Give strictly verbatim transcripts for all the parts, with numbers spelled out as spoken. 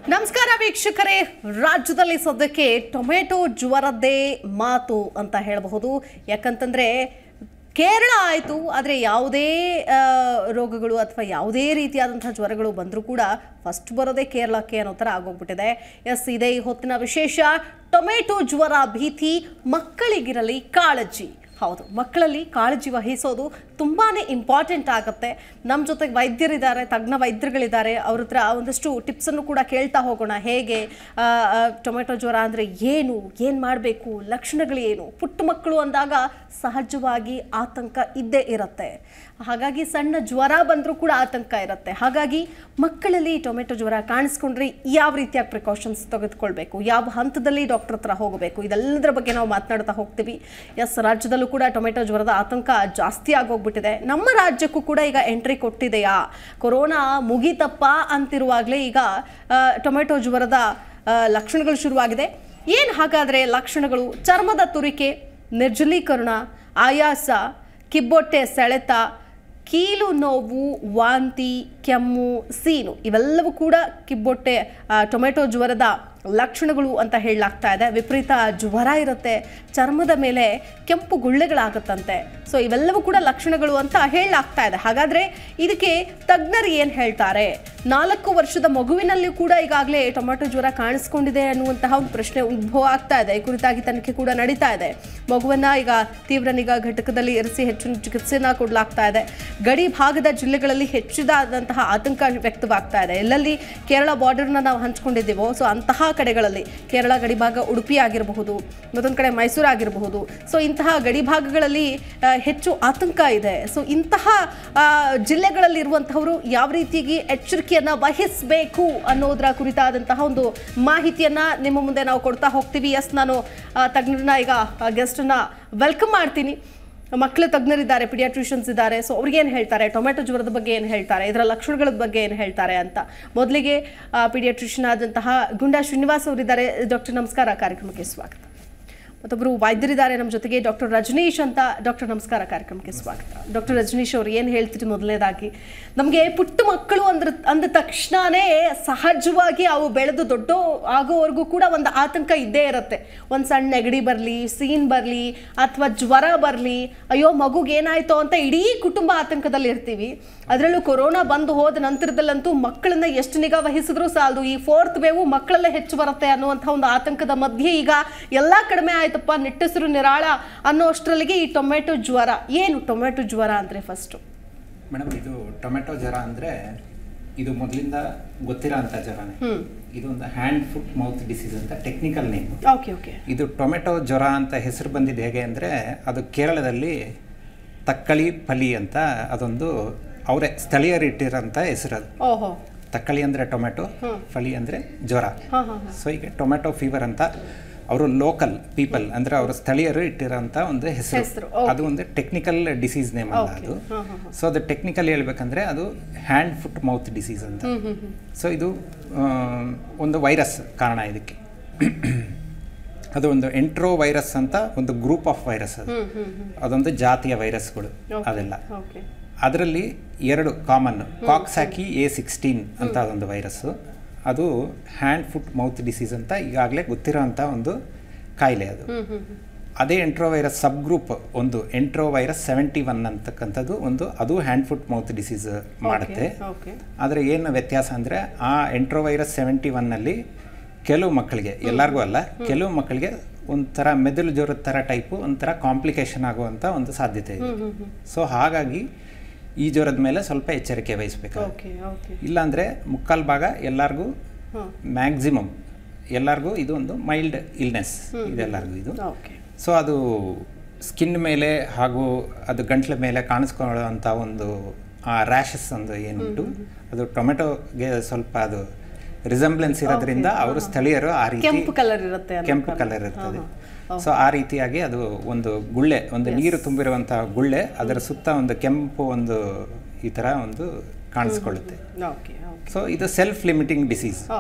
ನಮಸ್ಕಾರ ವೀಕ್ಷಕರೇ, ರಾಜ್ಯದಲ್ಲಿ ಸದ್ಯಕ್ಕೆ ಟೊಮೆಟೊ ಜ್ವರದ್ದೇ ಮಾತು ಅಂತ ಹೇಳಬಹುದು. ಯಾಕಂತಂದ್ರೆ ಕೇರಳ ಆಯಿತು, ಆದರೆ ಯಾವುದೇ ರೋಗಗಳು ಅಥವಾ ಯಾವುದೇ ರೀತಿಯಾದಂತಹ ಜ್ವರಗಳು ಬಂದರೂ ಕೂಡ ಫಸ್ಟ್ ಬರೋದೇ ಕೇರಳಕ್ಕೆ ಅನ್ನೋ ಥರ ಆಗೋಗ್ಬಿಟ್ಟಿದೆ. ಎಸ್, ಇದೇ ಈ ಹೊತ್ತಿನ ವಿಶೇಷ. ಟೊಮೆಟೊ ಜ್ವರ ಭೀತಿ, ಮಕ್ಕಳಿಗಿರಲಿ ಕಾಳಜಿ. ಹೌದು, ಮಕ್ಕಳಲ್ಲಿ ಕಾಳಜಿ ವಹಿಸೋದು ತುಂಬಾ ಇಂಪಾರ್ಟೆಂಟ್ ಆಗುತ್ತೆ. ನಮ್ಮ ಜೊತೆಗೆ ವೈದ್ಯರಿದ್ದಾರೆ, ತಜ್ಞ ವೈದ್ಯರುಗಳಿದ್ದಾರೆ. ಅವ್ರ ಹತ್ರ ಒಂದಷ್ಟು ಟಿಪ್ಸನ್ನು ಕೂಡ ಕೇಳ್ತಾ ಹೋಗೋಣ. ಹೇಗೆ ಟೊಮೆಟೊ ಜ್ವರ ಅಂದರೆ ಏನು, ಏನು ಮಾಡಬೇಕು, ಲಕ್ಷಣಗಳು ಏನು. ಪುಟ್ಟ ಮಕ್ಕಳು ಅಂದಾಗ ಸಹಜವಾಗಿ ಆತಂಕ ಇದ್ದೇ ಇರುತ್ತೆ. ಹಾಗಾಗಿ ಸಣ್ಣ ಜ್ವರ ಬಂದರೂ ಕೂಡ ಆತಂಕ ಇರುತ್ತೆ. ಹಾಗಾಗಿ ಮಕ್ಕಳಲ್ಲಿ ಟೊಮೆಟೊ ಜ್ವರ ಕಾಣಿಸ್ಕೊಂಡ್ರೆ ಯಾವ ರೀತಿಯಾಗಿ ಪ್ರಿಕಾಷನ್ಸ್ ತೆಗೆದುಕೊಳ್ಬೇಕು, ಯಾವ ಹಂತದಲ್ಲಿ ಡಾಕ್ಟರ್ ಹತ್ರ ಹೋಗಬೇಕು, ಇದೆಲ್ಲದರ ಬಗ್ಗೆ ನಾವು ಮಾತನಾಡ್ತಾ ಹೋಗ್ತೀವಿ. ಎಸ್, ರಾಜ್ಯದಲ್ಲೂ ಕೂಡ ಟೊಮೆಟೊ ಜ್ವರದ ಆತಂಕ ಜಾಸ್ತಿ ಆಗೋಗ್ಬಿಟ್ಟಿದೆ. ನಮ್ಮ ರಾಜ್ಯಕ್ಕೂ ಕೂಡ ಈಗ ಎಂಟ್ರಿ ಕೊಟ್ಟಿದೆಯಾ, ಕೊರೋನಾ ಮುಗಿತಪ್ಪ ಅಂತಿರುವಾಗಲೇ ಈಗ ಟೊಮೆಟೊ ಜ್ವರದ ಲಕ್ಷಣಗಳು ಶುರುವಾಗಿದೆ. ಏನು ಹಾಗಾದರೆ ಲಕ್ಷಣಗಳು? ಚರ್ಮದ ತುರಿಕೆ, ನಿರ್ಜಲೀಕರಣ, ಆಯಾಸ, ಕಿಬ್ಬೊಟ್ಟೆ ಸೆಳೆತ, ಕೀಲು ನೋವು, ವಾಂತಿ, ಕೆಮ್ಮು, ಸೀನು, ಇವೆಲ್ಲವೂ ಕೂಡ ಕಿಬ್ಬೊಟ್ಟೆ ಟೊಮೆಟೊ ಜ್ವರದ ಲಕ್ಷಣಗಳು ಅಂತ ಹೇಳಲಾಗ್ತಾ ಇದೆ. ವಿಪರೀತ ಜ್ವರ ಇರುತ್ತೆ, ಚರ್ಮದ ಮೇಲೆ ಕೆಂಪು ಗುಳ್ಳೆಗಳಾಗುತ್ತಂತೆ. ಸೊ ಇವೆಲ್ಲವೂ ಕೂಡ ಲಕ್ಷಣಗಳು ಅಂತ ಹೇಳಲಾಗ್ತಾ ಇದೆ. ಹಾಗಾದರೆ ಇದಕ್ಕೆ ತಜ್ಞರು ಏನು ಹೇಳ್ತಾರೆ? ನಾಲ್ಕು ವರ್ಷದ ಮಗುವಿನಲ್ಲಿ ಕೂಡ ಈಗಾಗಲೇ ಟೊಮೆಟೊ ಜ್ವರ ಕಾಣಿಸ್ಕೊಂಡಿದೆ ಅನ್ನುವಂತಹ ಒಂದು ಪ್ರಶ್ನೆ ಉದ್ಭವ ಆಗ್ತಾ ಇದೆ. ಈ ಕುರಿತಾಗಿ ತನಿಖೆ ಕೂಡ ನಡೀತಾ ಇದೆ. ಮಗುವನ್ನ ಈಗ ತೀವ್ರ ನಿಗಾ ಘಟಕದಲ್ಲಿ ಇರಿಸಿ ಹೆಚ್ಚಿನ ಚಿಕಿತ್ಸೆಯನ್ನ ಕೊಡಲಾಗ್ತಾ ಇದೆ. ಗಡಿ ಭಾಗದ ಜಿಲ್ಲೆಗಳಲ್ಲಿ ಹೆಚ್ಚಿದಾದಂತಹ ಆತಂಕ ವ್ಯಕ್ತವಾಗ್ತಾ ಇದೆ. ಎಲ್ಲೆಲ್ಲಿ ಕೇರಳ ಬಾರ್ಡರ್ನ ನಾವು ಹಂಚ್ಕೊಂಡಿದ್ದೀವೋ, ಸೊ ಅಂತಹ ಕಡೆಗಳಲ್ಲಿ ಕೇರಳ ಗಡಿಭಾಗ ಉಡುಪಿ ಆಗಿರಬಹುದು, ಮತ್ತೊಂದು ಕಡೆ ಮೈಸೂರು ಆಗಿರಬಹುದು. ಸೊ ಇಂತಹ ಗಡಿ ಭಾಗಗಳಲ್ಲಿ ಹೆಚ್ಚು ಆತಂಕ ಇದೆ. ಸೊ ಇಂತಹ ಜಿಲ್ಲೆಗಳಲ್ಲಿ ಇರುವಂತಹವರು ಯಾವ ರೀತಿಯಾಗಿ ಎಚ್ಚರಿಕೆಯನ್ನ ವಹಿಸಬೇಕು ಅನ್ನೋದರ ಕುರಿತಾದಂತಹ ಒಂದು ಮಾಹಿತಿಯನ್ನ ನಿಮ್ಮ ಮುಂದೆ ನಾವು ಕೊಡ್ತಾ ಹೋಗ್ತೀವಿ. ಎಸ್, ನಾನು ತಜ್ಞರನ್ನ ಈಗ ಗೆಸ್ಟ್ ಅನ್ನ ವೆಲ್ಕಮ್ ಮಾಡ್ತೀನಿ. ಮಕ್ಕಳ ತಜ್ಞರಿದ್ದಾರೆ, ಪಿಡಿಯಾಟ್ರಿಷಿಯನ್ಸ್ ಇದ್ದಾರೆ. ಸೊ ಅವ್ರಿಗೆ ಏನು ಹೇಳ್ತಾರೆ, ಟೊಮೆಟೊ ಜ್ವರದ ಬಗ್ಗೆ ಏನು ಹೇಳ್ತಾರೆ, ಇದರ ಲಕ್ಷಣಗಳ ಬಗ್ಗೆ ಏನು ಹೇಳ್ತಾರೆ ಅಂತ. ಮೊದಲಿಗೆ ಪಿಡಿಯಾಟ್ರಿಷಿಯನ್ ಆದಂತಹ ಗುಂಡಾ ಶ್ರೀನಿವಾಸ್ ಅವರಿದ್ದಾರೆ. ಡಾಕ್ಟರ್ ನಮಸ್ಕಾರ, ಕಾರ್ಯಕ್ರಮಕ್ಕೆ ಸ್ವಾಗತ. ಮತ್ತೊಬ್ಬರು ವೈದ್ಯರಿದ್ದಾರೆ ನಮ್ಮ ಜೊತೆಗೆ, ಡಾಕ್ಟರ್ ರಜನೀಶ್ ಅಂತ. ಡಾಕ್ಟರ್ ನಮಸ್ಕಾರ, ಕಾರ್ಯಕ್ರಮಕ್ಕೆ ಸ್ವಾಗತ. ಡಾಕ್ಟರ್ ರಜನೀಶ್ ಅವರು ಏನು ಹೇಳ್ತೀರಿ? ಮೊದಲನೇದಾಗಿ ನಮಗೆ ಪುಟ್ಟ ಮಕ್ಕಳು ಅಂದ್ರ ಅಂದ ತಕ್ಷಣವೇ ಸಹಜವಾಗಿ ಅವು ಬೆಳೆದು ದೊಡ್ಡ ಆಗೋವರೆಗೂ ಕೂಡ ಒಂದು ಆತಂಕ ಇದ್ದೇ ಇರುತ್ತೆ. ಒಂದು ಸಣ್ಣ ನೆಗಡಿ ಬರಲಿ, ಸೀನ್ ಬರಲಿ, ಅಥವಾ ಜ್ವರ ಬರಲಿ, ಅಯ್ಯೋ ಮಗುಗೆ ಏನಾಯ್ತು ಅಂತ ಇಡೀ ಕುಟುಂಬ ಆತಂಕದಲ್ಲಿ ಇರ್ತೀವಿ. ಅದರಲ್ಲೂ ಕೊರೋನಾ ಬಂದು ಹೋದ ನಂತರದಲ್ಲಂತೂ ಮಕ್ಕಳನ್ನ ಎಷ್ಟು ನಿಗಾ ವಹಿಸಿದ್ರೂ ಸಾಲದು, ಈ ಫೋರ್ತ್ ವೇವ್ ಮಕ್ಕಳಲ್ಲೇ ಹೆಚ್ಚು ಬರುತ್ತೆ ಅನ್ನುವಂಥ ಒಂದು ಆತಂಕದ ಮಧ್ಯೆ ಈಗ ಎಲ್ಲ ಕಡಿಮೆ ಆಯ್ತಪ್ಪ, ನಿಟ್ಟುಸಿರು ನಿರಾಳ ಅನ್ನೋ ಅಷ್ಟರಲ್ಲಿಗೆ ಈ ಟೊಮೆಟೊ ಜ್ವರ. ಏನು ಟೊಮೆಟೊ ಜ್ವರ ಅಂದರೆ? ಫಸ್ಟು ಮೇಡಮ್, ಇದು ಟೊಮೆಟೊ ಜ್ವರ ಅಂದರೆ ಇದು ಮೊದಲಿಂದ ಗೊತ್ತಿರೋ ಅಂಥ ಜ್ವರನೇ. ಇದು ಒಂದು ಹ್ಯಾಂಡ್ ಫುಟ್ ಮೌತ್ ಡಿಸೀಸ್ ಅಂತ ಟೆಕ್ನಿಕಲ್ ನೇಮ್. ಓಕೆ ಓಕೆ ಇದು ಟೊಮೆಟೊ ಜ್ವರ ಅಂತ ಹೆಸರು ಬಂದಿದ್ದು ಹೇಗೆ ಅಂದರೆ, ಅದು ಕೇರಳದಲ್ಲಿ ತಕ್ಕಳಿ ಫಲಿ ಅಂತ ಅದೊಂದು ಅವರೇ ಸ್ಥಳೀಯರು ಇಟ್ಟಿರೋಂಥ ಹೆಸರು. ಅದು ಓಹೋ, ತಕ್ಕಳಿ ಅಂದರೆ ಟೊಮೆಟೊ, ಫಲಿ ಅಂದರೆ ಜ್ವರ. ಸೊ ಈಗ ಟೊಮೆಟೊ ಫೀವರ್ ಅಂತ ಅವರು ಲೋಕಲ್ ಪೀಪಲ್ ಅಂದರೆ ಅವರು ಸ್ಥಳೀಯರು ಇಟ್ಟಿರೋಂಥ ಒಂದು ಹೆಸರು. ಅದು ಒಂದು ಟೆಕ್ನಿಕಲ್ ಡಿಸೀಸ್ ನೇಮ್ ಅಲ್ಲ ಅದು. ಸೊ ಅದು ಟೆಕ್ನಿಕಲ್ ಹೇಳ್ಬೇಕಂದ್ರೆ ಅದು ಹ್ಯಾಂಡ್ ಫುಟ್ ಮೌತ್ ಡಿಸೀಸ್ ಅಂತ. ಸೊ ಇದು ಒಂದು ವೈರಸ್ ಕಾರಣ ಇದಕ್ಕೆ. ಅದು ಒಂದು ಎಂಟ್ರೋ ವೈರಸ್ ಅಂತ ಒಂದು ಗ್ರೂಪ್ ಆಫ್ ವೈರಸ್. ಅದು ಅದೊಂದು ಜಾತಿಯ ವೈರಸ್ಗಳು ಅದೆಲ್ಲ. ಅದರಲ್ಲಿ ಎರಡು ಕಾಮನ್, ಕಾಕ್ಸಾಕಿ ಎ ಸಿಕ್ಸ್ಟೀನ್ ಅಂತ ಅದೊಂದು ವೈರಸ್ಸು. ಅದು ಹ್ಯಾಂಡ್ ಫುಟ್ ಮೌತ್ ಡಿಸೀಸ್ ಅಂತ ಈಗಾಗಲೇ ಗೊತ್ತಿರೋ ಅಂಥ ಒಂದು ಕಾಯಿಲೆ. ಅದು ಅದೇ ಎಂಟ್ರೋ ವೈರಸ್ ಸಬ್ ಗ್ರೂಪ್ ಒಂದು ಎಂಟ್ರೋ ವೈರಸ್ ಸೆವೆಂಟಿ ಒನ್ ಅಂತಕ್ಕಂಥದ್ದು ಒಂದು, ಅದು ಹ್ಯಾಂಡ್ ಫುಟ್ ಮೌತ್ ಡಿಸೀಸ್ ಮಾಡುತ್ತೆ. ಆದರೆ ಏನು ವ್ಯತ್ಯಾಸ ಅಂದರೆ, ಆ ಎಂಟ್ರೋ ವೈರಸ್ ಸೆವೆಂಟಿ ಒನ್ನಲ್ಲಿ ಕೆಲವು ಮಕ್ಕಳಿಗೆ, ಎಲ್ಲರಿಗೂ ಅಲ್ಲ, ಕೆಲವು ಮಕ್ಕಳಿಗೆ ಒಂಥರ ಮೆದುಳು ಜ್ವರದ ಥರ ಟೈಪು ಒಂಥರ ಕಾಂಪ್ಲಿಕೇಶನ್ ಆಗುವಂಥ ಒಂದು ಸಾಧ್ಯತೆ ಇದೆ. ಸೊ ಹಾಗಾಗಿ ಈ ಜ್ವರದ ಮೇಲೆ ಸ್ವಲ್ಪ ಎಚ್ಚರಿಕೆ ವಹಿಸಬೇಕು. ಇಲ್ಲಾಂದರೆ ಮುಕ್ಕಾಲು ಭಾಗ ಎಲ್ಲರಿಗೂ, ಮ್ಯಾಕ್ಸಿಮಮ್ ಎಲ್ಲರಿಗೂ ಇದು ಒಂದು ಮೈಲ್ಡ್ ಇಲ್ನೆಸ್ ಇದೆಲ್ಲರಿಗೂ ಇದು. ಸೊ ಅದು ಸ್ಕಿನ್ ಮೇಲೆ ಹಾಗೂ ಅದು ಗಂಟ್ಲ ಮೇಲೆ ಕಾಣಿಸ್ಕೊಳ್ಳುವಂಥ ಒಂದು ಆ ರ್ಯಾಷಸ್ ಒಂದು ಏನುಂಟು, ಅದು ಟೊಮೆಟೊಗೆ ಸ್ವಲ್ಪ ಅದು ರಿಸೆಂಬ್ಲೆನ್ಸ್ ಇರೋದ್ರಿಂದ ಅವರು ಸ್ಥಳೀಯರು ಆ ರೀತಿ ಕೆಂಪು ಕಲರ್ ಇರುತ್ತೆ, ಕೆಂಪು ಕಲರ್ ಇರ್ತದೆ. ಸೊ ಆ ರೀತಿಯಾಗಿ ಅದು ಒಂದು ಗುಳ್ಳೆ, ಒಂದು ನೀರು ತುಂಬಿರುವಂತಹ ಗುಳ್ಳೆ, ಅದರ ಸುತ್ತ ಒಂದು ಕೆಂಪು ಒಂದು ಈ ಥರ ಒಂದು ಕಾಣಿಸ್ಕೊಳ್ಳುತ್ತೆ. ಸೊ ಇದು ಸೆಲ್ಫ್ ಲಿಮಿಟಿಂಗ್ ಡಿಸೀಸ್.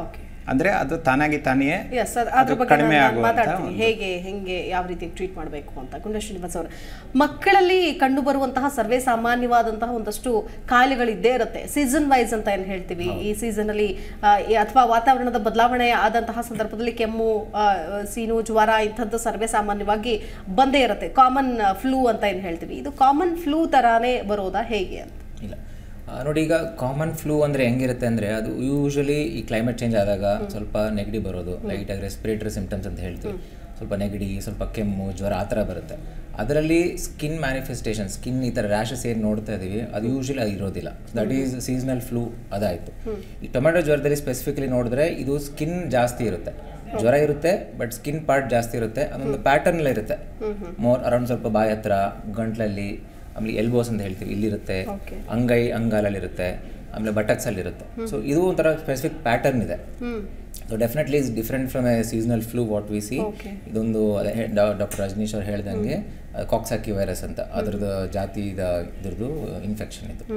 ಅಂದರೆ ಅದು ತಾನಾಗಿ ತಾನೇ ಎಸ್ ಅದ್ರ ಬಗ್ಗೆ ನಾನು ಮಾತಾಡ್ತೀನಿ ಹೇಗೆ ಹೆಂಗೆ ಯಾವ ರೀತಿ ಟ್ರೀಟ್ ಮಾಡಬೇಕು ಅಂತ. ಗುಂಡ ಶ್ರೀನಿವಾಸ್ ಅವರು, ಮಕ್ಕಳಲ್ಲಿ ಕಂಡು ಬರುವಂತಹ ಸರ್ವೇ ಸಾಮಾನ್ಯವಾದಂತಹ ಒಂದಷ್ಟು ಕಾಯಿಲೆಗಳಿದ್ದೇ ಇರುತ್ತೆ, ಸೀಸನ್ ವೈಸ್ ಅಂತ ಏನು ಹೇಳ್ತೀವಿ. ಈ ಸೀಸನ್ ಅಲ್ಲಿ ಅಥವಾ ವಾತಾವರಣದ ಬದಲಾವಣೆ ಆದಂತಹ ಸಂದರ್ಭದಲ್ಲಿ ಕೆಮ್ಮು, ಸೀನು, ಜ್ವರ ಇಂಥದ್ದು ಸರ್ವೇ ಸಾಮಾನ್ಯವಾಗಿ ಬಂದೇ ಇರುತ್ತೆ, ಕಾಮನ್ ಫ್ಲೂ ಅಂತ ಏನು ಹೇಳ್ತೀವಿ. ಇದು ಕಾಮನ್ ಫ್ಲೂ ತರಾನೇ ಬರೋದಾ ಹೇಗೆ ಅಂತ? ಇಲ್ಲ ನೋಡಿ, ಈಗ ಕಾಮನ್ ಫ್ಲೂ ಅಂದರೆ ಹೆಂಗಿರುತ್ತೆ ಅಂದರೆ ಅದು ಯೂಶಲಿ ಈ ಕ್ಲೈಮೇಟ್ ಚೇಂಜ್ ಆದಾಗ ಸ್ವಲ್ಪ ನೆಗಡಿ ಬರೋದು, ಲೈಟಾಗಿ ರೆಸ್ಪಿರೇಟರಿ ಸಿಂಪ್ಟಮ್ಸ್ ಅಂತ ಹೇಳ್ತೀವಿ, ಸ್ವಲ್ಪ ನೆಗಡಿ, ಸ್ವಲ್ಪ ಕೆಮ್ಮು, ಜ್ವರ ಆ ಥರ ಬರುತ್ತೆ. ಅದರಲ್ಲಿ ಸ್ಕಿನ್ ಮ್ಯಾನಿಫೆಸ್ಟೇಷನ್, ಸ್ಕಿನ್ ಈ ಥರ ರ್ಯಾಷಸ್ ಏನು ನೋಡ್ತಾ ಇದ್ದೀವಿ ಅದು ಯೂಶಲಿ ಅದು ಇರೋದಿಲ್ಲ. ದಟ್ ಈಸ್ ಸೀಸನಲ್ ಫ್ಲೂ ಅದಾಯಿತು. ಈ ಟೊಮೆಟೊ ಜ್ವರದಲ್ಲಿ ಸ್ಪೆಸಿಫಿಕಲಿ ನೋಡಿದ್ರೆ ಇದು ಸ್ಕಿನ್ ಜಾಸ್ತಿ ಇರುತ್ತೆ, ಜ್ವರ ಇರುತ್ತೆ ಬಟ್ ಸ್ಕಿನ್ ಪಾರ್ಟ್ ಜಾಸ್ತಿ ಇರುತ್ತೆ. ಅದೊಂದು ಪ್ಯಾಟರ್ನ್ ಇರುತ್ತೆ, ಮೋರ್ ಅರೌಂಡ್ ಸ್ವಲ್ಪ ಬಾಯಿ ಹತ್ರ, ಗಂಟ್ಲಲ್ಲಿ, ಆಮೇಲೆ ಎಲ್ಬೋಸ್ ಅಂತ ಹೇಳ್ತೀವಿ ಇಲ್ಲಿರುತ್ತೆ, ಅಂಗೈ ಅಂಗಾಲಲ್ಲಿರುತ್ತೆ, ಆಮೇಲೆ ಬಟಕ್ಸಲ್ಲಿರುತ್ತೆ. ಸೊ ಇದು ಒಂಥರ ಸ್ಪೆಸಿಫಿಕ್ ಪ್ಯಾಟರ್ನ್ ಇದೆ. So definitely is different from a seasonal flu what we see. ಇದೊಂದು ಡಾಕ್ಟರ್ ರಜನೀಶ್ ಅವ್ರು ಹೇಳ್ದಂಗೆ ಕಾಕ್ಸಾಕಿ ವೈರಸ್ ಅಂತ ಅದರದ್ದು ಜಾತಿ ಇದ್ರದ್ದು ಇನ್ಫೆಕ್ಷನ್ ಇದು.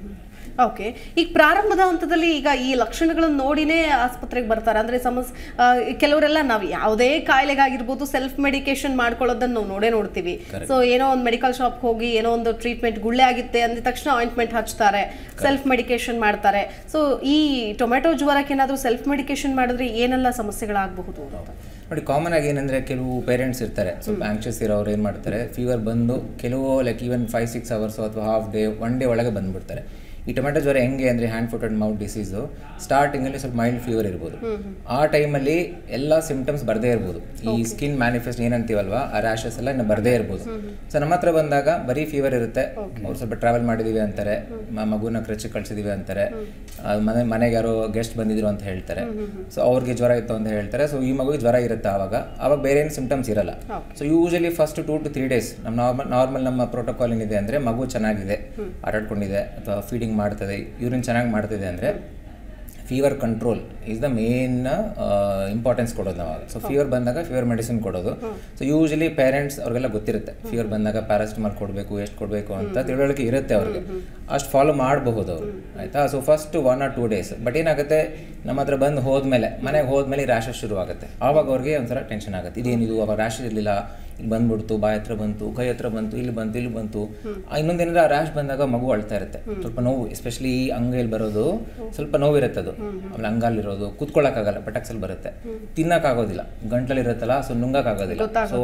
ಓಕೆ, ಈಗ ಪ್ರಾರಂಭದ ಹಂತದಲ್ಲಿ ಈಗ ಈ ಲಕ್ಷಣಗಳನ್ನು ನೋಡಿನೇ ಆಸ್ಪತ್ರೆಗೆ ಬರ್ತಾರೆ. ಅಂದರೆ ಸಮಸ್ಯೆ ಕೆಲವರೆಲ್ಲ ನಾವು ಯಾವುದೇ ಕಾಯಿಲೆಗಾಗಿರ್ಬೋದು ಸೆಲ್ಫ್ ಮೆಡಿಕೇಶನ್ ಮಾಡ್ಕೊಳ್ಳೋದನ್ನು ನಾವು ನೋಡೇ ನೋಡ್ತೀವಿ. ಸೊ ಏನೋ ಒಂದು ಮೆಡಿಕಲ್ ಶಾಪ್ಗೆ ಹೋಗಿ ಏನೋ ಒಂದು ಟ್ರೀಟ್ಮೆಂಟ್ ಗುಳ್ಳೆ ಆಗಿತ್ತೆ ಅಂದ ತಕ್ಷಣ ಆಯಿಂಟ್ಮೆಂಟ್ ಹಚ್ತಾರೆ, ಸೆಲ್ಫ್ ಮೆಡಿಕೇಶನ್ ಮಾಡ್ತಾರೆ. ಸೊ ಈ ಟೊಮೆಟೊ ಜ್ವರಕ್ಕೆ ಏನಾದರೂ ಸೆಲ್ಫ್ ಮೆಡಿಕೇಶನ್ ಮಾಡಿದ್ರೆ ಏನೆಲ್ಲ ಸಮಸ್ಯೆಗಳಾಗಬಹುದು ಅಂತ ನೋಡಿ. ಕಾಮನ್ ಆಗಿ ಏನಂದರೆ ಕೆಲವು ಪೇರೆಂಟ್ಸ್ ಇರ್ತಾರೆ ಸ್ವಲ್ಪ ಆಂಕ್ಷಿಯಸ್ ಇರೋರು ಏನು ಮಾಡ್ತಾರೆ, ಫೀವರ್ ಬಂದು ಕೆಲವು like even five six hours ಅಥವಾ ಹಾಫ್ ಡೇ ಒನ್ ಡೇ ಒಳಗೆ ಬಂದುಬಿಡ್ತಾರೆ. ಈ ಟೊಮೆಟೊ ಜ್ವರ ಹೆಂಗೆ ಅಂದರೆ hand foot and mouth disease ಸ್ಟಾರ್ಟಿಂಗಲ್ಲಿ ಸ್ವಲ್ಪ ಮೈಲ್ಡ್ ಫೀವರ್ ಇರ್ಬೋದು. ಆ ಟೈಮಲ್ಲಿ ಎಲ್ಲ ಸಿಂಪ್ಟಮ್ಸ್ ಬರದೇ ಇರ್ಬೋದು. ಈ ಸ್ಕಿನ್ ಮ್ಯಾನಿಫೆಸ್ಟ್ ಏನಂತೀವಲ್ವಾ ಆ ರ್ಯಾಷಸ್ ಎಲ್ಲ ಇನ್ನು ಬರದೇ ಇರ್ಬೋದು. ಸೊ ನಮ್ಮ ಹತ್ರ ಬಂದಾಗ ಬರೀ ಫೀವರ್ ಇರುತ್ತೆ, ಅವ್ರು ಸ್ವಲ್ಪ ಟ್ರಾವೆಲ್ ಮಾಡಿದ್ದೀವಿ ಅಂತಾರೆ, ಮಗುನ ಕ್ರಚಿಗೆ ಕಳಿಸಿದ್ದೀವಿ ಅಂತಾರೆ, ಮನೆ ಮನೆಗೆ ಯಾರೋ ಗೆಸ್ಟ್ ಬಂದಿದ್ರು ಅಂತ ಹೇಳ್ತಾರೆ, ಸೊ ಅವ್ರಿಗೆ ಜ್ವರ ಇತ್ತು ಅಂತ ಹೇಳ್ತಾರೆ. ಸೊ ಈ ಮಗುಗೆ ಜ್ವರ ಇರುತ್ತೆ, ಆವಾಗ ಆವಾಗ ಬೇರೆ ಏನು ಸಿಂಪ್ಟಮ್ಸ್ ಇರಲ್ಲ. So usually first two to three days ನಮ್ಮ ನಾರ್ಮಲ್ ನಾರ್ಮಲ್ ನಮ್ಮ ಪ್ರೋಟೋಕಾಲ್ ಏನಿದೆ ಅಂದರೆ ಮಗು ಚೆನ್ನಾಗಿದೆ, ಆಟಾಡ್ಕೊಂಡಿದೆ ಅಥವಾ ಫೀಡಿಂಗ್ ಮಾಡ್ತದೆ, ಯೂರಿನ್ ಚೆನ್ನಾಗಿ ಮಾಡ್ತಿದೆ ಅಂದರೆ fever control is the main importance ಕೊಡೋದು ನಾವು. ಸೊ ಫೀವರ್ ಬಂದಾಗ ಫೀವರ್ ಮೆಡಿಸಿನ್ ಕೊಡೋದು. ಸೊ ಯೂಶಲಿ ಪೇರೆಂಟ್ಸ್ ಅವ್ರಿಗೆಲ್ಲ ಗೊತ್ತಿರುತ್ತೆ ಫೀವರ್ ಬಂದಾಗ ಪ್ಯಾರಾಸಿಟಮಾಲ್ ಕೊಡಬೇಕು, ಎಷ್ಟು ಕೊಡಬೇಕು ಅಂತ ತಿಳುವಳಿಕೆ ಇರುತ್ತೆ ಅವ್ರಿಗೆ, ಅಷ್ಟು ಫಾಲೋ ಮಾಡಬಹುದು ಅವರು, ಆಯಿತಾ. So first one or two days. But ಏನಾಗುತ್ತೆ, ನಮ್ಮ ಹತ್ರ ಬಂದು ಹೋದ್ಮೇಲೆ ಮನೆಗೆ ಹೋದ್ಮೇಲೆ ರ್ಯಾಷಸ್ ಶುರು ಆಗುತ್ತೆ. ಆವಾಗ ಅವ್ರಿಗೆ ಒಂಥರ ಟೆನ್ಷನ್ ಆಗುತ್ತೆ, ಇದೇನಿದು ಅವಾಗ ರ್ಯಾಷಸ್ ಇರಲಿಲ್ಲ, ಇಲ್ಲಿ ಬಂದ್ಬಿಡ್ತು, ಬಾಯಿ ಹತ್ರ ಬಂತು, ಕೈ ಹತ್ರ ಬಂತು, ಇಲ್ಲಿ ಬಂತು, ಇಲ್ಲಿ ಬಂತು. ಇನ್ನೊಂದೇನಾದ್ರೆ ಆ ರ್ಯಾಶ್ ಬಂದಾಗ ಮಗು ಅಳ್ತಾ ಇರುತ್ತೆ, ಸ್ವಲ್ಪ ನೋವು, ಎಸ್ಪೆಷಲಿ ಈ ಅಂಗೈಲಿ ಬರೋದು ಸ್ವಲ್ಪ ನೋವಿರುತ್ತೆ. ಅದು ಆಮೇಲೆ ಅಂಗಾಲಿರೋದು ಕೂತ್ಕೊಳ್ಳೋಕ್ಕಾಗಲ್ಲ, ಪಟಾಕ್ಸಲ್ಲಿ ಬರುತ್ತೆ, ತಿನ್ನಕ್ಕಾಗೋದಿಲ್ಲ, ಗಂಟ್ಲಲ್ಲಿ ಇರುತ್ತಲ್ಲ, ಸೊ ನುಂಗಕ್ಕಾಗೋದಿಲ್ಲ. ಸೊ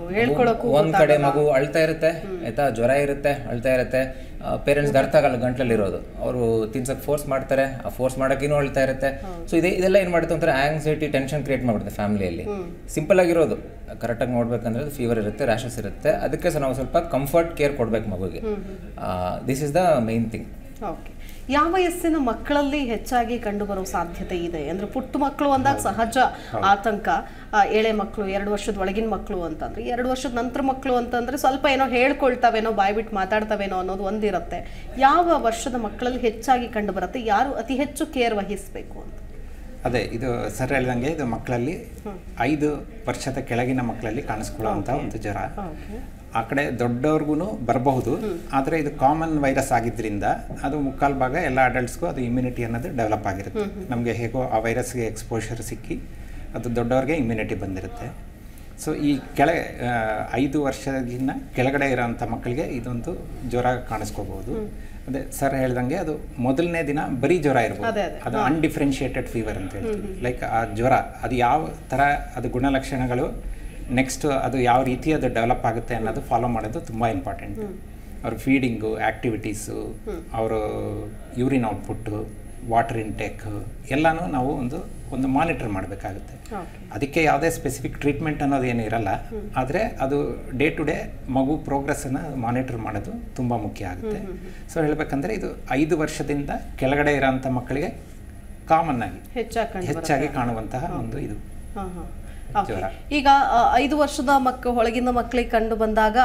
ಒಂದ್ ಕಡೆ ಮಗು ಅಳ್ತಾ ಇರುತ್ತೆ, ಆಯ್ತಾ, ಜ್ವರ ಇರುತ್ತೆ, ಅಳ್ತಾ ಇರುತ್ತೆ, ಪೇರೆಂಟ್ಸ್ಗೆ ಅರ್ಥ ಆಗಲ್ಲ ಗಂಟ್ಲಲ್ಲಿರೋದು, ಅವರು ತಿನ್ಸಕ್ಕೆ ಫೋರ್ಸ್ ಮಾಡ್ತಾರೆ, ಆ ಫೋರ್ಸ್ ಮಾಡೋಕ್ಕೇನೂ ಅಳ್ತಾ ಇರುತ್ತೆ. ಸೊ ಇದೇ ಇದೆಲ್ಲ ಏನು ಮಾಡುತ್ತೆ, ಒಂಥರ ಆಂಗ್ಸೈಟಿ ಟೆನ್ಷನ್ ಕ್ರಿಯೇಟ್ ಮಾಡ್ಬಿಡುತ್ತೆ ಫ್ಯಾಮಿಲಿಯಲ್ಲಿ. ಸಿಂಪಲ್ ಆಗಿರೋದು ಕರೆಕ್ಟಾಗಿ ನೋಡ್ಬೇಕಂದ್ರೆ ಫೀವರ್ ಇರುತ್ತೆ, ರ್ಯಾಷಸ್ ಇರುತ್ತೆ, ಅದಕ್ಕೆ ಸಹ ನಾವು ಸ್ವಲ್ಪ ಕಂಫರ್ಟ್ ಕೇರ್ ಕೊಡ್ಬೇಕು ಮಗುಗೆ. This is the main thing. Okay, ಯಾವ ವಯಸ್ಸಿನ ಮಕ್ಕಳಲ್ಲಿ ಹೆಚ್ಚಾಗಿ ಕಂಡು ಬರೋ ಸಾಧ್ಯತೆ ಇದೆ? ಅಂದ್ರೆ ಪುಟ್ಟ ಮಕ್ಕಳು ಅಂದಾಗ ಸಹಜ ಆತಂಕ, ಎಳೆ ಮಕ್ಕಳು, ಎರಡು ವರ್ಷದ ಒಳಗಿನ ಮಕ್ಕಳು ಅಂತಂದ್ರೆ, ಎರಡು ವರ್ಷದ ನಂತರ ಮಕ್ಕಳು ಅಂತಂದ್ರೆ ಸ್ವಲ್ಪ ಏನೋ ಹೇಳ್ಕೊಳ್ತಾವೇನೋ, ಬಾಯ್ಬಿಟ್ಟು ಮಾತಾಡ್ತಾವೇನೋ ಅನ್ನೋದು ಒಂದಿರುತ್ತೆ. ಯಾವ ವರ್ಷದ ಮಕ್ಕಳಲ್ಲಿ ಹೆಚ್ಚಾಗಿ ಕಂಡು ಬರುತ್ತೆ, ಯಾರು ಅತಿ ಹೆಚ್ಚು ಕೇರ್ ವಹಿಸಬೇಕು ಅಂತ? ಅದೇ ಇದು ಸರ್ ಹೇಳ್ದಂಗೆ ಇದು ಮಕ್ಕಳಲ್ಲಿ ಐದು ವರ್ಷದ ಕೆಳಗಿನ ಮಕ್ಕಳಲ್ಲಿ ಕಾಣಿಸ್ಕೊಳ್ಳುವಂಥ ಒಂದು ಜ್ವರ. ಆ ಕಡೆ ದೊಡ್ಡವ್ರಿಗೂ ಬರಬಹುದು, ಆದರೆ ಇದು ಕಾಮನ್ ವೈರಸ್ ಆಗಿದ್ದರಿಂದ ಅದು ಮುಕ್ಕಾಲು ಭಾಗ ಎಲ್ಲ ಅಡಲ್ಟ್ಸ್ಗೂ ಅದು ಇಮ್ಯುನಿಟಿ ಅನ್ನೋದು ಡೆವಲಪ್ ಆಗಿರುತ್ತೆ. ನಮಗೆ ಹೇಗೋ ಆ ವೈರಸ್ಗೆ ಎಕ್ಸ್ಪೋಷರ್ ಸಿಕ್ಕಿ ಅದು ದೊಡ್ಡವ್ರಿಗೆ ಇಮ್ಯುನಿಟಿ ಬಂದಿರುತ್ತೆ. ಸೊ ಈ ಕೆಳ ಐದು ವರ್ಷದಿಂದ ಕೆಳಗಡೆ ಇರೋಂಥ ಮಕ್ಕಳಿಗೆ ಇದೊಂದು ಜ್ವರ ಕಾಣಿಸ್ಕೋಬಹುದು. ಅದೇ ಸರ್ ಹೇಳ್ದಂಗೆ ಅದು ಮೊದಲನೇ ದಿನ ಬರೀ ಜ್ವರ ಇರ್ಬೋದು, ಅದು ಅನ್ಡಿಫ್ರೆನ್ಷಿಯೇಟೆಡ್ ಫೀವರ್ ಅಂತ ಹೇಳ್ತೀವಿ. ಲೈಕ್ ಆ ಜ್ವರ ಅದು ಯಾವ ಥರ ಅದು ಗುಣಲಕ್ಷಣಗಳು, ನೆಕ್ಸ್ಟ್ ಅದು ಯಾವ ರೀತಿ ಅದು ಡೆವಲಪ್ ಆಗುತ್ತೆ ಅನ್ನೋದು ಫಾಲೋ ಮಾಡೋದು ತುಂಬ ಇಂಪಾರ್ಟೆಂಟ್. ಅವ್ರ ಫೀಡಿಂಗು, ಆ್ಯಕ್ಟಿವಿಟೀಸು, ಅವರು ಯೂರಿನ್ ಔಟ್ಪುಟ್ಟು, ವಾಟರ್ ಇಂಟೇಕ್ ಎಲ್ಲನೂ ನಾವು ಒಂದು ಒಂದು ಮಾನಿಟರ್ ಮಾಡಬೇಕಾಗುತ್ತೆ. ಅದಕ್ಕೆ ಯಾವುದೇ ಸ್ಪೆಸಿಫಿಕ್ ಟ್ರೀಟ್ಮೆಂಟ್ ಅನ್ನೋದು ಏನು ಇರಲ್ಲ, ಆದರೆ ಅದು ಡೇ ಟು ಡೇ ಮಗು ಪ್ರೋಗ್ರೆಸ್ಸನ್ನು ಮಾನಿಟರ್ ಮಾಡೋದು ತುಂಬ ಮುಖ್ಯ ಆಗುತ್ತೆ. ಸೊ ಹೇಳಬೇಕಂದ್ರೆ ಇದು ಐದು ವರ್ಷದಿಂದ ಕೆಳಗಡೆ ಇರೋಂಥ ಮಕ್ಕಳಿಗೆ ಕಾಮನ್ ಆಗಿ ಹೆಚ್ಚಾಗಿ ಕಾಣುವಂತಹ ಒಂದು ಇದು ಜ್ವರ. ಈಗ ಐದು ವರ್ಷದ ಮಕ್ಕ ಒಳಗಿನ ಮಕ್ಕಳಿಗೆ ಕಂಡು ಬಂದಾಗ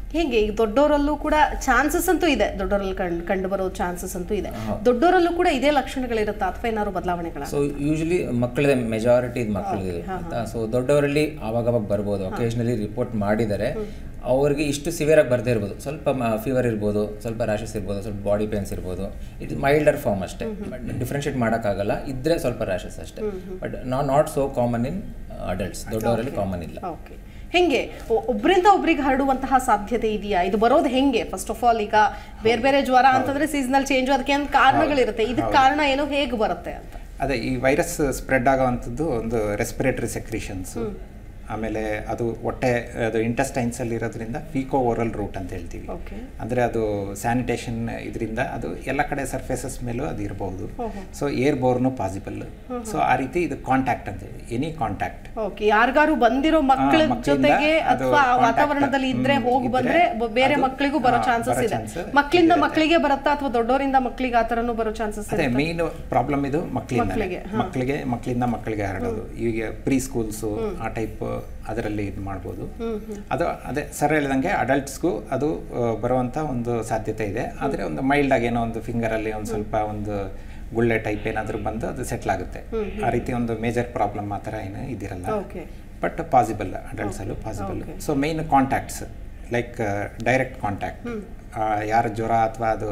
ಹೇಗೆ ಈಗ ದೊಡ್ಡವರಲ್ಲೂ ಕೂಡ ಚಾನ್ಸಸ್ ಅಂತೂ ಇದೆ, ದೊಡ್ಡವರಲ್ಲಿ ಕಂಡು ಕಂಡು ಬರೋ ಚಾನ್ಸಸ್ ಅಂತೂ ಇದೆ, ದೊಡ್ಡವರಲ್ಲೂ ಕೂಡ ಇದೇ ಲಕ್ಷಣಗಳಿರುತ್ತಾ ಅಥವಾ ಏನಾದ್ರು ಬದಲಾವಣೆಗಳ? ಸೊ ಯೂಶಲಿ ಮಕ್ಕಳಿದೆ, ಮೆಜಾರಿಟಿ ಮಕ್ಕಳಿದೆ ಆಯ್ತಾ. ಸೊ ದೊಡ್ಡವರಲ್ಲಿ ಆವಾಗವಾಗ ಬರ್ಬೋದು, ಒಕೇಶನಲಿ ರಿಪೋರ್ಟ್ ಮಾಡಿದರೆ ಅವ್ರಿಗೆ ಇಷ್ಟು ಸಿವಿಯರ್ ಆಗಿ ಬರ್ದೇ ಇರ್ಬೋದು, ಸ್ವಲ್ಪ ಫೀವರ್ ಇರ್ಬೋದು, ಸ್ವಲ್ಪ ರ್ಯಾಷಸ್ ಇರ್ಬೋದು, ಸ್ವಲ್ಪ ಬಾಡಿ ಪೇನ್ಸ್ ಇರ್ಬೋದು, ಇದು ಮೈಲ್ಡರ್ ಫಾರ್ಮ್ ಅಷ್ಟೇ, ಬಟ್ ಡಿಫ್ರೆನ್ಶಿಯೇಟ್ ಮಾಡೋಕ್ಕಾಗಲ್ಲ, ಇದ್ರೆ ಸ್ವಲ್ಪ ರ್ಯಾಷಸ್ ಅಷ್ಟೇ, but not not so common in adults, ದೊಡ್ಡವರಲ್ಲಿ ಕಾಮನ್ ಇಲ್ಲ. ಓಕೆ, ಹೆಂಗೆ ಒಬ್ಬರಿಂದ ಒಬ್ರಿಗೆ ಹರಡುವಂತಹ ಸಾಧ್ಯತೆ ಇದೆಯಾ? ಇದು ಬರೋದು ಹೆಂಗೆ? ಫಸ್ಟ್ ಆಫ್ ಆಲ್ ಈಗ ಬೇರೆ ಬೇರೆ ಜ್ವರ ಅಂತಂದ್ರೆ ಸೀಸನಲ್ ಚೇಂಜ್, ಅದಕ್ಕೆ ಒಂದು ಕಾರಣಗಳಿರುತ್ತೆ, ಇದಕ್ಕೆ ಕಾರಣ ಏನು, ಹೇಗೆ ಬರುತ್ತೆ ಅಂತ? ಅದೇ ಈ ವೈರಸ್ ಸ್ಪ್ರೆಡ್ ಆಗೋವಂಥದ್ದು ಒಂದು ರೆಸ್ಪಿರೇಟರಿ ಸೆಕ್ರೀಷನ್ಸ್, ಆಮೇಲೆ ಅದು ಹೊಟ್ಟೆ ಅದು ಇಂಟೆಸ್ಟೈನ್ಸಲ್ಲಿ ಇರೋದ್ರಿಂದ ಫೀಕೋ ಓರಲ್ ರೂಟ್ ಅಂತ ಹೇಳ್ತೀವಿ. ಅಂದರೆ ಅದು ಸ್ಯಾನಿಟೇಷನ್ ಇದರಿಂದ ಅದು ಎಲ್ಲ ಕಡೆ ಸರ್ಫೇಸಸ್ ಮೇಲೂ ಅದು ಇರಬಹುದು. So airborne possible. So ಆ ರೀತಿ ಇದು ಕಾಂಟ್ಯಾಕ್ಟ್ ಅಂತ ಹೇಳಿ, ಎನಿ ಕಾಂಟ್ಯಾಕ್ಟ್. ಓಕೆ, ಯಾರಿಗಾರು ಬಂದಿರೋ ಮಕ್ಕಳ ಜೊತೆಗೆ ಅಥವಾ ವಾತಾವರಣದಲ್ಲಿ ಇದ್ರೆ ಹೋಗಿ ಬಂದ್ರೆ ಬೇರೆ ಮಕ್ಕಳಿಗೂ ಬರೋ ಚಾನ್ಸಸ್ ಇದೆ. ಮಕ್ಕಳಿಂದ ಮಕ್ಕಳಿಗೆ ಬರುತ್ತಾ ಅಥವಾ ದೊಡ್ಡವರಿಂದ ಮಕ್ಕಳಿಗೆ ಆ ಥರನೂ ಬರೋ ಚಾನ್ಸಸ್ ಇದೆ? ಅದೇ ಮೇನ್ ಪ್ರಾಬ್ಲಮ್ ಇದು ಮಕ್ಕಳಿಂದ ಮಕ್ಕಳಿಗೆ ಮಕ್ಕಳಿಂದ ಮಕ್ಕಳಿಗೆ ಹರಡೋದು. ಈಗ ಪ್ರೀ ಸ್ಕೂಲ್ಸು ಆ ಟೈಪ್ ಅದರಲ್ಲಿ ಇದು ಮಾಡ್ಬೋದು. ಅದು ಅದೇ ಸರ್ ಹೇಳಿದಂಗೆ ಅಡಲ್ಟ್ಸ್ಗೂ ಅದು ಬರುವಂಥ ಒಂದು ಸಾಧ್ಯತೆ ಇದೆ. ಆದರೆ ಒಂದು ಮೈಲ್ಡ್ ಆಗಿ ಏನೋ ಒಂದು ಫಿಂಗರಲ್ಲಿ ಒಂದು ಸ್ವಲ್ಪ ಒಂದು ಗುಳ್ಳೆ ಟೈಪ್ ಏನಾದರೂ ಬಂದು ಅದು ಸೆಟ್ಲ್ ಆಗುತ್ತೆ. ಆ ರೀತಿ ಒಂದು ಮೇಜರ್ ಪ್ರಾಬ್ಲಮ್ ಆ ಥರ ಏನು ಇದಿರಲ್ಲ, ಬಟ್ ಪಾಸಿಬಲ್, ಅಡಲ್ಟ್ಸಲ್ಲೂ possible. So main contacts like direct contact, ಯಾರ ಜ್ವರ ಅಥವಾ ಅದು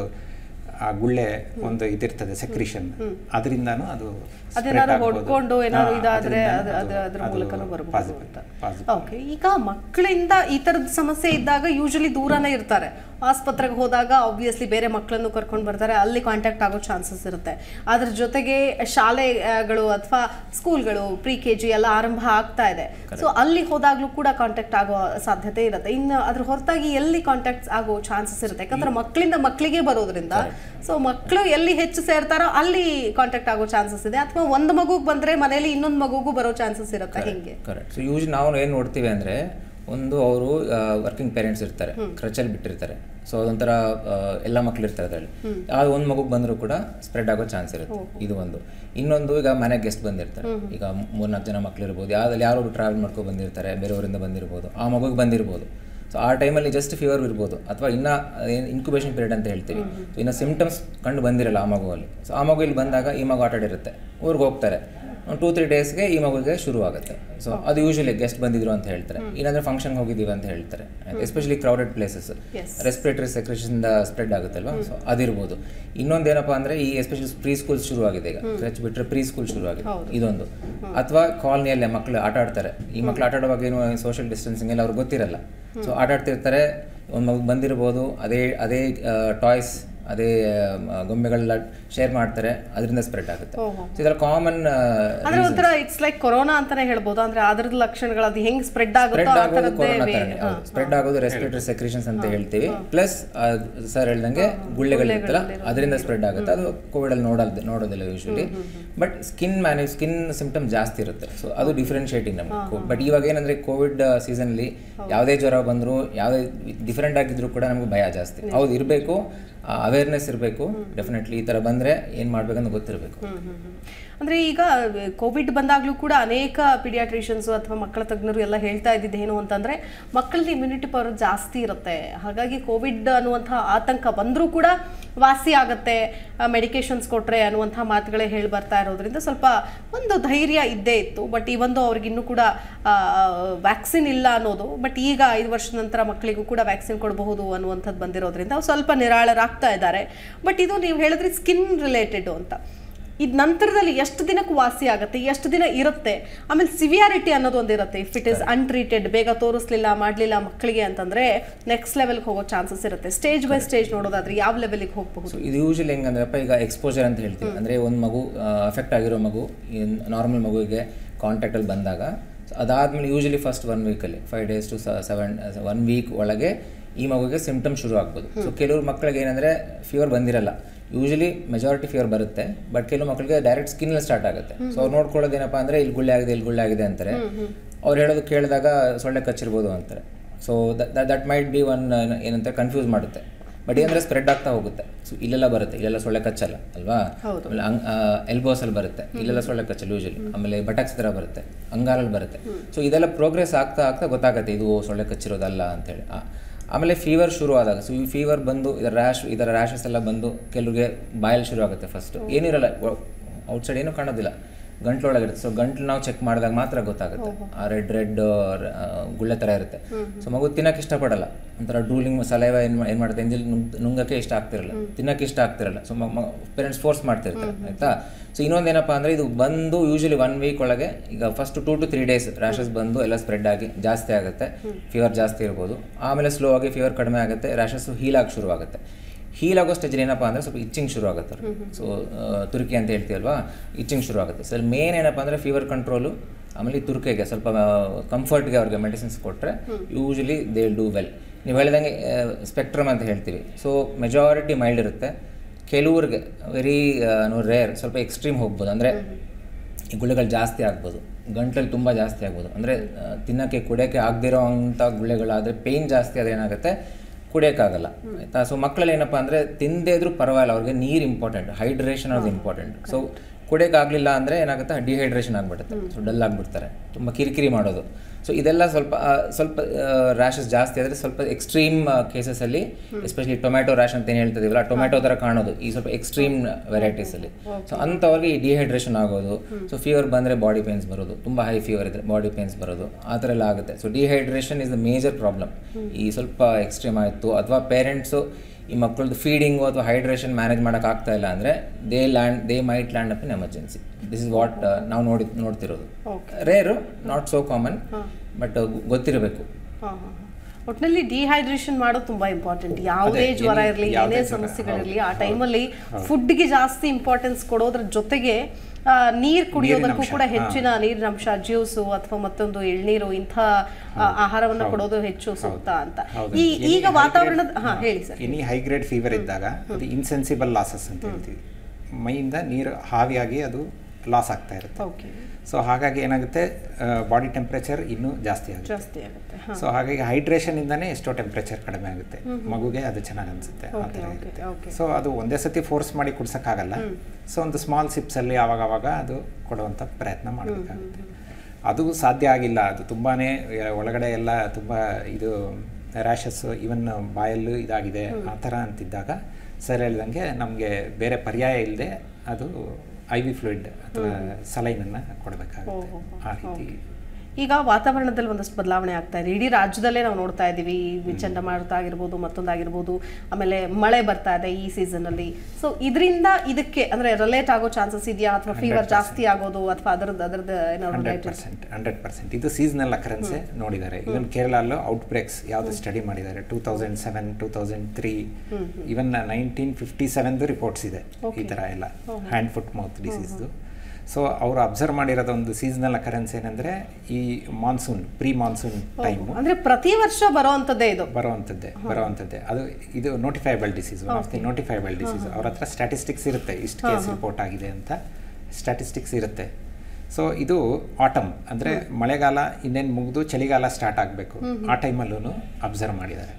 ಆ ಗುಳ್ಳೆ ಒಂದು ಇದಿರ್ತದೆ ಸೆಕ್ರಿಷನ್, ಅದರಿಂದಾನು ಅದು ಹೊಡ್ಕೊಂಡು ಏನಾದ್ರು ಇದಾದ್ರೆ ಅದ್ರ ಮೂಲಕನೂ ಬರಬಹುದು ಅಂತ. ಓಕೆ, ಈಗ ಮಕ್ಕಳಿಂದ ಈ ತರದ ಸಮಸ್ಯೆ ಇದ್ದಾಗ ಯೂಶಲಿ ದೂರನೇ ಇರ್ತಾರೆ. ಆಸ್ಪತ್ರೆಗೆ ಹೋದಾಗ ಆಬ್ವಿಯಸ್ಲಿ ಬೇರೆ ಮಕ್ಕಳನ್ನು ಕರ್ಕೊಂಡು ಬರ್ತಾರೆ, ಅಲ್ಲಿ ಕಾಂಟ್ಯಾಕ್ಟ್ ಆಗೋ ಚಾನ್ಸಸ್ ಇರುತ್ತೆ. ಅದ್ರ ಜೊತೆಗೆ ಶಾಲೆಗಳು ಅಥವಾ ಸ್ಕೂಲ್ಗಳು ಪ್ರಿ ಕೆ ಜಿ ಎಲ್ಲ ಆರಂಭ ಆಗ್ತಾ ಇದೆ. ಸೊ ಅಲ್ಲಿ ಹೋದಾಗ್ಲೂ ಕೂಡ ಕಾಂಟ್ಯಾಕ್ಟ್ ಆಗೋ ಸಾಧ್ಯತೆ ಇರುತ್ತೆ. ಇನ್ನು ಅದ್ರ ಹೊರತಾಗಿ ಎಲ್ಲಿ ಕಾಂಟ್ಯಾಕ್ಟ್ ಆಗೋ ಚಾನ್ಸಸ್ ಇರುತ್ತೆ? ಯಾಕಂದ್ರೆ ಮಕ್ಕಳಿಂದ ಮಕ್ಕಳಿಗೆ ಬರೋದ್ರಿಂದ ಸೊ ಮಕ್ಕಳು ಎಲ್ಲಿ ಹೆಚ್ಚು ಸೇರ್ತಾರೋ ಅಲ್ಲಿ ಕಾಂಟ್ಯಾಕ್ಟ್ ಆಗೋ ಚಾನ್ಸಸ್ ಇದೆ, ಅಥವಾ ಒಂದು ಮಗುಗೆ ಬಂದ್ರೆ ಮನೆಯಲ್ಲಿ ಇನ್ನೊಂದು ಮಗುಗೂ ಬರೋ ಚಾನ್ಸಸ್ ಇರುತ್ತೆ. ಹಿಂಗೆ ಕರೆಕ್ಟ್. ಸೊ ಯೂಶಲಿ ನಾವು ಏನು ನೋಡ್ತೀವಿ ಅಂದರೆ, ಒಂದು ಅವರು ವರ್ಕಿಂಗ್ ಪೇರೆಂಟ್ಸ್ ಇರ್ತಾರೆ, ಕ್ರಚಲ್ಲಿ ಬಿಟ್ಟಿರ್ತಾರೆ. ಸೊ ಅದೊಂಥರ ಎಲ್ಲ ಮಕ್ಳು ಇರ್ತಾರೆ ಅದರಲ್ಲಿ, ಯಾವ್ದು ಒಂದು ಮಗುಗೆ ಬಂದರೂ ಕೂಡ ಸ್ಪ್ರೆಡ್ ಆಗೋ ಚಾನ್ಸ್ ಇರುತ್ತೆ. ಇದು ಒಂದು. ಇನ್ನೊಂದು, ಈಗ ಮನೆಗೆ ಗೆಸ್ಟ್ ಬಂದಿರ್ತಾರೆ, ಈಗ ಮೂರ್ನಾಲ್ಕು ಜನ ಮಕ್ಳು ಇರ್ಬೋದು, ಯಾವ್ದಲ್ಲಿ ಯಾರು ಟ್ರಾವೆಲ್ ಮಾಡ್ಕೊಂಡು ಬಂದಿರ್ತಾರೆ, ಬೇರೆಯವರಿಂದ ಬಂದಿರ್ಬೋದು, ಆ ಮಗುಗೆ ಬಂದಿರ್ಬೋದು. ಸೊ ಆ ಟೈಮಲ್ಲಿ ಜಸ್ಟ್ ಫೀವರ್ ಇರ್ಬೋದು, ಅಥವಾ ಇನ್ನೂ ಏನು ಇನ್ಕ್ಯುಬೇಷನ್ ಪೀರಿಯಡ್ ಅಂತ ಹೇಳ್ತೀವಿ. ಸೊ ಇನ್ನು ಸಿಮ್ಟಮ್ಸ್ ಕಂಡು ಬಂದಿರಲ್ಲ ಆ ಮಗುವಲ್ಲಿ. ಸೊ ಆ ಮಗು ಇಲ್ಲಿ ಬಂದಾಗ ಈ ಮಗು ಆಟಾಡಿರುತ್ತೆ, ಊರಿಗೆ ಹೋಗ್ತಾರೆ, ಟೂ ತ್ರೀ ಡೇಸ್ಗೆ ಈ ಮಗುಗೆ ಶುರು ಆಗುತ್ತೆ. ಸೊ ಅದು ಯೂಶಲಿ ಗೆಸ್ಟ್ ಬಂದಿದ್ರು ಅಂತ ಹೇಳ್ತಾರೆ, ಇಲ್ಲಾಂದ್ರೆ ಫಂಕ್ಷನ್ಗೆ ಹೋಗಿದ್ದೀವಿ ಅಂತ ಹೇಳ್ತಾರೆ. ಎಸ್ಪೆಷಲಿ ಕ್ರೌಡೆಡ್ ಪ್ಲೇಸಸ್, ರೆಸ್ಪಿರೇಟರಿ ಸೆಕ್ರೇಷನ್ದ ಸ್ಪ್ರೆಡ್ ಆಗುತ್ತಲ್ವಾ, ಸೊ ಅದಿರ್ಬೋದು. ಇನ್ನೊಂದೇನಪ್ಪ ಅಂದರೆ, ಈ ಎಸ್ಪೆಷಲಿ ಪ್ರೀ ಸ್ಕೂಲ್ ಶುರು ಆಗಿದೆ ಈಗ, ಕ್ರಚ್ ಬಿಟ್ಟರೆ ಪ್ರೀ ಸ್ಕೂಲ್ ಶುರು ಆಗಿದೆ, ಇದೊಂದು. ಅಥವಾ ಕಾಲನಿಯಲ್ಲೇ ಮಕ್ಕಳು ಆಟ ಆಡ್ತಾರೆ, ಈ ಮಕ್ಕಳು ಆಟ ಆಡುವಾಗ ಏನು ಸೋಷಿಯಲ್ ಡಿಸ್ಟೆನ್ಸಿಂಗ್ ಎಲ್ಲ ಅವ್ರಿಗೆ ಗೊತ್ತಿರಲ್ಲ. ಸೊ ಆಟ ಆಡ್ತಿರ್ತಾರೆ, ಒಂದು ಮಗು ಬಂದಿರ್ಬೋದು, ಅದೇ ಅದೇ ಟಾಯ್ಸ್, ಅದೇ ಗೊಂಬೆಗಳೆಲ್ಲ ಶೇರ್ ಮಾಡ್ತಾರೆ, ಅದರಿಂದ ಸ್ಪ್ರೆಡ್ ಆಗುತ್ತೆ. ಸೊ ಇದರ ಕಾಮನ್ ಅಂದ್ರೆ ಒಂಥರ ಇಟ್ಸ್ ಲೈಕ್ ಕೊರೋನಾ ಅಂತಾನೆ ಹೇಳ್ಬೋದು. ಅಂದ್ರೆ ಅದರದ ಲಕ್ಷಣಗಳು ಅದು ಹೆಂಗ್ ಸ್ಪ್ರೆಡ್ ಆಗುತ್ತೆ, ಸ್ಪ್ರೆಡ್ ಆಗೋದು ರೆಸ್ಪಿರೇಟರಿ ಸೆಕ್ರೇಷನ್ಸ್ ಅಂತ ಹೇಳ್ತೀವಿ. ಪ್ಲಸ್ ಸರ್ ಹೇಳ್ದಂಗೆ ಗುಳ್ಳೆಗಳಿರುತ್ತಲ್ಲ, ಅದರಿಂದ ಸ್ಪ್ರೆಡ್ ಆಗುತ್ತೆ. ಅದು ಕೋವಿಡ್ ಅಲ್ಲಿ ನೋಡೋದು ನೋಡೋದಿಲ್ಲ usually, but skin manage skin symptom ಜಾಸ್ತಿ ಇರುತ್ತೆ. ಸೊ ಅದು ಡಿಫ್ರೆನ್ಶಿಯೇಟಿಂಗ್ ನಮ್ಗೆ. ಬಟ್ ಇವಾಗ ಏನಂದ್ರೆ ಕೋವಿಡ್ ಸೀಸನ್ಲಿ ಯಾವುದೇ ಜ್ವರ ಬಂದರೂ, ಯಾವುದೇ ಡಿಫ್ರೆಂಟ್ ಆಗಿದ್ರು ಕೂಡ ನಮ್ಗೆ ಭಯ ಜಾಸ್ತಿ. ಹೌದು, ಇರಬೇಕು, ಅವೇರ್ನೆಸ್ ಇರಬೇಕು ಡೆಫಿನೆಟ್ಲಿ. ಈ ಥರ ಬಂದರೆ ಏನು ಮಾಡಬೇಕಂತ ಗೊತ್ತಿರಬೇಕು. ಅಂದರೆ ಈಗ ಕೋವಿಡ್ ಬಂದಾಗಲೂ ಕೂಡ ಅನೇಕ ಪಿಡಿಯಾಟ್ರಿಷಿಯನ್ಸು ಅಥವಾ ಮಕ್ಕಳ ತಜ್ಞರು ಎಲ್ಲ ಹೇಳ್ತಾ ಇದ್ದಿದ್ದು ಏನು ಅಂತಂದರೆ, ಮಕ್ಕಳಲ್ಲಿ ಇಮ್ಯುನಿಟಿ ಪವರ್ ಜಾಸ್ತಿ ಇರುತ್ತೆ, ಹಾಗಾಗಿ ಕೋವಿಡ್ ಅನ್ನುವಂಥ ಆತಂಕ ಬಂದರೂ ಕೂಡ ವಾಸಿ ಆಗುತ್ತೆ ಮೆಡಿಕೇಶನ್ಸ್ ಕೊಟ್ಟರೆ ಅನ್ನುವಂಥ ಮಾತುಗಳೇ ಹೇಳಿ ಬರ್ತಾ ಇರೋದ್ರಿಂದ ಸ್ವಲ್ಪ ಒಂದು ಧೈರ್ಯ ಇದ್ದೇ ಇತ್ತು. ಬಟ್ ಈ ಒಂದು ಅವ್ರಿಗಿನ್ನೂ ಕೂಡ ವ್ಯಾಕ್ಸಿನ್ ಇಲ್ಲ ಅನ್ನೋದು, ಬಟ್ ಈಗ ಐದು ವರ್ಷದ ನಂತರ ಮಕ್ಕಳಿಗೂ ಕೂಡ ವ್ಯಾಕ್ಸಿನ್ ಕೊಡಬಹುದು ಅನ್ನುವಂಥದ್ದು ಬಂದಿರೋದ್ರಿಂದ ಸ್ವಲ್ಪ ನಿರಾಳರಾಗ್ತಾ ಇದ್ದಾರೆ. ಬಟ್ ಇದು ನೀವು ಹೇಳಿದ್ರಿ ಸ್ಕಿನ್ ರಿಲೇಟೆಡ್ ಅಂತ, ಇದು ನಂತರದಲ್ಲಿ ಎಷ್ಟು ದಿನಕ್ಕೆ ವಾಸಿ ಆಗುತ್ತೆ, ಎಷ್ಟು ದಿನ ಇರುತ್ತೆ, ಆಮೇಲೆ ಸಿವಿಯಾರಿಟಿ ಅನ್ನೋದು ಒಂದು ಇರುತ್ತೆ. ಇಫ್ ಇಟ್ ಇಸ್ ಅನ್ಟ್ರೀಟೆಡ್, ಬೇಗ ತೋರಿಸ್ಲಿಲ್ಲ ಮಾಡಲಿಲ್ಲ ಮಕ್ಕಳಿಗೆ ಅಂತಂದ್ರೆ ನೆಕ್ಸ್ಟ್ ಲೆವೆಲ್ಗೆ ಹೋಗೋ ಚಾನ್ಸಸ್ ಇರುತ್ತೆ. ಸ್ಟೇಜ್ ಬೈ ಸ್ಟೇಜ್ ನೋಡೋದಾದ್ರೆ ಯಾವ ಲೆವೆಲ್ಗೆ ಹೋಗಬಹುದು? ಇದು ಯೂಶಲಿ ಹೆಂಗಂದ್ರಪ್ಪ, ಈಗ ಎಕ್ಸ್ಪೋಜರ್ ಅಂತ ಹೇಳ್ತೀವಿ. ಅಂದರೆ ಒಂದು ಮಗು ಅಫೆಕ್ಟ್ ಆಗಿರೋ ಮಗು ನಾರ್ಮಲ್ ಮಗುವಿಗೆ ಕಾಂಟ್ಯಾಕ್ಟಲ್ಲಿ ಬಂದಾಗ, ಅದಾದಮೇಲೆ ಯೂಶಲಿ ಫಸ್ಟ್ ಒನ್ ವೀಕಲ್ಲಿ five days to seven one week ಒಳಗೆ ಈ ಮಗುವಿಗೆ ಸಿಂಪ್ಟಮ್ ಶುರು ಆಗ್ಬೋದು. ಸೊ ಕೆಲವ್ರು ಮಕ್ಕಳಿಗೆ ಏನಂದರೆ ಫೀವರ್ ಬಂದಿರಲ್ಲ, ಯೂಶಲಿ ಮೆಜಾರಿಟಿ ಫೀವರ್ ಬರುತ್ತೆ, ಬಟ್ ಕೆಲವು ಮಕ್ಕಳಿಗೆ ಡೈರೆಕ್ಟ್ ಸ್ಕಿನ್ ಸ್ಟಾರ್ಟ್ ಆಗುತ್ತೆ. ಸೊ ಅವ್ರು ನೋಡ್ಕೊಳ್ಳೋದೇನಪ್ಪ ಅಂದರೆ, ಇಲ್ಲಿ ಗುಳ್ಳೆ ಆಗಿದೆ ಇಲ್ಲಿ ಗುಳ್ಳೆ ಆಗಿದೆ ಅಂತಾರೆ. ಅವ್ರು ಹೇಳೋದು ಕೇಳಿದಾಗ ಸೊಳ್ಳೆ ಕಚ್ಚಿರ್ಬೋದು ಅಂತಾರೆ. So that might be one ಏನಂತ ಕನ್ಫ್ಯೂಸ್ ಮಾಡುತ್ತೆ. ಬಟ್ ಏನಂದರೆ ಸ್ಪ್ರೆಡ್ ಆಗ್ತಾ ಹೋಗುತ್ತೆ. ಸೊ ಇಲ್ಲೆಲ್ಲ ಬರುತ್ತೆ, ಇಲ್ಲೆಲ್ಲ ಸೊಳ್ಳೆ ಕಚ್ಚಲ್ಲ ಅಲ್ವಾ. ಆಮೇಲೆ ಎಲ್ಬೋಸಲ್ಲಿ ಬರುತ್ತೆ, ಇಲ್ಲೆಲ್ಲ ಸೊಳ್ಳೆ ಕಚ್ಚಲ್ಲ ಯೂಶಲಿ. ಆಮೇಲೆ ಬಟಕ್ಸ್ ಥರ ಬರುತ್ತೆ, ಅಂಗಾರಲ್ಲಿ ಬರುತ್ತೆ. ಸೊ ಇದೆಲ್ಲ ಪ್ರೋಗ್ರೆಸ್ ಆಗ್ತಾ ಆಗ್ತಾ ಗೊತ್ತಾಗುತ್ತೆ ಇದು ಸೊಳ್ಳೆ ಕಚ್ಚಿರೋದಲ್ಲ ಅಂತೇಳಿ. ಆಮೇಲೆ ಫೀವರ್ ಶುರು ಆದಾಗ, ಸೊ ಈ ಫೀವರ್ ಬಂದು ಇದರ ರ್ಯಾಶ್ ಇದರ ರ್ಯಾಷಸ್ ಎಲ್ಲ ಬಂದು ಕೆಲವ್ರಿಗೆ ಬಾಯಲ್ಲಿ ಶುರು ಆಗುತ್ತೆ. ಫಸ್ಟ್ ಏನಿರಲ್ಲ, ಔಟ್ಸೈಡ್ ಏನೂ ಕಾಣೋದಿಲ್ಲ, ಗಂಟ್ಲೊಳಗಿರುತ್ತೆ. ಸೊ ಗಂಟ್ಲು ನಾವು ಚೆಕ್ ಮಾಡಿದಾಗ ಮಾತ್ರ ಗೊತ್ತಾಗುತ್ತೆ, ಆ ರೆಡ್ ರೆಡ್ ಗುಳ್ಳೆ ಥರ ಇರುತ್ತೆ. ಸೊ ಮಗು ತಿನ್ನೋಕೆ ಇಷ್ಟಪಡಲ್ಲ, ಒಂಥರ ಡೂಲಿಂಗ್ ಸಲೈವ ಏನು ಏನು ಮಾಡುತ್ತೆ, ಎಂಜಿಲ್ ನುಂಗಕ್ಕೆ ಇಷ್ಟ ಆಗ್ತಿರಲ್ಲ, ತಿನ್ನೋಕ್ಕೆ ಇಷ್ಟ ಆಗ್ತಿರಲ್ಲ. ಸೊ ಪೇರೆಂಟ್ಸ್ ಫೋರ್ಸ್ ಮಾಡ್ತಿರ್ತಾರೆ, ಆಯಿತಾ. ಸೊ ಇನ್ನೊಂದೇನಪ್ಪ ಅಂದರೆ ಇದು ಬಂದು ಯೂಶಲಿ ಒನ್ ವೀಕ್ ಒಳಗೆ, ಈಗ first two to three days rashes ಬಂದು ಎಲ್ಲ ಸ್ಪ್ರೆಡ್ ಆಗಿ ಜಾಸ್ತಿ ಆಗುತ್ತೆ, ಫೀವರ್ ಜಾಸ್ತಿ ಇರ್ಬೋದು. ಆಮೇಲೆ ಸ್ಲೋ ಆಗಿ ಫೀವರ್ ಕಡಿಮೆ ಆಗುತ್ತೆ, ರ್ಯಾಷಸ್ಸು ಹೀಲ್ ಆಗಿ ಶುರು ಆಗುತ್ತೆ. ಹೀಲ್ ಆಗೋ ಸ್ಟೇಜ್ ಏನಪ್ಪ ಅಂದರೆ ಸ್ವಲ್ಪ ಇಚ್ಚಿಂಗ್ ಶುರು ಆಗುತ್ತೆ. ಸೊ ತುರ್ಕಿ ಅಂತ ಹೇಳ್ತೀವಲ್ವಾ, ಇಚ್ಚಿಂಗ್ ಶುರು ಆಗುತ್ತೆ. ಸೊ ಮೇನ್ ಏನಪ್ಪ ಅಂದರೆ ಫೀವರ್ ಕಂಟ್ರೋಲು, ಆಮೇಲೆ ಈ ತುರ್ಕೆಗೆ ಸ್ವಲ್ಪ ಕಂಫರ್ಟ್ಗೆ ಅವ್ರಿಗೆ ಮೆಡಿಸಿನ್ಸ್ ಕೊಟ್ಟರೆ usually they will do well. ನೀವು ಹೇಳಿದಂಗೆ ಸ್ಪೆಕ್ಟ್ರಮ್ ಅಂತ ಹೇಳ್ತೀವಿ. ಸೊ ಮೆಜಾರಿಟಿ ಮೈಲ್ಡ್ ಇರುತ್ತೆ, ಕೆಲವ್ರಿಗೆ ವೆರಿ ರೇರ್ ಸ್ವಲ್ಪ ಎಕ್ಸ್ಟ್ರೀಮ್ ಹೋಗ್ಬೋದು. ಅಂದರೆ ಈ ಗುಳ್ಳೆಗಳು ಜಾಸ್ತಿ ಆಗ್ಬೋದು, ಗಂಟಲಲ್ಲಿ ತುಂಬ ಜಾಸ್ತಿ ಆಗ್ಬೋದು. ಅಂದರೆ ತಿನ್ನೋಕ್ಕೆ ಕುಡಿಯೋಕ್ಕೆ ಆಗದಿರೋ ಅಂಥ ಗುಳ್ಳೆಗಳಾದರೆ ಪೇಯ್ನ್ ಜಾಸ್ತಿ ಆದರೆ ಏನಾಗುತ್ತೆ, ಕುಡಿಯೋಕ್ಕಾಗಲ್ಲ, ಆಯಿತಾ. ಸೊ ಮಕ್ಕಳಲ್ಲಿ ಏನಪ್ಪ ಅಂದರೆ ತಿಂದೇ ಇದ್ರೂ ಪರವಾಗಿಲ್ಲ, ಅವ್ರಿಗೆ ನೀರು ಇಂಪಾರ್ಟೆಂಟ್, ಹೈಡ್ರೇಷನ್ ಅದು ಇಂಪಾರ್ಟೆಂಟ್. ಸೊ ಕುಡಿಯೋಕ್ಕಾಗಲಿಲ್ಲ ಅಂದರೆ ಏನಾಗುತ್ತೆ, ಡಿಹೈಡ್ರೇಷನ್ ಆಗಿಬಿಡುತ್ತೆ, ಸೊ ಡಲ್ ಆಗಿಬಿಡ್ತಾರೆ, ತುಂಬ ಕಿರಿಕಿರಿ ಮಾಡೋದು. ಸೊ ಇದೆಲ್ಲ ಸ್ವಲ್ಪ ಸ್ವಲ್ಪ ರ್ಯಾಷಸ್ ಜಾಸ್ತಿ ಆದರೆ ಸ್ವಲ್ಪ ಎಕ್ಸ್ಟ್ರೀಮ್ ಕೇಸಸಲ್ಲಿ, ಎಸ್ಪೆಷಲಿ ಟೊಮ್ಯಾಟೊ ರ್ಯಾಶ್ ಅಂತ ಏನು ಹೇಳ್ತಿದ್ದೀವಲ್ಲ, ಟೊಮ್ಯಾಟೊ ಥರ ಕಾಣೋದು ಈ ಸ್ವಲ್ಪ ಎಕ್ಸ್ಟ್ರೀಮ್ ವೆರೈಟೀಸಲ್ಲಿ. ಸೊ ಅಂಥವ್ರಿಗೆ ಈ ಡಿಹೈಡ್ರೇಷನ್ ಆಗೋದು, ಸೊ ಫೀವರ್ ಬಂದರೆ ಬಾಡಿ ಪೇನ್ಸ್ ಬರೋದು, ತುಂಬ ಹೈ ಫೀವರ್ ಇದ್ದರೆ ಬಾಡಿ ಪೇನ್ಸ್ ಬರೋದು, ಆ ಥರ ಎಲ್ಲ ಆಗುತ್ತೆ. So dehydration is the major problem. ಈ ಸ್ವಲ್ಪ ಎಕ್ಸ್ಟ್ರೀಮ್ ಆಯಿತು, ಅಥವಾ ಪೇರೆಂಟ್ಸು ಈ ಮಕ್ಕಳದ್ದು ಫೀಡಿಂಗು ಅಥವಾ ಹೈಡ್ರೇಷನ್ ಮ್ಯಾನೇಜ್ ಮಾಡೋಕ್ಕಾಗ್ತಾ ಇಲ್ಲ ಅಂದರೆ they land they might land up in emergency. This is what ನಾವು ನೋಡಿ ನೋಡ್ತಿರೋದು. Rare, not so common, but ಗೊತ್ತಿರಬೇಕು. ಒಟ್ಟಿನಲ್ಲಿ ಡಿಹೈಡ್ರೇಷನ್ ಮಾಡೋದು ತುಂಬಾ ಇಂಪಾರ್ಟೆಂಟ್. ಯಾವುದೇ ಜ್ವರ ಇರಲಿ, ಏನೇ ಸಮಸ್ಯೆಗಳಿರಲಿ, ಆ ಟೈಮಲ್ಲಿ ಫುಡ್ಗೆ ಜಾಸ್ತಿ ಇಂಪಾರ್ಟೆನ್ಸ್ ಕೊಡೋದ್ರ ಜೊತೆಗೆ ನೀರು ಕುಡಿಯೋದಕ್ಕೂ ಕೂಡ ಹೆಚ್ಚಿನ ನೀರಿನ ಅಂಶ, ಜ್ಯೂಸು ಅಥವಾ ಮತ್ತೊಂದು ಎಳ್ನೀರು, ಇಂಥ ಆಹಾರವನ್ನು ಕೊಡೋದು ಹೆಚ್ಚು ಸೂಕ್ತ ಅಂತ. ಈ ಈಗ ವಾತಾವರಣದ ಹಾ ಹೇಳಿ sir. Any high grade fever ಇದ್ದಾಗ ಅದು ಇನ್ಸೆನ್ಸಿಬಲ್ ಲಾಸಸ್ ಅಂತ ಹೇಳ್ತೀವಿ, ಮೈಯಿಂದ ನೀರು ಹಾವಿಯಾಗಿ ಅದು ಲಾಸ್ ಆಗ್ತಾ ಇರುತ್ತೆ. ಸೊ ಹಾಗಾಗಿ ಏನಾಗುತ್ತೆ, ಬಾಡಿ ಟೆಂಪ್ರೇಚರ್ ಇನ್ನೂ ಜಾಸ್ತಿ ಆಗುತ್ತೆ ಜಾಸ್ತಿ ಆಗುತ್ತೆ ಸೊ ಹಾಗಾಗಿ ಹೈಡ್ರೇಷನ್ ಇಂದಾನೆ ಎಷ್ಟೋ ಟೆಂಪ್ರೇಚರ್ ಕಡಿಮೆ ಆಗುತ್ತೆ, ಮಗುಗೆ ಅದು ಚೆನ್ನಾಗಿ ಅನ್ಸುತ್ತೆ, ಆ ಥರ ಇರುತ್ತೆ. ಸೊ ಅದು ಒಂದೇ ಸತಿ ಫೋರ್ಸ್ ಮಾಡಿ ಕುಡ್ಸೋಕ್ಕಾಗಲ್ಲ. ಸೊ ಒಂದು ಸ್ಮಾಲ್ ಸಿಪ್ಸಲ್ಲಿ ಆವಾಗ ಆವಾಗ ಅದು ಕೊಡುವಂಥ ಪ್ರಯತ್ನ ಮಾಡಬೇಕಾಗುತ್ತೆ. ಅದು ಸಾಧ್ಯ ಆಗಿಲ್ಲ, ಅದು ತುಂಬಾ ಒಳಗಡೆ ಎಲ್ಲ ತುಂಬ ಇದು ರ್ಯಾಷಸ್, ಈವನ್ ಬಾಯಲ್ಲೂ ಇದಾಗಿದೆ ಆ ಥರ ಅಂತಿದ್ದಾಗ ಸರ್ ಹೇಳ್ದಂಗೆ ನಮಗೆ ಬೇರೆ ಪರ್ಯಾಯ ಇಲ್ಲದೆ ಅದು ಐ ವಿ ಫ್ಲೂಯಿಡ್ ಅಥವಾ ಸಲೈನನ್ನು ಕೊಡಬೇಕಾಗುತ್ತೆ. ಆ ರೀತಿ ಈಗ ವಾತಾವರಣದಲ್ಲಿ ಒಂದಷ್ಟು ಬದಲಾವಣೆ ಆಗ್ತಾ ಇದೆ, ಇಡೀ ರಾಜ್ಯದಲ್ಲೇ ನಾವು ನೋಡ್ತಾ ಇದ್ದೀವಿ. ಚಂಡಮಾರುತ ಆಗಿರ್ಬೋದು, ಮತ್ತೊಂದಾಗಿರ್ಬೋದು, ಆಮೇಲೆ ಮಳೆ ಬರ್ತಾ ಇದೆ ಈ ಸೀಸನಲ್ಲಿ. ಸೊ ಇದರಿಂದ ಇದಕ್ಕೆ ಅಂದರೆ ರಿಲೇಟ್ ಆಗೋ ಚಾನ್ಸಸ್ ಇದೆಯಾ, ಅಥವಾ ಫೀವರ್ ಜಾಸ್ತಿ ಆಗೋದು, ಅಥವಾ ಅದರದ್ದು ಅದರದ್ದು ಏನಾದ್ರು ಹಂಡ್ರೆಡ್ ಪರ್ಸೆಂಟ್ ಹಂಡ್ರೆಡ್ ಪರ್ಸೆಂಟ್ ಇದು ಸೀಸನಲ್ ಅಕರೆನ್ಸೇ ನೋಡಿದ್ದಾರೆ. ಇವನ್ ಕೇರಳಲ್ಲೂ ಔಟ್ ಬ್ರೇಕ್ಸ್ ಯಾವುದು ಸ್ಟಡಿ ಮಾಡಿದ್ದಾರೆ, two thousand seven two thousand three even nineteen fifty ಸೆವೆನ್ದು ರಿಪೋರ್ಟ್ಸ್ ಇದೆ ಈ ಥರ ಎಲ್ಲ ಹ್ಯಾಂಡ್ ಫುಟ್ ಮೌತ್ ಡಿಸೀಸ್ದು. ಸೊ ಅವರು ಅಬ್ಸರ್ವ್ ಮಾಡಿರೋದು ಒಂದು ಸೀಸನಲ್ ಅಕರೆನ್ಸ್ ಏನಂದರೆ ಈ ಮಾನ್ಸೂನ್, ಪ್ರೀ ಮಾನ್ಸೂನ್ ಟೈಮು, ಅಂದರೆ ಪ್ರತಿ ವರ್ಷ ಬರೋವಂಥದ್ದೇ ಇದು ಬರೋವಂಥದ್ದೇ ಬರೋವಂಥದ್ದೇ ಅದು ಇದು notifiable disease, one of the notifiable disease. ಅವ್ರ ಹತ್ರ ಸ್ಟ್ಯಾಟಿಸ್ಟಿಕ್ಸ್ ಇರುತ್ತೆ, ಇಷ್ಟು ಕೇಸ್ ರಿಪೋರ್ಟ್ ಆಗಿದೆ ಅಂತ ಸ್ಟ್ಯಾಟಿಸ್ಟಿಕ್ಸ್ ಇರುತ್ತೆ. ಸೊ ಇದು ಆಟಮ್ ಅಂದರೆ ಮಳೆಗಾಲ ಇನ್ನೇನು ಮುಗಿದು ಚಳಿಗಾಲ ಸ್ಟಾರ್ಟ್ ಆಗಬೇಕು, ಆ ಟೈಮಲ್ಲೂ ಅಬ್ಸರ್ವ್ ಮಾಡಿದ್ದಾರೆ.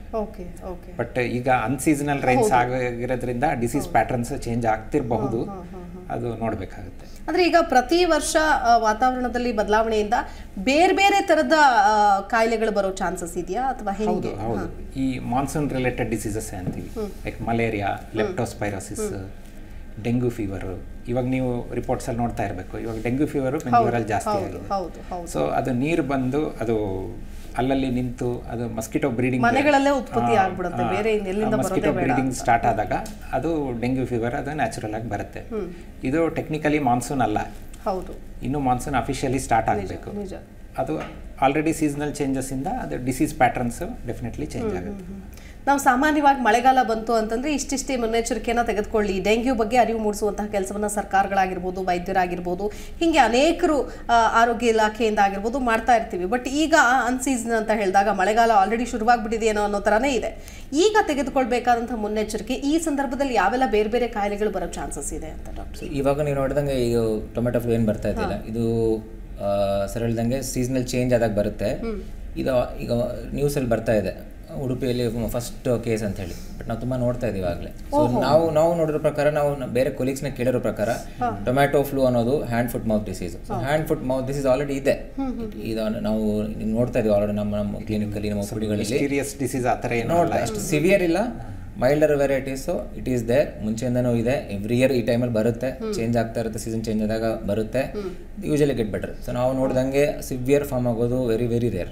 ಬಟ್ ಈಗ ಅನ್ಸೀಸನಲ್ ರೈನ್ಸ್ ಆಗಿರೋದ್ರಿಂದ ಡಿಸೀಸ್ ಪ್ಯಾಟರ್ನ್ಸ್ ಚೇಂಜ್ ಆಗ್ತಿರಬಹುದು, ಅದು ನೋಡಬೇಕಾಗುತ್ತೆ. ಅಂದರೆ ಈಗ ಪ್ರತಿ ವರ್ಷ ವಾತಾವರಣದಲ್ಲಿ ಬದಲಾವಣೆಯಿಂದ ಬೇರೆ ಬೇರೆ ಥರದ ಕಾಯಿಲೆಗಳು ಬರೋ ಚಾನ್ಸಸ್ ಇದೆಯಾ, ಅಥವಾ ಹೌದು ಹೌದು ಈ ಮಾನ್ಸೂನ್ ರಿಲೇಟೆಡ್ ಡಿಸೀಸಸ್ ಅಂತೀವಿ, like malaria, leptospirosis, dengue fever. ಇವಾಗ ನೀವು ರಿಪೋರ್ಟ್ಸ್ ಅಲ್ಲಿ ನೋಡ್ತಾ ಇರಬೇಕು, ಇವಾಗ ಡೆಂಗ್ಯೂ ಫೀವರು ಬೆಂಗಳೂರಲ್ಲಿ ಜಾಸ್ತಿ ಆಗಿದೆ. ಸೊ ಅದು ನೀರು ಬಂದು ಅದು ಅಲ್ಲಲ್ಲಿ ನಿಂತು ಅದು ಮಸ್ಕಿಟೋ ಬ್ರೀಡಿಂಗ್ ಮನೆಗಳಲ್ಲೇ ಉತ್ಪತ್ತಿ ಆಗ್ಬಿಡುತ್ತೆ, ಬೇರೆ ಎಲ್ಲಿಂದ ಮಸ್ಕಿಟೋ ಬ್ರೀಡಿಂಗ್ ಸ್ಟಾರ್ಟ್ ಆದಾಗ ಅದು ಡೆಂಗ್ಯೂ ಫೀವರ್ ಅದು ನ್ಯಾಚುರಲ್ ಆಗಿ ಬರುತ್ತೆ. ಇದು ಟೆಕ್ನಿಕಲಿ ಮಾನ್ಸೂನ್ ಅಲ್ಲ, ಹೌದು, ಇನ್ನು ಮಾನ್ಸೂನ್ ಅಫಿಷಿಯಲಿ ಸ್ಟಾರ್ಟ್ ಆಗಬೇಕು. ಅದು ಆಲ್ರೆಡಿ ಸೀಸನಲ್ ಚೇಂಜಸ್ ಇಂದ ಅದು ಡಿಸೀಸ್ ಪ್ಯಾಟರ್ನ್ಸ್ ಡೆಫಿನೆಟ್ಲಿ ಚೇಂಜ್ ಆಗುತ್ತೆ. ನಾವು ಸಾಮಾನ್ಯವಾಗಿ ಮಳೆಗಾಲ ಬಂತು ಅಂತಂದರೆ ಇಷ್ಟಿಷ್ಟೇ ಮುನ್ನೆಚ್ಚರಿಕೆಯನ್ನು ತೆಗೆದುಕೊಳ್ಳಿ, ಡೆಂಗ್ಯೂ ಬಗ್ಗೆ ಅರಿವು ಮೂಡಿಸುವಂತಹ ಕೆಲಸವನ್ನು ಸರ್ಕಾರಗಳಾಗಿರ್ಬೋದು, ವೈದ್ಯರಾಗಿರ್ಬೋದು, ಹೀಗೆ ಅನೇಕರು ಆರೋಗ್ಯ ಇಲಾಖೆಯಿಂದ ಆಗಿರ್ಬೋದು ಮಾಡ್ತಾ ಇರ್ತೀವಿ. ಬಟ್ ಈಗ ಅನ್ಸೀಸನ್ ಅಂತ ಹೇಳಿದಾಗ ಮಳೆಗಾಲ ಆಲ್ರೆಡಿ ಶುರುವಾಗ್ಬಿಟ್ಟಿದೆಯೇನೋ ಅನ್ನೋ ಥರನೇ ಇದೆ. ಈಗ ತೆಗೆದುಕೊಳ್ಬೇಕಾದಂಥ ಮುನ್ನೆಚ್ಚರಿಕೆ ಈ ಸಂದರ್ಭದಲ್ಲಿ ಯಾವೆಲ್ಲ ಬೇರೆ ಬೇರೆ ಕಾಯಿಲೆಗಳು ಬರೋ ಚಾನ್ಸಸ್ ಇದೆ ಅಂತ ಡಾಕ್ಟರ್? ಇವಾಗ ನೀವು ನೋಡಿದಂಗೆ ಈಗ ಟೊಮೆಟೊ ಫ್ಲೂ ಏನು ಬರ್ತಾ ಇದ್ದಿಲ್ಲ, ಇದು ಸರ್ ಹೇಳ್ದಂಗೆ ಸೀಸನಲ್ ಚೇಂಜ್ ಆದಾಗ ಬರುತ್ತೆ. ಇದು ಈಗ ನ್ಯೂಸಲ್ಲಿ ಬರ್ತಾ ಇದೆ, ಉಡುಪಿಯಲ್ಲಿ ಫಸ್ಟ್ ಕೇಸ್ ಅಂತ ಹೇಳಿ. ಬಟ್ ನಾವು ತುಂಬ ನೋಡ್ತಾ ಇದ್ದೀವಿ ಆಗಲೇ. ಸೊ ನಾವು ನಾವು ನೋಡಿರೋ ಪ್ರಕಾರ, ನಾವು ಬೇರೆ ಕೊಲೀಗ್ಸ್ನ ಕೇಳಿರೋ ಪ್ರಕಾರ ಟೊಮ್ಯಾಟೊ ಫ್ಲೂ ಅನ್ನೋದು hand foot mouth disease. So hand foot mouth disease already ಇದೆ. ಇದು ನಾವು ನೋಡ್ತಾ ಇದ್ದೀವಿ ಆಲ್ರೆಡಿ ನಮ್ಮ ನಮ್ಮ ಕ್ಲಿನಿಕಲ್ಲಿ, ನಮ್ಮ ಒಪಿಡಿಗಳಲ್ಲಿ. ಸೀರಿಯಸ್ ಡಿಸೀಸ್ ಆ ಥರ ಏನು ನೋಡ್ತಾ ಅಷ್ಟು ಸಿವಿಯರ್ ಇಲ್ಲ, milder varieties it is there. ಮುಂಚೆಯಿಂದನೂ ಇದೆ, ಎವ್ರಿ ಇಯರ್ ಈ ಟೈಮಲ್ಲಿ ಬರುತ್ತೆ, ಚೇಂಜ್ ಆಗ್ತಾ ಇರುತ್ತೆ, ಸೀಸನ್ ಚೇಂಜ್ ಆದಾಗ ಬರುತ್ತೆ. Usually get better. ಸೊ ನಾವು ನೋಡಿದಂಗೆ ಸಿವಿಯರ್ ಫಾರ್ಮ್ ಆಗೋದು ವೆರಿ ವೆರಿ ರೇರ್.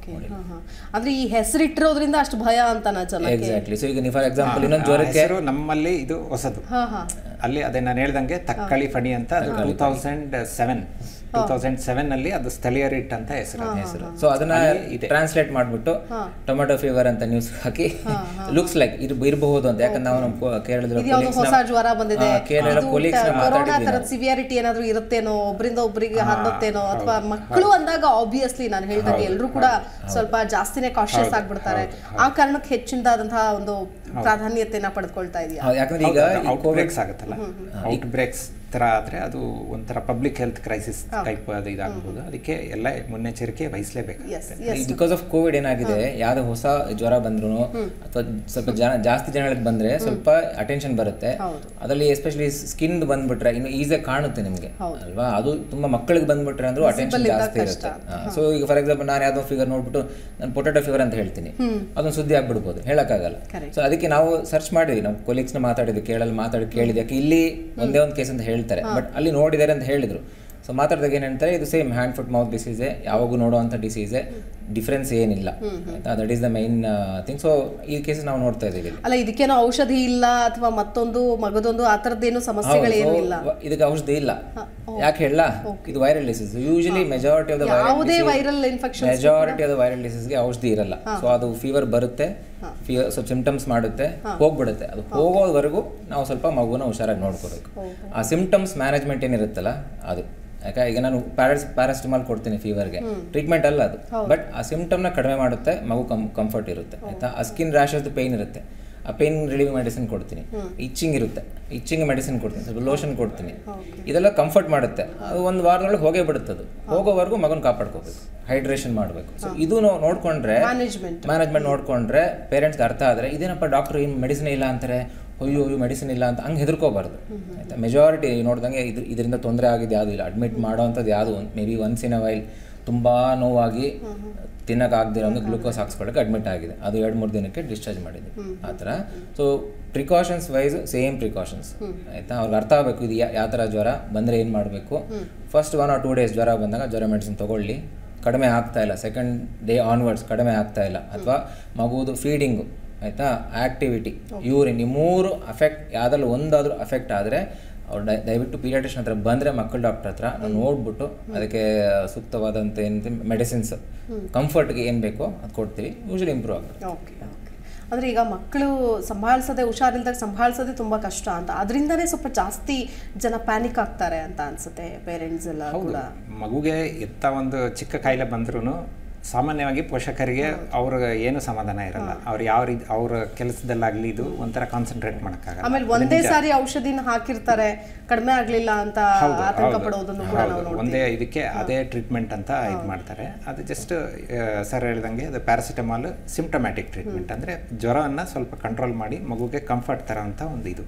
ಅಂದ್ರೆ ಈ ಹೆಸರಿಟ್ಟಿರೋದ್ರಿಂದ ಅಷ್ಟು ಭಯ ಅಂತ ಎಕ್ಸಾಕ್ಟ್ಲಿ. ಸೊ ಈಗ ನೀವು ಫಾರ್ ಎಕ್ಸಾಂಪಲ್ ಇನ್ನೊಂದು ಜ್ವರಕ್ಕೆ ನಮ್ಮಲ್ಲಿ ಇದು ಹೊಸದು, ಅಲ್ಲಿ ಅದೇ ನಾನು ಹೇಳ್ದಂಗೆ ತಕ್ಕಳಿ ಫಣಿ ಅಂತ two thousand seven two thousand seven ಅಲ್ಲಿ ಅದು ಸ್ಥಳೀಯ ರಿಟ್ ಅಂತ ಹೆಸರು ಹೆಸರು ಸೊ ಅದನ್ನ ಟ್ರಾನ್ಸ್ಲೇಟ್ ಮಾಡ್ಬಿಟ್ಟು ಟೊಮೆಟೊ ಫೀವರ್ ಅಂತ ನ್ಯೂಸ್ ಹಾಕಿ ಲುಕ್ಸ್ ಲೈಕ್ ಇದು ಇರಬಹುದು ಅಂತ. ಯಾಕಂದ್ರೆ ನಾವು ನಮ್ಮ ಕೇರಳದಲ್ಲಿ ಹೊಸ ಜ್ವರ ಬಂದಿದೆ, ಕೇರಳ ಕೊಲೀಗ್ಸ್ ಕೊರೋನಾ ತರದ ಸಿವಿಯಾರಿಟಿ ಏನಾದ್ರು ಇರುತ್ತೇನೋ, ಒಬ್ಬರಿಂದ ಒಬ್ಬರಿಗೆ ಹರಡುತ್ತೇನೋ, ಅಥವಾ ಮಕ್ಕಳು ಅಂದಾಗ ಆಬ್ವಿಯಸ್ಲಿ ನಾನು ಹೇಳಿದಾಗ ಎಲ್ಲರೂ ಕೂಡ ಸ್ವಲ್ಪ ಜಾಸ್ತಿನೇ ಕಾಶಿಯಸ್ ಆಗ್ಬಿಡ್ತಾರೆ. ಆ ಕಾರಣಕ್ಕೆ ಹೆಚ್ಚಿನದಾದಂತಹ ಒಂದು ಪ್ರಾಧಾನ್ಯತೆನ ಪಡೆದುಕೊಳ್ತಾ ಇದೆಯಾ? ಯಾಕಂದ್ರೆ ಈಗ ಔಟ್ ಬ್ರೇಕ್ಸ್ ಆಗುತ್ತಲ್ಲ, ಔಟ್ ಬ್ರೇಕ್ಸ್ ತರ ಆದ್ರೆ ಅದು ಒಂಥರ ಪಬ್ಲಿಕ್ ಹೆಲ್ತ್ ಕ್ರೈಸಿಸ್ ಟೈಪ್ ಅದು ಇದಾಗಬಹುದು. ಅದಕ್ಕೆ ಎಲ್ಲ ಮುನ್ನೆಚ್ಚರಿಕೆ ವಹಿಸಲೇಬೇಕು. ಬಿಕಾಸ್ ಆಫ್ ಕೋವಿಡ್ ಏನಾಗಿದೆ, ಯಾವ್ದು ಹೊಸ ಜ್ವರ ಬಂದ್ರು ಅಥವಾ ಸ್ವಲ್ಪ ಜನ ಜಾಸ್ತಿ ಜನಗಳಿಗೆ ಬಂದ್ರೆ ಸ್ವಲ್ಪ ಅಟೆನ್ಷನ್ ಬರುತ್ತೆ. ಅದರಲ್ಲಿ ಎಸ್ಪೆಷಲಿ ಸ್ಕಿನ್ ಬಂದ್ಬಿಟ್ರೆ ಇನ್ನು ಈಸಿಯಾಗಿ ಕಾಣುತ್ತೆ ನಿಮ್ಗೆ ಅಲ್ವಾ. ಅದು ತುಂಬಾ ಮಕ್ಕಳಿಗೆ ಬಂದ್ಬಿಟ್ರೆ ಅಂದ್ರೂ ಅಟೆನ್ಷನ್ ಜಾಸ್ತಿ ಇರುತ್ತೆ. ಸೊ ಈಗ ಫಾರ್ ಎಕ್ಸಾಂಪಲ್ ನಾನು ಯಾವ್ದೋ ಫಿಗರ್ ನೋಡ್ಬಿಟ್ಟು ನಾನು ಪೊಟೆಟೊ ಫೀವರ್ ಅಂತ ಹೇಳ್ತೀನಿ, ಅದೊಂದು ಸುದ್ದಿ ಆಗ್ಬಿಡ್ಬೋದು, ಹೇಳಕ್ಕಾಗಲ್ಲ. ಸೊ ಅದಕ್ಕೆ ನಾವು ಸರ್ಚ್ ಮಾಡಿದ್ವಿ, ನಾವು ಕೊಲೀಗ್ಸ್ನ ಮಾತಾಡಿದ್ವಿ, ಕೇಳಲ್ಲಿ ಮಾತಾಡಿ ಕೇಳಿದ್ವಿ, ಯಾಕೆ ಇಲ್ಲಿ ಒಂದೇ ಒಂದು ಕೇಸ್ ಅಂತ ಹೇಳ್ತಾರೆ, ಬಟ್ ಅಲ್ಲಿ ನೋಡಿದ್ದಾರೆ ಅಂತ ಹೇಳಿದ್ರು. ಸೊ ಮಾತಾಡಿದಾಗ ಏನು ಹೇಳ್ತಾರೆ, ಇದು ಸೇಮ್ ಹ್ಯಾಂಡ್ ಫುಟ್ ಮೌತ್ ಡಿಸೀಸೇ, ಯಾವಾಗೂ ನೋಡುವಂಥ ಡಿಸೀಸೇ, ಡಿಫ್ರೆನ್ಸ್ ಏನಿಲ್ಲ. That is the main thing. So ಈ ಕೇಸಸ್ ನಾವು ನೋಡ್ತಾ ಇದ್ದೀವಿ. ಅಲ್ಲ, ಇದಕ್ಕೇನೋ ಔಷಧಿ ಇಲ್ಲ ಅಥವಾ ಮತ್ತೊಂದು ಮಗದೊಂದು ಆ ಥರದ್ದೇನು ಸಮಸ್ಯೆಗಳೇನು ಇಲ್ಲ. ಇದಕ್ಕೆ ಔಷಧಿ ಇಲ್ಲ. ಯಾಕೆ ಹೇಳ, ಇದು viral disease. Usually majority of the viral infection majority of the viral ಡಿಸೀಸ್ಗೆ ಔಷಧಿ ಇರಲ್ಲ. ಸೊ ಅದು ಫೀವರ್ ಬರುತ್ತೆ, ಫೀವರ್ ಸ್ವಲ್ಪ ಸಿಂಪ್ಟಮ್ಸ್ ಮಾಡುತ್ತೆ, ಹೋಗ್ಬಿಡುತ್ತೆ. ಅದು ಹೋಗೋವರೆಗೂ ನಾವು ಸ್ವಲ್ಪ ಮಗುನ ಹುಷಾರಾಗಿ ನೋಡ್ಕೋಬೇಕು. ಆ ಸಿಂಪ್ಟಮ್ಸ್ ಮ್ಯಾನೇಜ್ಮೆಂಟ್ ಏನಿರುತ್ತಲ್ಲ ಅದು. ಯಾಕೆ ಈಗ ನಾನು ಪ್ಯಾರಾಸ್ ಪ್ಯಾರಾಸಿಟಮಾಲ್ ಕೊಡ್ತೀನಿ ಫೀವರ್ಗೆ, ಟ್ರೀಟ್ಮೆಂಟ್ ಅಲ್ಲ ಅದು, ಬಟ್ ಆ ಸಿಂಪ್ಟಮ್ನ ಕಡಿಮೆ ಮಾಡುತ್ತೆ, ಮಗು ಕಂ ಕಂಫರ್ಟ್ ಇರುತ್ತೆ ಆಯ್ತಾ. ಆ ಸ್ಕಿನ್ ರ್ಯಾಶಸ್ ಪೇಯ್ನ್ ಇರುತ್ತೆ, ಆ ಪೇನ್ ರಿಲೀವಿಂಗ್ ಮೆಡಿಸಿನ್ ಕೊಡ್ತೀನಿ. ಇಚ್ಚಿಂಗ್ ಇರುತ್ತೆ, ಇಚ್ಚಿಂಗ್ ಮೆಡಿಸಿನ್ ಕೊಡ್ತೀನಿ, ಸ್ವಲ್ಪ ಲೋಷನ್ ಕೊಡ್ತೀನಿ. ಇದೆಲ್ಲ ಕಂಫರ್ಟ್ ಮಾಡುತ್ತೆ. ಅದು ಒಂದು ವಾರದೊಳಗೆ ಹೋಗೇ ಬಿಡುತ್ತೆ. ಅದು ಹೋಗೋವರೆಗೂ ಮಗನ ಕಾಪಾಡ್ಕೋಬೇಕು, ಹೈಡ್ರೇಷನ್ ಮಾಡಬೇಕು. ಸೊ ಇದು ನೋಡ್ಕೊಂಡ್ರೆ, ಮ್ಯಾನೇಜ್ಮೆಂಟ್ ನೋಡ್ಕೊಂಡ್ರೆ ಪೇರೆಂಟ್ಸ್ಗೆ ಅರ್ಥ ಆದರೆ, ಇದೇನಪ್ಪ ಡಾಕ್ಟರ್ ಏನು ಮೆಡಿಸಿನ್ ಇಲ್ಲ ಅಂತಾರೆ, ಅಯ್ಯೋ ಅಯ್ಯೋ ಮೆಡಿಸಿನ್ ಇಲ್ಲ ಅಂತ ಹಂಗೆ ಹೆದರ್ಕೋಬಾರ್ದು ಆಯಿತಾ. ಮೆಜಾರಿಟಿ ನೋಡ್ದಂಗೆ ಇದು ಇದರಿಂದ ತೊಂದರೆ ಆಗಿದೆ ಯಾವುದೂ ಇಲ್ಲ. ಅಡ್ಮಿಟ್ ಮಾಡೋವಂಥದ್ದು ಯಾವುದು maybe once in a while ತುಂಬ ನೋವಾಗಿ ತಿನ್ನೋಕ್ಕಾಗದಿರೋ ಒಂದು ಗ್ಲೂಕೋಸ್ ಹಾಕ್ಸ್ಕೊಳ್ಳೋಕೆ ಅಡ್ಮಿಟ್ ಆಗಿದೆ, ಅದು ಎರಡು ಮೂರು ದಿನಕ್ಕೆ ಡಿಸ್ಚಾರ್ಜ್ ಮಾಡಿದ್ವಿ ಆ ಥರ. So precautions wise same precautions ಆಯಿತಾ. ಅವ್ರಿಗೆ ಅರ್ಥ ಆಗಬೇಕು ಇದು ಯಾವ ಥರ ಜ್ವರ ಬಂದರೆ ಏನು ಮಾಡಬೇಕು. First one or two days ಜ್ವರ ಬಂದಾಗ ಜ್ವರ ಮೆಡಿಸಿನ್ ತೊಗೊಳ್ಳಿ, ಕಡಿಮೆ ಆಗ್ತಾ ಇಲ್ಲ, ಸೆಕೆಂಡ್ ಡೇ ಆನ್ವರ್ಡ್ಸ್ ಕಡಿಮೆ ಆಗ್ತಾ ಇಲ್ಲ, ಅಥವಾ ಮಗುವುದು ಫೀಡಿಂಗು ಆಯಿತಾ, ಆ್ಯಕ್ಟಿವಿಟಿ, ಯೂರಿನ್, ಈ ಮೂರು ಅಫೆಕ್ಟ್ ಯಾವುದ್ರಲ್ಲಿ ಒಂದಾದರೂ ಅಫೆಕ್ಟ್ ಆದರೆ ಅವ್ರು ದಯ ದಯವಿಟ್ಟು ಪೀಡಿಯಾಟ್ರಿಷನ್ ಹತ್ರ ಬಂದರೆ ಮಕ್ಕಳ ಡಾಕ್ಟರ್ ಹತ್ರ ನಾವು ನೋಡ್ಬಿಟ್ಟು ಅದಕ್ಕೆ ಸೂಕ್ತವಾದಂಥ ಏನು ಮೆಡಿಸಿನ್ಸ್ ಕಂಫರ್ಟ್ಗೆ ಏನು ಬೇಕೋ ಅದು ಕೊಡ್ತೀವಿ. ಯೂಶಲಿ ಇಂಪ್ರೂವ್ ಆಗುತ್ತೆ. ಓಕೆ ಓಕೆ ಅಂದರೆ ಈಗ ಮಕ್ಕಳು ಸಂಭಾಳಿಸೋದೆ, ಹುಷಾರಿಲ್ದಾಗ ಸಂಭಾಳಿಸೋದೇ ತುಂಬ ಕಷ್ಟ ಅಂತ, ಅದರಿಂದನೇ ಸ್ವಲ್ಪ ಜಾಸ್ತಿ ಜನ ಪ್ಯಾನಿಕ್ ಆಗ್ತಾರೆ ಅಂತ ಅನ್ಸುತ್ತೆ ಪೇರೆಂಟ್ಸ್ ಎಲ್ಲ ಕೂಡ. ಮಗುಗೆ ಎತ್ತ ಒಂದು ಚಿಕ್ಕ ಕಾಯಿಲೆ ಬಂದ್ರೂ ಸಾಮಾನ್ಯವಾಗಿ ಪೋಷಕರಿಗೆ ಅವ್ರಿಗೆ ಏನು ಸಮಾಧಾನ ಇರಲ್ಲ. ಅವ್ರು ಯಾವ ರೀತಿ ಅವ್ರ ಕೆಲಸದಲ್ಲಾಗಲಿ ಇದು ಒಂಥರ ಕಾನ್ಸಂಟ್ರೇಟ್ ಮಾಡೋಕ್ಕಾಗಲ್ಲ. ಆಮೇಲೆ ಒಂದೇ ಸಾರಿ ಔಷಧಿನ ಹಾಕಿರ್ತಾರೆ, ಕಡಿಮೆ ಆಗಲಿಲ್ಲ ಅಂತ ಆತಂಕ ಪಡೋದನ್ನು ಕೂಡ ನಾವು ನೋಡ್ತೀವಿ. ಒಂದೇ ಇದಕ್ಕೆ ಅದೇ ಟ್ರೀಟ್ಮೆಂಟ್ ಅಂತ ಇದು ಮಾಡ್ತಾರೆ. ಅದು ಜಸ್ಟ್ ಸರ್ ಹೇಳ್ದಂಗೆ ಅದು ಪ್ಯಾರಾಸಿಟಮಾಲ್ ಸಿಂಪ್ಟಮ್ಯಾಟಿಕ್ ಟ್ರೀಟ್ಮೆಂಟ್, ಅಂದರೆ ಜ್ವರವನ್ನು ಸ್ವಲ್ಪ ಕಂಟ್ರೋಲ್ ಮಾಡಿ ಮಗುಗೆ ಕಂಫರ್ಟ್ ಥರ ಅಂತ ಒಂದು ಇದು.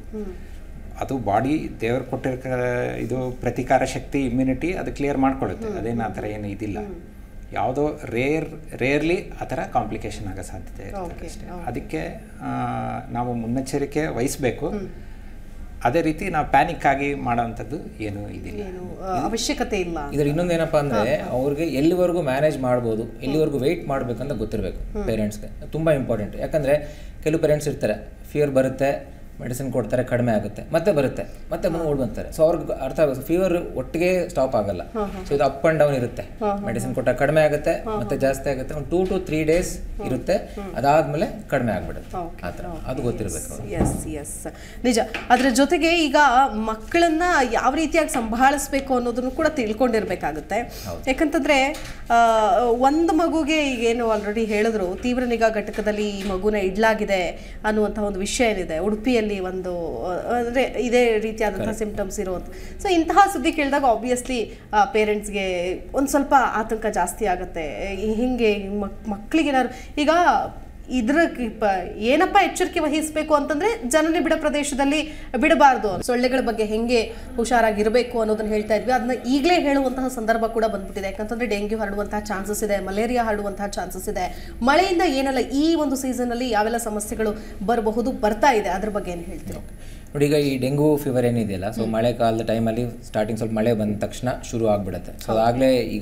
ಅದು ಬಾಡಿ ದೇವರು ಕೊಟ್ಟಿರೋ ಇದು ಪ್ರತಿಕಾರ ಶಕ್ತಿ, ಇಮ್ಯುನಿಟಿ ಅದು ಕ್ಲಿಯರ್ ಮಾಡ್ಕೊಳ್ಳುತ್ತೆ. ಅದೇನು ಆ ಥರ ಏನು ಇದಿಲ್ಲ. ಯಾವುದೋ ರೇರ್ ರೇರ್ಲಿ ಆ ಥರ ಕಾಂಪ್ಲಿಕೇಶನ್ ಆಗೋ ಸಾಧ್ಯತೆ ಇರುತ್ತೆ ಅಷ್ಟೇ. ಅದಕ್ಕೆ ನಾವು ಮುನ್ನೆಚ್ಚರಿಕೆ ವಹಿಸಬೇಕು. ಅದೇ ರೀತಿ ನಾವು ಪ್ಯಾನಿಕ್ ಆಗಿ ಮಾಡೋವಂಥದ್ದು ಏನು ಇದಿಲ್ಲ, ಅವಶ್ಯಕತೆ ಇಲ್ಲ. ಇದ್ರ ಇನ್ನೊಂದು ಏನಪ್ಪ ಅಂದರೆ ಅವ್ರಿಗೆ ಎಲ್ಲಿವರೆಗೂ ಮ್ಯಾನೇಜ್ ಮಾಡ್ಬೋದು, ಎಲ್ಲಿವರೆಗೂ ವೆಯ್ಟ್ ಮಾಡಬೇಕಂತ ಗೊತ್ತಿರಬೇಕು ಪೇರೆಂಟ್ಸ್ಗೆ. ತುಂಬ ಇಂಪಾರ್ಟೆಂಟ್. ಯಾಕಂದರೆ ಕೆಲವು ಪೇರೆಂಟ್ಸ್ ಇರ್ತಾರೆ, ಫೀವರ್ ಬರುತ್ತೆ, ಮೆಡಿಸಿನ್ ಕೊಡ್ತಾರೆ, ಕಡಿಮೆ ಆಗುತ್ತೆ, ಮತ್ತೆ ಬರುತ್ತೆ, ಮತ್ತೆ ಬಂದು ಓಡ್ ಬಂತಾರೆ. ಸೊ ಅವ್ರಿಗೆ ಅರ್ಥ ಆಗುತ್ತೆ ಫೀವರ್ ಒಟ್ಟಿಗೆ ಸ್ಟಾಪ್ ಆಗಲ್ಲ. ಸೊ ಇದು ಅಪ್ ಆ್ಯಂಡ್ ಡೌನ್ ಇರುತ್ತೆ. ಮೆಡಿಸಿನ್ ಕೊಟ್ಟಾಗ ಕಡಿಮೆ ಆಗುತ್ತೆ, ಮತ್ತೆ ಜಾಸ್ತಿ ಆಗುತ್ತೆ, ಒಂದು ಟೂ ಟು ತ್ರೀ ಡೇಸ್ ಇರುತ್ತೆ, ಅದಾದಮೇಲೆ ಕಡಿಮೆ ಆಗಿಬಿಡುತ್ತೆ ಆ ಥರ. ಅದು ಗೊತ್ತಿರಬೇಕು. ಎಸ್ ಎಸ್ ನಿಜ. ಅದರ ಜೊತೆಗೆ ಈಗ ಮಕ್ಕಳನ್ನ ಯಾವ ರೀತಿಯಾಗಿ ಸಂಭಾಳಿಸ್ಬೇಕು ಅನ್ನೋದನ್ನು ಕೂಡ ತಿಳ್ಕೊಂಡಿರ್ಬೇಕಾಗುತ್ತೆ. ಯಾಕಂತಂದರೆ ಒಂದು ಮಗುಗೆ ಈಗೇನು ಆಲ್ರೆಡಿ ಹೇಳಿದ್ರು, ತೀವ್ರ ನಿಗಾ ಘಟಕದಲ್ಲಿ ಈ ಮಗುನ ಇಡ್ಲಾಗಿದೆ ಅನ್ನುವಂಥ ಒಂದು ವಿಷಯ ಏನಿದೆ ಉಡುಪಿಯಲ್ಲಿ ಒಂದು, ಅಂದರೆ ಇದೇ ರೀತಿಯಾದಂಥ ಸಿಂಪ್ಟಮ್ಸ್ ಇರುವಂಥ. ಸೊ ಇಂತಹ ಸುದ್ದಿ ಕೇಳಿದಾಗ ಆಬ್ವಿಯಸ್ಲಿ ಪೇರೆಂಟ್ಸ್ಗೆ ಒಂದು ಸ್ವಲ್ಪ ಆತಂಕ ಜಾಸ್ತಿ ಆಗುತ್ತೆ. ಹಿಂಗೆ ಮಕ್ ಮಕ್ಕಳಿಗೇನಾದ್ರು ಈಗ ಇದ್ರ ಏನಪ್ಪ ಎಚ್ಚರಿಕೆ ವಹಿಸಬೇಕು ಅಂತಂದ್ರೆ ಜನನಿ ಬಿಡ ಪ್ರದೇಶದಲ್ಲಿ ಬಿಡಬಾರ್ದು, ಸೊಳ್ಳೆಗಳ ಬಗ್ಗೆ ಹೆಂಗೆ ಹುಷಾರಾಗಿರಬೇಕು ಅನ್ನೋದನ್ನ ಹೇಳ್ತಾ ಇದ್ವಿ. ಅದನ್ನ ಈಗಲೇ ಹೇಳುವಂತಹ ಸಂದರ್ಭ ಕೂಡ ಬಂದ್ಬಿಟ್ಟಿದೆ. ಯಾಕಂತಂದ್ರೆ ಡೆಂಗ್ಯೂ ಹರಡುವಂತಹ ಚಾನ್ಸಸ್ ಇದೆ, ಮಲೇರಿಯಾ ಹರಡುವಂತಹ ಚಾನ್ಸಸ್ ಇದೆ. ಮಳೆಯಿಂದ ಏನೆಲ್ಲ ಈ ಒಂದು ಸೀಸನ್ ಅಲ್ಲಿ ಯಾವೆಲ್ಲ ಸಮಸ್ಯೆಗಳು ಬರಬಹುದು, ಬರ್ತಾ ಇದೆ, ಅದ್ರ ಬಗ್ಗೆ ಏನು ಹೇಳ್ತೀವಿ? ನೋಡಿ, ಈಗ ಈ ಡೆಂಗು ಫೀವರ್ ಏನಿದೆಯಲ್ಲ, ಸೊ ಮಳೆಗಾಲದ ಟೈಮಲ್ಲಿ ಸ್ಟಾರ್ಟಿಂಗ್ ಸ್ವಲ್ಪ ಮಳೆ ಬಂದ ತಕ್ಷಣ ಶುರು ಆಗ್ಬಿಡುತ್ತೆ. ಸೊ ಅದಾಗಲೇ ಈಗ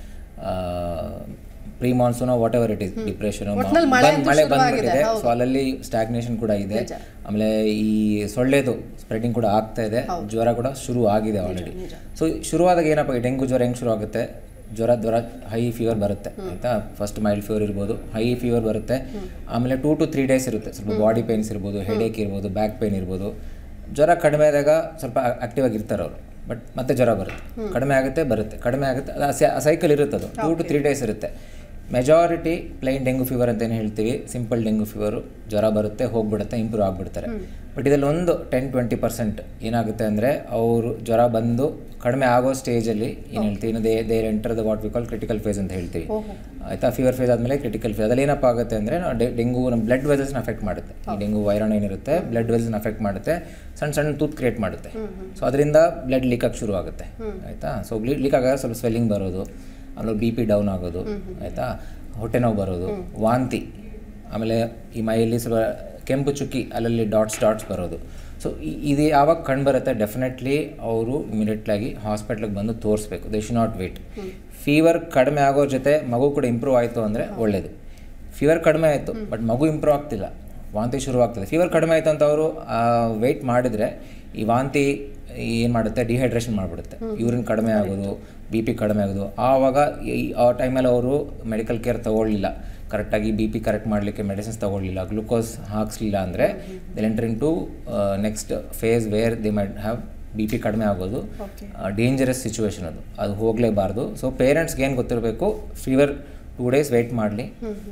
pre monsoon whatever it is, depression, ಮಳೆ ಬಂದ್ಬಿಟ್ಟಿದೆ. ಸೊ ಅಲ್ಲಲ್ಲಿ ಸ್ಟಾಗ್ನೇಷನ್ ಕೂಡ ಇದೆ. ಆಮೇಲೆ ಈ ಸೊಳ್ಳೆದು ಸ್ಪ್ರೆಡಿಂಗ್ ಕೂಡ ಆಗ್ತಾ ಇದೆ, ಜ್ವರ ಕೂಡ ಶುರು ಆಗಿದೆ ಆಲ್ರೆಡಿ. ಸೊ ಶುರುವಾದಾಗ ಏನಪ್ಪ, ಈ ಡೆಂಗು ಜ್ವರ ಹೆಂಗೆ ಶುರು ಆಗುತ್ತೆ, ಜ್ವರ ಜ್ವರ ಹೈ ಫೀವರ್ ಬರುತ್ತೆ ಆಯಿತಾ. ಫಸ್ಟ್ ಮೈಲ್ಡ್ ಫೀವರ್ ಇರ್ಬೋದು, ಹೈ ಫೀವರ್ ಬರುತ್ತೆ. ಆಮೇಲೆ ಟೂ ಟು ತ್ರೀ ಡೇಸ್ ಇರುತ್ತೆ ಸ್ವಲ್ಪ ಬಾಡಿ ಪೇನ್ಸ್ ಇರ್ಬೋದು, ಹೆಡೇಕ್ ಇರ್ಬೋದು, ಬ್ಯಾಕ್ ಪೇನ್ ಇರ್ಬೋದು. ಜ್ವರ ಕಡಿಮೆ ಆದಾಗ ಸ್ವಲ್ಪ ಆಕ್ಟಿವ್ ಆಗಿರ್ತಾರೆ ಅವರು, ಬಟ್ ಮತ್ತೆ ಜ್ವರ ಬರುತ್ತೆ, ಕಡಿಮೆ ಆಗುತ್ತೆ, ಬರುತ್ತೆ, ಕಡಿಮೆ ಆಗುತ್ತೆ. ಅದು ಸೈಕಲ್ ಇರುತ್ತೆ, ಅದು ಟೂ ಟು ತ್ರೀ ಡೇಸ್ ಇರುತ್ತೆ. ಮೆಜಾರಿಟಿ ಪ್ಲೈನ್ ಡೆಂಗು ಫೀವರ್ ಅಂತ ಏನು ಹೇಳ್ತೀವಿ, ಸಿಂಪಲ್ ಡೆಂಗು ಫೀವರು, ಜ್ವರ ಬರುತ್ತೆ, ಹೋಗ್ಬಿಡುತ್ತೆ, ಇಂಪ್ರೂವ್ ಆಗಿಬಿಡ್ತಾರೆ. ಬಟ್ ಇದರಲ್ಲಿ ಒಂದು ಟೆನ್ ಟ್ವೆಂಟಿ ಪರ್ಸೆಂಟ್ ಏನಾಗುತ್ತೆ ಅಂದರೆ, ಅವರು ಜ್ವರ ಬಂದು ಕಡಿಮೆ ಆಗೋ ಸ್ಟೇಜಲ್ಲಿ ಏನು ಹೇಳ್ತೀವಿ, they they enter the what we call critical phase ಅಂತ ಹೇಳ್ತೀವಿ ಆಯಿತಾ. ಫೀವರ್ ಫೇಸ್ ಆದಮೇಲೆ ಕ್ರಿಟಿಕಲ್ ಫೇಸ್. ಅದ್ರಲ್ಲಿ ಏನಪ್ಪ ಆಗುತ್ತೆ ಅಂದರೆ, ಡೆಂಗು ನಮ್ಮ ಬ್ಲಡ್ ವೆಸಲ್ಸ್ನ ಅಫೆಕ್ಟ್ ಮಾಡುತ್ತೆ. ಈ ಡೆಂಗು ವೈರಾಣು ಏನಿರುತ್ತೆ ಬ್ಲಡ್ ವೆಸಲ್ಸ್ನ ಅಫೆಕ್ಟ್ ಮಾಡುತ್ತೆ, ಸಣ್ಣ ಸಣ್ಣ ತೂತ್ ಕ್ರಿಯೇಟ್ ಮಾಡುತ್ತೆ. ಸೊ ಅದರಿಂದ ಬ್ಲಡ್ ಲೀಕ್ ಆಗಿ ಶುರು ಆಗುತ್ತೆ ಆಯಿತಾ. ಸೊ ಲೀಕ್ ಆಗ ಸ್ವಲ್ಪ ಸ್ವೆಲ್ಲಿಂಗ್ ಬರೋದು, ಆಮೇಲೆ ಬಿ ಪಿ ಡೌನ್ ಆಗೋದು ಆಯಿತಾ, ಹೊಟ್ಟೆ ನೋವು ಬರೋದು, ವಾಂತಿ, ಆಮೇಲೆ ಈ ಮೈಯಲ್ಲಿ ಸ್ವಲ್ಪ ಕೆಂಪು ಚುಕ್ಕಿ ಅಲ್ಲಲ್ಲಿ ಡಾಟ್ಸ್ ಡಾಟ್ಸ್ ಬರೋದು. ಸೊ ಇದು ಯಾವಾಗ ಕಂಡುಬರುತ್ತೆ, ಡೆಫಿನೆಟ್ಲಿ ಅವರು ಇಮಿಡಿಯೇಟ್ಲಾಗಿ ಹಾಸ್ಪಿಟ್ಲಿಗೆ ಬಂದು ತೋರಿಸ್ಬೇಕು. They should not wait. Fever ಕಡಿಮೆ ಆಗೋ ಜೊತೆ ಮಗು ಕೂಡ ಇಂಪ್ರೂವ್ ಆಯಿತು ಅಂದರೆ ಒಳ್ಳೆಯದು. ಫೀವರ್ ಕಡಿಮೆ ಆಯಿತು ಬಟ್ ಮಗು ಇಂಪ್ರೂವ್ ಆಗ್ತಿಲ್ಲ, ವಾಂತಿ ಶುರು ಆಗ್ತದೆ. ಫೀವರ್ ಕಡಿಮೆ ಆಯಿತು ಅಂತ ಅವರು ವೆಯ್ಟ್ ಮಾಡಿದರೆ ಈ ವಾಂತಿ ಏನು ಮಾಡುತ್ತೆ, ಡಿಹೈಡ್ರೇಷನ್ ಮಾಡಿಬಿಡುತ್ತೆ, ಯೂರಿನ್ ಕಡಿಮೆ ಆಗೋದು, ಬಿ ಪಿ ಕಡಿಮೆ ಆಗೋದು. ಆವಾಗ ಆ ಟೈಮಲ್ಲಿ ಅವರು ಮೆಡಿಕಲ್ ಕೇರ್ ತೊಗೊಳ್ಳಿಲ್ಲ, ಕರೆಕ್ಟಾಗಿ ಬಿ ಪಿ ಕರೆಕ್ಟ್ ಮಾಡಲಿಕ್ಕೆ ಮೆಡಿಸಿನ್ಸ್ ತೊಗೊಳ್ಳಿಲ್ಲ, ಗ್ಲೂಕೋಸ್ ಹಾಕ್ಸ್ಲಿಲ್ಲ ಅಂದರೆ they enter into next phase where they might have B P ಕಡಿಮೆ ಆಗೋದು. ಡೇಂಜರಸ್ ಸಿಚುವೇಶನ್ ಅದು, ಅದು ಹೋಗಲೇಬಾರ್ದು. ಸೊ ಪೇರೆಂಟ್ಸ್ಗೆ ಏನು ಗೊತ್ತಿರಬೇಕು, ಫೀವರ್ ಟೂ ಡೇಸ್ ವೆಯ್ಟ್ ಮಾಡಲಿ,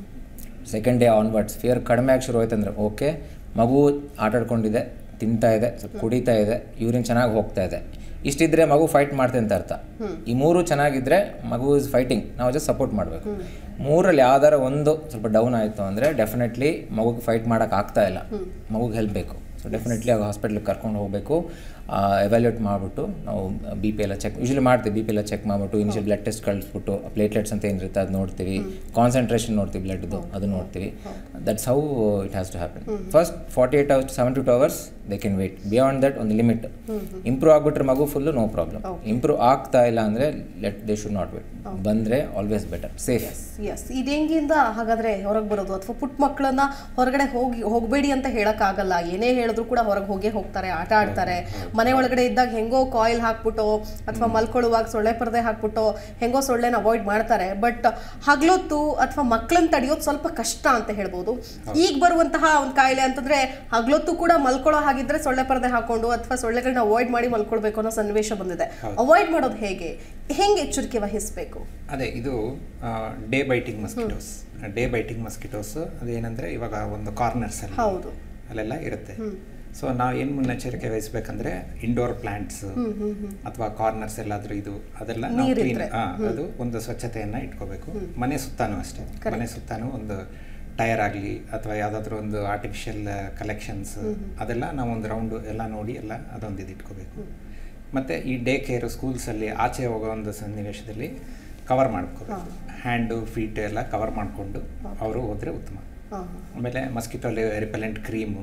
ಸೆಕೆಂಡ್ ಡೇ ಆನ್ವರ್ಡ್ಸ್ ಫೀವರ್ ಕಡಿಮೆ ಆಗಿ ಶುರು ಆಯ್ತು ಅಂದರೆ ಓಕೆ, ಮಗು ಆಟಾಡ್ಕೊಂಡಿದೆ, ತಿಂತಾ ಇದೆ, ಸ್ವಲ್ಪ ಕುಡಿತಾ ಇದೆ, ಯೂರಿನ್ ಚೆನ್ನಾಗಿ ಹೋಗ್ತಾ ಇದೆ, ಇಷ್ಟಿದ್ರೆ ಮಗು ಫೈಟ್ ಮಾಡ್ತೆ ಅಂತ ಅರ್ಥ. ಈ ಮೂರು ಚೆನ್ನಾಗಿದ್ದರೆ ಮಗು ಇಸ್ ಫೈಟಿಂಗ್, ನಾವು ಜಸ್ಟ್ ಸಪೋರ್ಟ್ ಮಾಡಬೇಕು. ಮೂರಲ್ಲಿ ಯಾವ್ದಾರ ಒಂದು ಸ್ವಲ್ಪ ಡೌನ್ ಆಯಿತು ಅಂದರೆ ಡೆಫಿನೆಟ್ಲಿ ಮಗುಗೆ ಫೈಟ್ ಮಾಡೋಕೆ ಆಗ್ತಾ ಇಲ್ಲ, ಮಗುಗೆ ಹೆಲ್ಪ್ ಬೇಕು. ಸೊ ಡೆಫಿನೆಟ್ಲಿ ಆಗ ಹಾಸ್ಪಿಟ್ಲಿಗೆ ಕರ್ಕೊಂಡು ಹೋಗಬೇಕು. ಎವ್ಯಾಲ್ಯೂಟ್ ಮಾಡಿಬಿಟ್ಟು ನಾವು ಬಿ ಪಿ ಎಲ್ಲ ಚೆಕ್ ಯೂಶಲಿ ಮಾಡ್ತೀವಿ. ಬಿ ಪಿ ಎಲ್ಲ ಚೆಕ್ ಮಾಡಿಬಿಟ್ಟು ಇನಿಷಿಯಲ್ ಬ್ಲಡ್ ಟೆಸ್ಟ್ ಕಳಿಸ್ಬಿಟ್ಟು ಪ್ಲೇಟ್ಲೆಟ್ಸ್ ಅಂತ ಏನಿರುತ್ತೆ ಅದು ನೋಡ್ತೀವಿ, ಕಾನ್ಸಂಟ್ರೇಷನ್ ನೋಡ್ತೀವಿ ಬ್ಲಡ್ದು, ಅದು ನೋಡ್ತೀವಿ. That's how it has to happen. First forty eight hours seven to two hours they can wait. Beyond that ಒಂದು ಲಿಮಿಟ್. ಇಂಪ್ರೂವ್ ಆಗಿಬಿಟ್ರೆ ಮಗು ಫುಲ್ಲು ನೋ ಪ್ರಾಬ್ಲಮ್. ಇಂಪ್ರೂವ್ ಆಗ್ತಾ ಇಲ್ಲ ಅಂದರೆ let they should not wait. ಬಂದರೆ ಆಲ್ವೇಸ್ ಬೆಟರ್, ಸೇಫ್. ಎಸ್, ಈ ಡೆಂಗಿಯಿಂದ ಹಾಗಾದರೆ ಹೊರಗೆ ಬರೋದು ಅಥವಾ ಪುಟ್ಟ ಮಕ್ಕಳನ್ನ ಹೊರಗಡೆ ಹೋಗಿ ಹೋಗಬೇಡಿ ಅಂತ ಹೇಳೋಕ್ಕಾಗಲ್ಲ. ಏನೇ ಹೇಳಿದ್ರು ಕೂಡ ಹೊರಗೆ ಹೋಗೇ ಹೋಗ್ತಾರೆ, ಆಟ ಆಡ್ತಾರೆ. ಮನೆ ಒಳಗಡೆ ಇದ್ದಾಗ ಹೆಂಗೋ ಕಾಯಿಲ್ ಹಾಕ್ಬಿಟ್ಟು ಅಥವಾ ಮಲ್ಕೊಳ್ಳುವಾಗ ಸೊಳ್ಳೆ ಪರದೆ ಹಾಕ್ಬಿಟ್ಟು ಹೆಂಗೋ ಸೊಳ್ಳೆನ ಅವಾಯ್ಡ್ ಮಾಡ್ತಾರೆ. ಬಟ್ ಹಗ್ಲೊತ್ತು ಅಥವಾ ಮಕ್ಕಳನ್ನ ತಡೆಯೋದು ಸ್ವಲ್ಪ ಕಷ್ಟ ಅಂತ ಹೇಳ್ಬೋದು. ಈಗ ಬರುವಂತಹ ಒಂದು ಕಾಯಿಲೆ ಅಂತಂದ್ರೆ ಹಗ್ಲೊತ್ತು ಕೂಡ ಮಲ್ಕೊಳ್ಳೋ ಹಾಗಿದ್ರೆ ಸೊಳ್ಳೆ ಪರದೆ ಹಾಕೊಂಡು ಅಥವಾ ಸೊಳ್ಳೆಗಳನ್ನ ಅವಾಯ್ಡ್ ಮಾಡಿ ಮಲ್ಕೊಳ್ಬೇಕು ಅನ್ನೋ ಸನ್ನಿವೇಶ ಬಂದಿದೆ. ಅವಾಯ್ಡ್ ಮಾಡೋದು ಹೇಗೆ, ಹೆಂಗೆ ಎಚ್ಚರಿಕೆ ವಹಿಸಬೇಕು? ಅದೇ ಇದು day biting mosquitoes. Day biting mosquitoes ಅದೇನಂದ್ರೆ ಇವಾಗ ಒಂದು ಕಾರ್ನರ್ಸ್ ಅಲ್ಲಿ ಹೌದು ಅಲ್ಲೆಲ್ಲ ಇರುತ್ತೆ. ಸೊ ನಾವು ಏನು ಮುನ್ನೆಚ್ಚರಿಕೆ ವಹಿಸ್ಬೇಕಂದ್ರೆ ಇಂಡೋರ್ ಪ್ಲಾಂಟ್ಸ್ ಅಥವಾ ಕಾರ್ನರ್ಸ್ ಎಲ್ಲಾದ್ರೂ ಇದು ಅದೆಲ್ಲ ನಾವು ಕ್ಲೀನ್ ಅದು ಒಂದು ಸ್ವಚ್ಛತೆಯನ್ನ ಇಟ್ಕೋಬೇಕು. ಮನೆ ಸುತ್ತಾನು ಅಷ್ಟೇ, ಮನೆ ಸುತ್ತಾನು ಒಂದು ಟೈರ್ ಆಗಲಿ ಅಥವಾ ಯಾವುದಾದ್ರೂ ಒಂದು ಆರ್ಟಿಫಿಷಿಯಲ್ ಕಲೆಕ್ಷನ್ಸ್ ಅದೆಲ್ಲ ನಾವು ಒಂದು ರೌಂಡು ಎಲ್ಲ ನೋಡಿ ಎಲ್ಲ ಅದೊಂದು ಇದು ಇಟ್ಕೋಬೇಕು. ಮತ್ತು ಈ ಡೇ ಕೇರ್ ಸ್ಕೂಲ್ಸಲ್ಲಿ ಆಚೆ ಹೋಗೋ ಒಂದು ಸನ್ನಿವೇಶದಲ್ಲಿ ಕವರ್ ಮಾಡ್ಕೋಬೇಕು. ಹ್ಯಾಂಡು ಫೀಟ್ ಎಲ್ಲ ಕವರ್ ಮಾಡಿಕೊಂಡು ಅವರು ಹೋದರೆ ಉತ್ತಮ. ಆಮೇಲೆ ಮಸ್ಕಿಟೋ ರಿಪೆಲೆಂಟ್ ಕ್ರೀಮು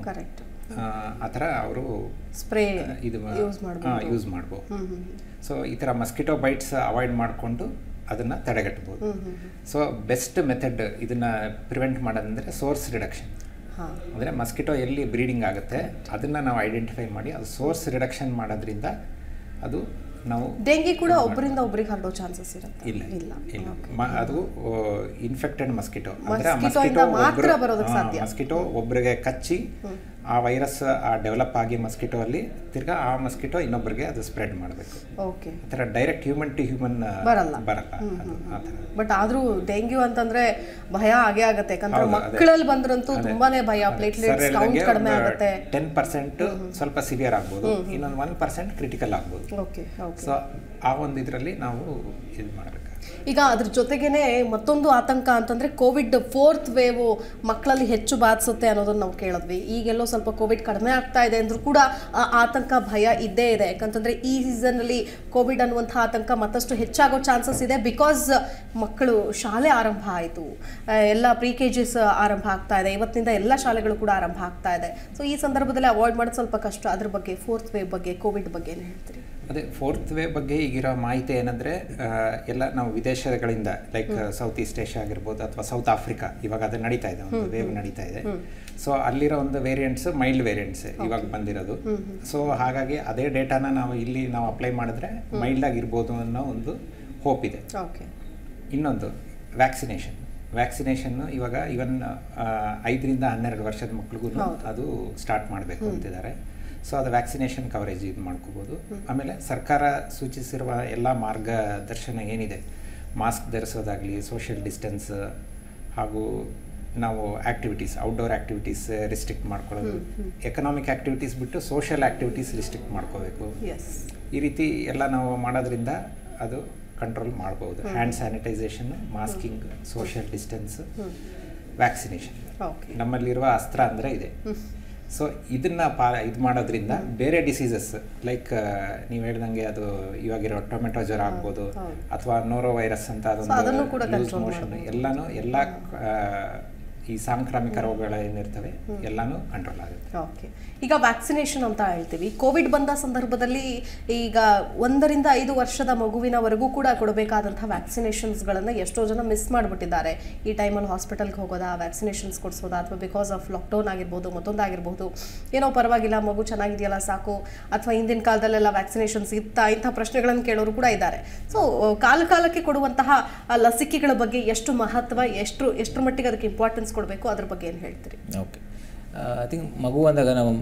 ಆ ಥರ ಅವರು ಸ್ಪ್ರೇ ಇದು ಯೂಸ್ ಮಾಡ್ಬೋದು. ಸೊ ಈ ಥರ ಮಸ್ಕಿಟೋ ಬೈಟ್ಸ್ ಅವಾಯ್ಡ್ ಮಾಡಿಕೊಂಡು ಅದನ್ನು ತಡೆಗಟ್ಬೋದು. ಸೊ ಬೆಸ್ಟ್ ಮೆಥಡ್ ಇದನ್ನು ಪ್ರಿವೆಂಟ್ ಮಾಡೋದಂದರೆ ಸೋರ್ಸ್ ರಿಡಕ್ಷನ್. ಅಂದರೆ ಮಸ್ಕಿಟೋ ಎಲ್ಲಿ ಬ್ರೀಡಿಂಗ್ ಆಗುತ್ತೆ ಅದನ್ನು ನಾವು ಐಡೆಂಟಿಫೈ ಮಾಡಿ ಅದು ಸೋರ್ಸ್ ರಿಡಕ್ಷನ್ ಮಾಡೋದ್ರಿಂದ ಅದು ನಾವು ಡೆಂಗಿ ಕೂಡ ಒಬ್ಬರಿಂದ ಒಬ್ಬರಿಗೆ ಹರಡೋ ಚಾನ್ಸಸ್ ಇರುತ್ತೆ. ಇಲ್ಲ ಇಲ್ಲ ಅದು ಇನ್ಫೆಕ್ಟೆಡ್ ಮಸ್ಕಿಟೋ ಅಂದರೆ ಮಸ್ಕಿಟೋ ಮಸ್ಕಿಟೋ ಒಬ್ಬರಿಗೆ ಕಚ್ಚಿ ಆ ವೈರಸ್ ಡೆವಲಪ್ ಆಗಿ ಮಸ್ಕಿಟೋ ಅಲ್ಲಿ ತಿರ್ಗಾ ಆ ಮಸ್ಕಿಟೋ ಇನ್ನೊಬ್ಬರಿಗೆ ಅದು ಸ್ಪ್ರೆಡ್ ಮಾಡಬೇಕು. ಓಕೆ, ಆ ಥರ ಡೈರೆಕ್ಟ್ ಹ್ಯೂಮನ್ ಟು ಹ್ಯೂಮನ್ ಬರಲ್ಲ ಬರಲ್ಲ ಅದು ಆ ಥರ. ಬಟ್ ಆದ್ರೂ ಡೆಂಗ್ಯೂ ಅಂತಂದ್ರೆ ಭಯ ಆಗೇ ಆಗುತ್ತೆ, ಯಾಕಂದ್ರೆ ಮಕ್ಕಳಲ್ಲಿ ಬಂದ್ರಂತೂ ತುಂಬಾನೇ ಭಯ. ಪ್ಲೇಟ್ಲೆಟ್ಸ್ ಕೌಂಟ್ ಕಡಿಮೆ ಆಗುತ್ತೆ. ಟೆನ್ ಪರ್ಸೆಂಟ್ ಸ್ವಲ್ಪ ಸಿವಿಯರ್ ಆಗ್ಬೋದು, ಇನ್ನೊಂದು ಒನ್ ಪರ್ಸೆಂಟ್ ಕ್ರಿಟಿಕಲ್ ಆಗ್ಬೋದು. ಓಕೆ, ಸೊ ಆ ಒಂದು ಇದರಲ್ಲಿ ನಾವು ಇದು ಮಾಡಬೇಕು. ಈಗ ಅದ್ರ ಜೊತೆಗೇನೆ ಮತ್ತೊಂದು ಆತಂಕ ಅಂತಂದ್ರೆ ಕೋವಿಡ್ ಫೋರ್ತ್ ವೇವ್ ಮಕ್ಕಳಲ್ಲಿ ಹೆಚ್ಚು ಬಾಧಿಸುತ್ತೆ ಅನ್ನೋದನ್ನ ನಾವು ಕೇಳಿದ್ವಿ. ಈಗೆಲ್ಲೋ ಸ್ವಲ್ಪ ಕೋವಿಡ್ ಕಡಿಮೆ ಆಗ್ತಾ ಇದೆ ಅಂದ್ರೂ ಕೂಡ ಆ ಆತಂಕ ಭಯ ಇದ್ದೇ ಇದೆ. ಯಾಕಂತಂದ್ರೆ ಈ ಸೀಸನ್ ಅಲ್ಲಿ ಕೋವಿಡ್ ಅನ್ನುವಂಥ ಆತಂಕ ಮತ್ತಷ್ಟು ಹೆಚ್ಚಾಗೋ ಚಾನ್ಸಸ್ ಇದೆ. ಬಿಕಾಸ್ ಮಕ್ಕಳು ಶಾಲೆ ಆರಂಭ ಆಯಿತು, ಎಲ್ಲ ಪ್ರಿ ಕೆ ಜಿಸ್ ಆರಂಭ ಆಗ್ತಾ ಇದೆ, ಇವತ್ತಿನಿಂದ ಎಲ್ಲ ಶಾಲೆಗಳು ಕೂಡ ಆರಂಭ ಆಗ್ತಾ ಇದೆ. ಸೊ ಈ ಸಂದರ್ಭದಲ್ಲಿ ಅವಾಯ್ಡ್ ಮಾಡೋದು ಸ್ವಲ್ಪ ಕಷ್ಟ. ಅದ್ರ ಬಗ್ಗೆ ಫೋರ್ತ್ ವೇವ್ ಬಗ್ಗೆ ಕೋವಿಡ್ ಬಗ್ಗೆ ಏನು ಹೇಳ್ತೀರಿ? ಅದೇ ಫೋರ್ತ್ ವೇವ್ ಬಗ್ಗೆ ಈಗಿರೋ ಮಾಹಿತಿ ಏನಂದರೆ, ಎಲ್ಲ ನಾವು ವಿದೇಶಗಳಿಂದ ಲೈಕ್ ಸೌತ್ ಈಸ್ಟ್ ಏಷ್ಯಾ ಆಗಿರ್ಬೋದು ಅಥವಾ ಸೌತ್ ಆಫ್ರಿಕಾ, ಇವಾಗ ಅದು ನಡೀತಾ ಇದೆ, ಒಂದು ವೇವ್ ನಡೀತಾ ಇದೆ. ಸೊ ಅಲ್ಲಿರೋ ಒಂದು ವೇರಿಯಂಟ್ಸ್ ಮೈಲ್ಡ್ ವೇರಿಯಂಟ್ಸ್ ಇವಾಗ ಬಂದಿರೋದು. ಸೊ ಹಾಗಾಗಿ ಅದೇ ಡೇಟಾನ ನಾವು ಇಲ್ಲಿ ನಾವು ಅಪ್ಲೈ ಮಾಡಿದ್ರೆ ಮೈಲ್ಡ್ ಆಗಿರ್ಬೋದು ಅನ್ನೋ ಒಂದು ಹೋಪ್ ಇದೆ. ಇನ್ನೊಂದು ವ್ಯಾಕ್ಸಿನೇಷನ್ ವ್ಯಾಕ್ಸಿನೇಷನ್ನು ಇವಾಗ ಇವನ್ ಐದರಿಂದ ಹನ್ನೆರಡು ವರ್ಷದ ಮಕ್ಳಿಗೂ ಅದು ಸ್ಟಾರ್ಟ್ ಮಾಡಬೇಕು ಅಂತಿದ್ದಾರೆ. ಸೊ ಅದು ವ್ಯಾಕ್ಸಿನೇಷನ್ ಕವರೇಜ್ ಇದು ಮಾಡ್ಕೋಬೋದು. ಆಮೇಲೆ ಸರ್ಕಾರ ಸೂಚಿಸಿರುವ ಎಲ್ಲ ಮಾರ್ಗದರ್ಶನ ಏನಿದೆ, ಮಾಸ್ಕ್ ಧರಿಸೋದಾಗಲಿ, ಸೋಷಿಯಲ್ ಡಿಸ್ಟೆನ್ಸ್, ಹಾಗೂ ನಾವು ಆ್ಯಕ್ಟಿವಿಟೀಸ್ ಔಟ್ಡೋರ್ ಆ್ಯಕ್ಟಿವಿಟೀಸ್ ರಿಸ್ಟ್ರಿಕ್ಟ್ ಮಾಡ್ಕೊಳ್ಳೋದು, ಎಕನಾಮಿಕ್ ಆ್ಯಕ್ಟಿವಿಟೀಸ್ ಬಿಟ್ಟು ಸೋಷಿಯಲ್ ಆ್ಯಕ್ಟಿವಿಟೀಸ್ ರಿಸ್ಟ್ರಿಕ್ಟ್ ಮಾಡ್ಕೋಬೇಕು. ಈ ರೀತಿ ಎಲ್ಲ ನಾವು ಮಾಡೋದ್ರಿಂದ ಅದು ಕಂಟ್ರೋಲ್ ಮಾಡ್ಬೋದು. Hand sanitisation, masking, social distance, vaccination ನಮ್ಮಲ್ಲಿರುವ ಅಸ್ತ್ರ ಅಂದರೆ ಇದೆ. ಸೊ ಇದನ್ನು ಪಾ ಇದು ಮಾಡೋದ್ರಿಂದ ಬೇರೆ ಡಿಸೀಸಸ್ ಲೈಕ್ ನೀವು ಹೇಳ್ದಂಗೆ ಅದು ಇವಾಗಿರೋ ಟೊಮೆಟೊ ಜ್ವರ ಆಗ್ಬೋದು ಅಥವಾ ನೋರೋ ವೈರಸ್ ಅಂತ ಅದೊಂದು ಲೂಸ್ ಮೋಷನ್ ಎಲ್ಲನೂ ಎಲ್ಲ ಈ ಸಾಂಕ್ರಾಮಿಕ ರೋಗಗಳು ಏನಿರ್ತವೆ ಎಲ್ಲನೂ ಕಂಟ್ರೋಲ್ ಆಗುತ್ತೆ. ಓಕೆ, ಈಗ ವ್ಯಾಕ್ಸಿನೇಷನ್ ಅಂತ ಹೇಳ್ತೀವಿ. ಕೋವಿಡ್ ಬಂದ ಸಂದರ್ಭದಲ್ಲಿ ಈಗ ಒಂದರಿಂದ ಐದು ವರ್ಷದ ಮಗುವಿನವರೆಗೂ ಕೂಡ ಕೊಡಬೇಕಾದಂಥ ವ್ಯಾಕ್ಸಿನೇಷನ್ಸ್ಗಳನ್ನು ಎಷ್ಟೋ ಜನ ಮಿಸ್ ಮಾಡಿಬಿಟ್ಟಿದ್ದಾರೆ. ಈ ಟೈಮಲ್ಲಿ ಹಾಸ್ಪಿಟಲ್ಗೆ ಹೋಗೋದಾ, ವ್ಯಾಕ್ಸಿನೇಷನ್ಸ್ ಕೊಡಿಸೋದಾ, ಅಥವಾ ಬಿಕಾಸ್ ಆಫ್ ಲಾಕ್ಡೌನ್ ಆಗಿರ್ಬೋದು, ಮತ್ತೊಂದಾಗಿರ್ಬೋದು, ಏನೋ ಪರವಾಗಿಲ್ಲ ಮಗು ಚೆನ್ನಾಗಿದೆಯಲ್ಲ ಸಾಕು, ಅಥವಾ ಹಿಂದಿನ ಕಾಲದಲ್ಲೆಲ್ಲ ವ್ಯಾಕ್ಸಿನೇಷನ್ಸ್ ಇತ್ತಾ, ಇಂಥ ಪ್ರಶ್ನೆಗಳನ್ನು ಕೇಳೋರು ಕೂಡ ಇದ್ದಾರೆ. ಸೊ ಕಾಲ ಕಾಲಕ್ಕೆ ಕೊಡುವಂತಹ ಲಸಿಕೆಗಳ ಬಗ್ಗೆ ಎಷ್ಟು ಮಹತ್ವ, ಎಷ್ಟು ಎಷ್ಟರ ಮಟ್ಟಿಗೆ ಅದಕ್ಕೆ ಇಂಪಾರ್ಟೆನ್ಸ್ ಕೊಡಬೇಕು, ಅದ್ರ ಬಗ್ಗೆ ಏನು ಹೇಳ್ತೀರಿ? ಓಕೆ, ಐ ಥಿಂಕ್ ಮಗು ಅಂದಾಗ ನಾವು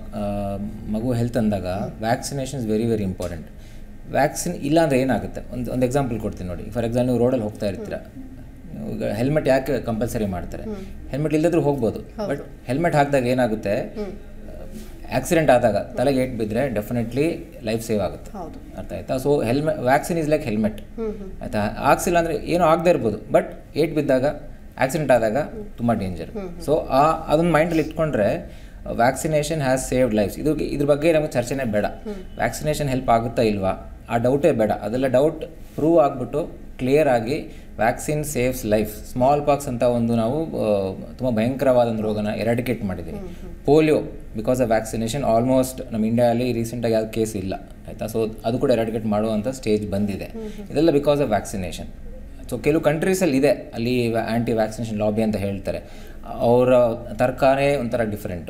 ಮಗು ಹೆಲ್ತ್ ಅಂದಾಗ vaccination is very very important. Vaccine ಇಲ್ಲ ಅಂದರೆ ಏನಾಗುತ್ತೆ, ಒಂದು ಒಂದು ಎಕ್ಸಾಂಪಲ್ ಕೊಡ್ತೀನಿ ನೋಡಿ. ಫಾರ್ ಎಕ್ಸಾಂಪಲ್ ನೀವು ರೋಡಲ್ಲಿ ಹೋಗ್ತಾ ಇರ್ತೀರ, ಈಗ ಹೆಲ್ಮೆಟ್ ಯಾಕೆ ಕಂಪಲ್ಸರಿ ಮಾಡ್ತಾರೆ? ಹೆಲ್ಮೆಟ್ ಇಲ್ಲದ್ರೂ ಹೋಗ್ಬೋದು, ಬಟ್ ಹೆಲ್ಮೆಟ್ ಹಾಕಿದಾಗ ಏನಾಗುತ್ತೆ, ಆಕ್ಸಿಡೆಂಟ್ ಆದಾಗ ತಲೆಗೆ ಏಟ್ ಬಿದ್ದರೆ ಡೆಫಿನೆಟ್ಲಿ ಲೈಫ್ ಸೇವ್ ಆಗುತ್ತೆ. ಅರ್ಥ ಆಯ್ತಾ? So helmet vaccine is like helmet ಆಯಿತಾ. ಹಾಕ್ಸಿಲ್ಲ ಅಂದರೆ ಏನೂ ಆಗದೆ ಇರ್ಬೋದು, ಬಟ್ ಏಟ್ ಬಿದ್ದಾಗ, ಆಕ್ಸಿಡೆಂಟ್ ಆದಾಗ ತುಂಬ ಡೇಂಜರ್. ಸೊ ಆ ಅದನ್ನು ಮೈಂಡಲ್ಲಿ ಇಟ್ಕೊಂಡ್ರೆ ವ್ಯಾಕ್ಸಿನೇಷನ್ ಹ್ಯಾಸ್ ಸೇವ್ಡ್ ಲೈಫ್ಸ್. ಇದು ಇದ್ರ ಬಗ್ಗೆ ನಮಗೆ ಚರ್ಚೆನೇ ಬೇಡ. ವ್ಯಾಕ್ಸಿನೇಷನ್ ಹೆಲ್ಪ್ ಆಗುತ್ತಾ ಇಲ್ವಾ ಆ ಡೌಟೇ ಬೇಡ. ಅದೆಲ್ಲ ಡೌಟ್ ಪ್ರೂವ್ ಆಗಿಬಿಟ್ಟು ಕ್ಲಿಯರ್ ಆಗಿ vaccine saves life. Smallpox ಅಂತ ಒಂದು ನಾವು ತುಂಬ ಭಯಂಕರವಾದ ಒಂದು ರೋಗನ ಎರಾಡಿಕೇಟ್ ಮಾಡಿದ್ದೀವಿ. Polio because of vaccination almost ನಮ್ಮ ಇಂಡಿಯಾದಲ್ಲಿ ರೀಸೆಂಟಾಗಿ ಯಾವ್ದು ಕೇಸ್ ಇಲ್ಲ ಆಯಿತಾ. ಸೊ ಅದು ಕೂಡ ಎರಾಡಿಕೇಟ್ ಮಾಡುವಂಥ ಸ್ಟೇಜ್ ಬಂದಿದೆ. ಇದೆಲ್ಲ ಬಿಕಾಸ್ ಆಫ್ ವ್ಯಾಕ್ಸಿನೇಷನ್. ಸೊ ಕೆಲವು ಕಂಟ್ರೀಸಲ್ಲಿ ಇದೆ, ಅಲ್ಲಿ ಆ್ಯಂಟಿ ವ್ಯಾಕ್ಸಿನೇಷನ್ ಲಾಬಿ ಅಂತ ಹೇಳ್ತಾರೆ. ಅವರ ತರ್ಕನೇ ಒಂಥರ different.